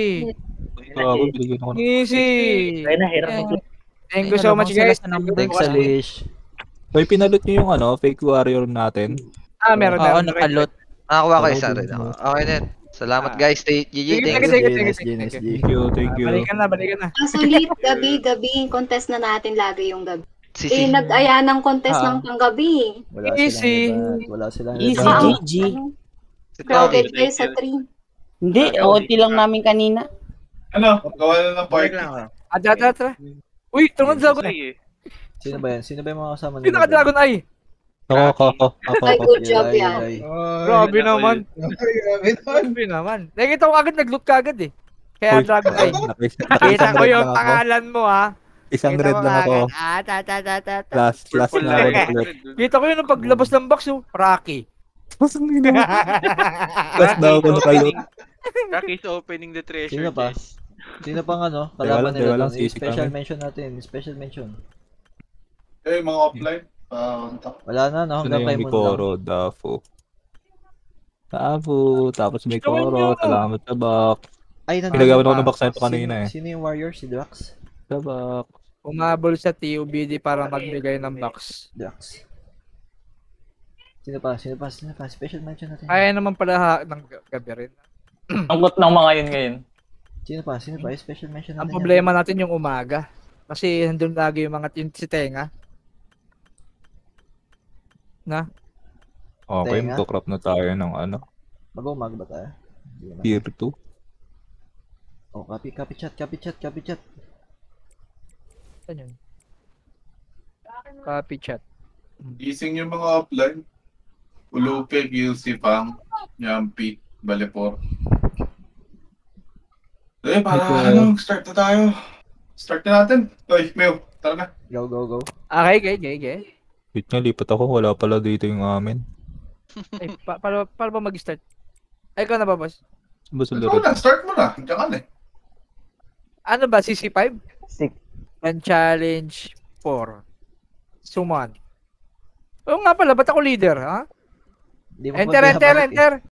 S2: Grabe, binigyan ako ng
S4: Easy.
S8: Kaya na, hirap
S6: Yeah.
S8: ako.
S4: Thank you so much, guys.
S3: Thanks, Alish.
S2: May pinalot niyo yung ano, fake warrior natin.
S4: Ah, meron
S6: Oo,
S4: na.
S6: nakalot.
S11: Nakakuha ko isa rin ako. Okay din. Salamat
S4: Ah.
S11: guys. G G.
S4: Thank you,
S11: Thank
S4: thank you,
S11: you.
S4: thank you, thank you, thank you.
S2: Thank you, thank you.
S4: Balikan na, balikan na.
S5: Ang sulit, gabi-gabi. Contest na natin lagi yung gabi.
S11: Si-
S5: Eh,
S11: si-
S5: nag-aya ng contest
S3: Ah.
S5: ng panggabi.
S3: Wala
S4: Easy.
S3: silang event. Wala silang
S15: Easy,
S5: Saka ang-
S15: G G.
S5: ano,
S11: Si
S5: crowded
S11: Toby.
S5: kayo sa tree.
S15: Hindi, onti lang namin kanina.
S14: Ano? Gawa na ng
S8: Balik
S14: party.
S8: lang ako.
S4: Ah, tara, tara, tara. Uy, tungod sa ako.
S3: Sino ba yan? Sino ba yung mga kasama
S4: Sino
S3: nila?
S4: ka Dragon Eye?
S2: Ako, ako, ako, ako.
S5: Ay,
S2: ako.
S5: good job
S3: Yulay,
S5: yan.
S3: yulay.
S10: Ay,
S4: Grabe naman.
S10: Ay, grabe naman.
S4: Grabe naman. Nakikita ko agad nag-loot ka agad eh. Kaya
S2: Uy,
S4: Dragon Eye.
S2: nakis-
S4: Kita
S2: Nakisang
S4: ko
S2: red
S4: yung
S2: lang ako.
S4: pangalan mo ha.
S2: Isang
S4: Kita
S2: red
S4: ko
S2: lang ako.
S4: agad. Ah, ta ta ta ta ta.
S2: Last, last
S12: Purple
S2: na ako
S12: light.
S2: ulit.
S4: Kita ko yun nung paglabas ng box oh. Rocky.
S2: Last na ako nakalot.
S12: Rocky's opening the treasure
S3: Sino pa?
S12: chest.
S3: Sino pang ano?
S2: Teka
S3: Kalaban
S2: lang,
S3: nila
S2: teka lang,
S3: doon.
S2: sisik
S3: Special
S2: kami.
S3: mention natin. Special mention.
S14: Eh, mga offline. Paunta.
S3: Wala na, no?
S2: Sino
S3: Hanggang
S2: yung
S3: kay Moon lang.
S2: Mikoro, Dafo. Dafo, tapos
S4: Gusto ko
S2: Mikoro,
S4: yun.
S2: salamat sa box.
S3: Ay, nandun
S2: Pinagawa
S3: pa.
S2: ko ng box na ito kanina
S3: Sino-
S2: eh.
S3: Sino yung warrior? Si Drax?
S2: Sa box.
S4: Umabol sa T O B D para magbigay ng box.
S3: Drax. Sino pa? Sino pa? Sino pa? Special mention natin.
S4: Kaya naman pala ha, ng g- gabi rin.
S7: Ang gut ng mga yun ngayon.
S3: Sino pa? Sino pa? Special mention natin.
S4: Ang problema natin yung umaga. Kasi nandun lagi yung mga tin- si Tenga. Na?
S2: Okay,
S3: Tenga.
S2: magko-crop na tayo ng ano,
S3: Mag-umag ba tayo? Hindi naman.
S2: tier two.
S3: Oh, copy, copy chat, copy chat, copy chat.
S4: Saan yun? Copy chat.
S14: Gising yung mga offline. Ulupe, Gilsi, Pang, Yampi, Balipor. Eh, para
S2: Okay.
S14: ano, start na tayo. Start na natin. Oy, Meo, tara na.
S3: Go, go, go.
S4: Okay, okay, okay, okay.
S2: Wait nga, lipat ako. Wala pala dito yung amin.
S4: Ay, pa para, para ba mag-start? Ay, ikaw na ba, boss?
S2: Basta
S14: Ikaw na, start mo na. Diyan ka na eh.
S4: Ano ba, C C five?
S15: Six.
S4: And challenge four. Summon. Oo nga pala, ba't ako leader, ha?
S3: Di mo
S4: Enter,
S3: ba
S4: enter,
S3: binabalik eh?
S4: enter!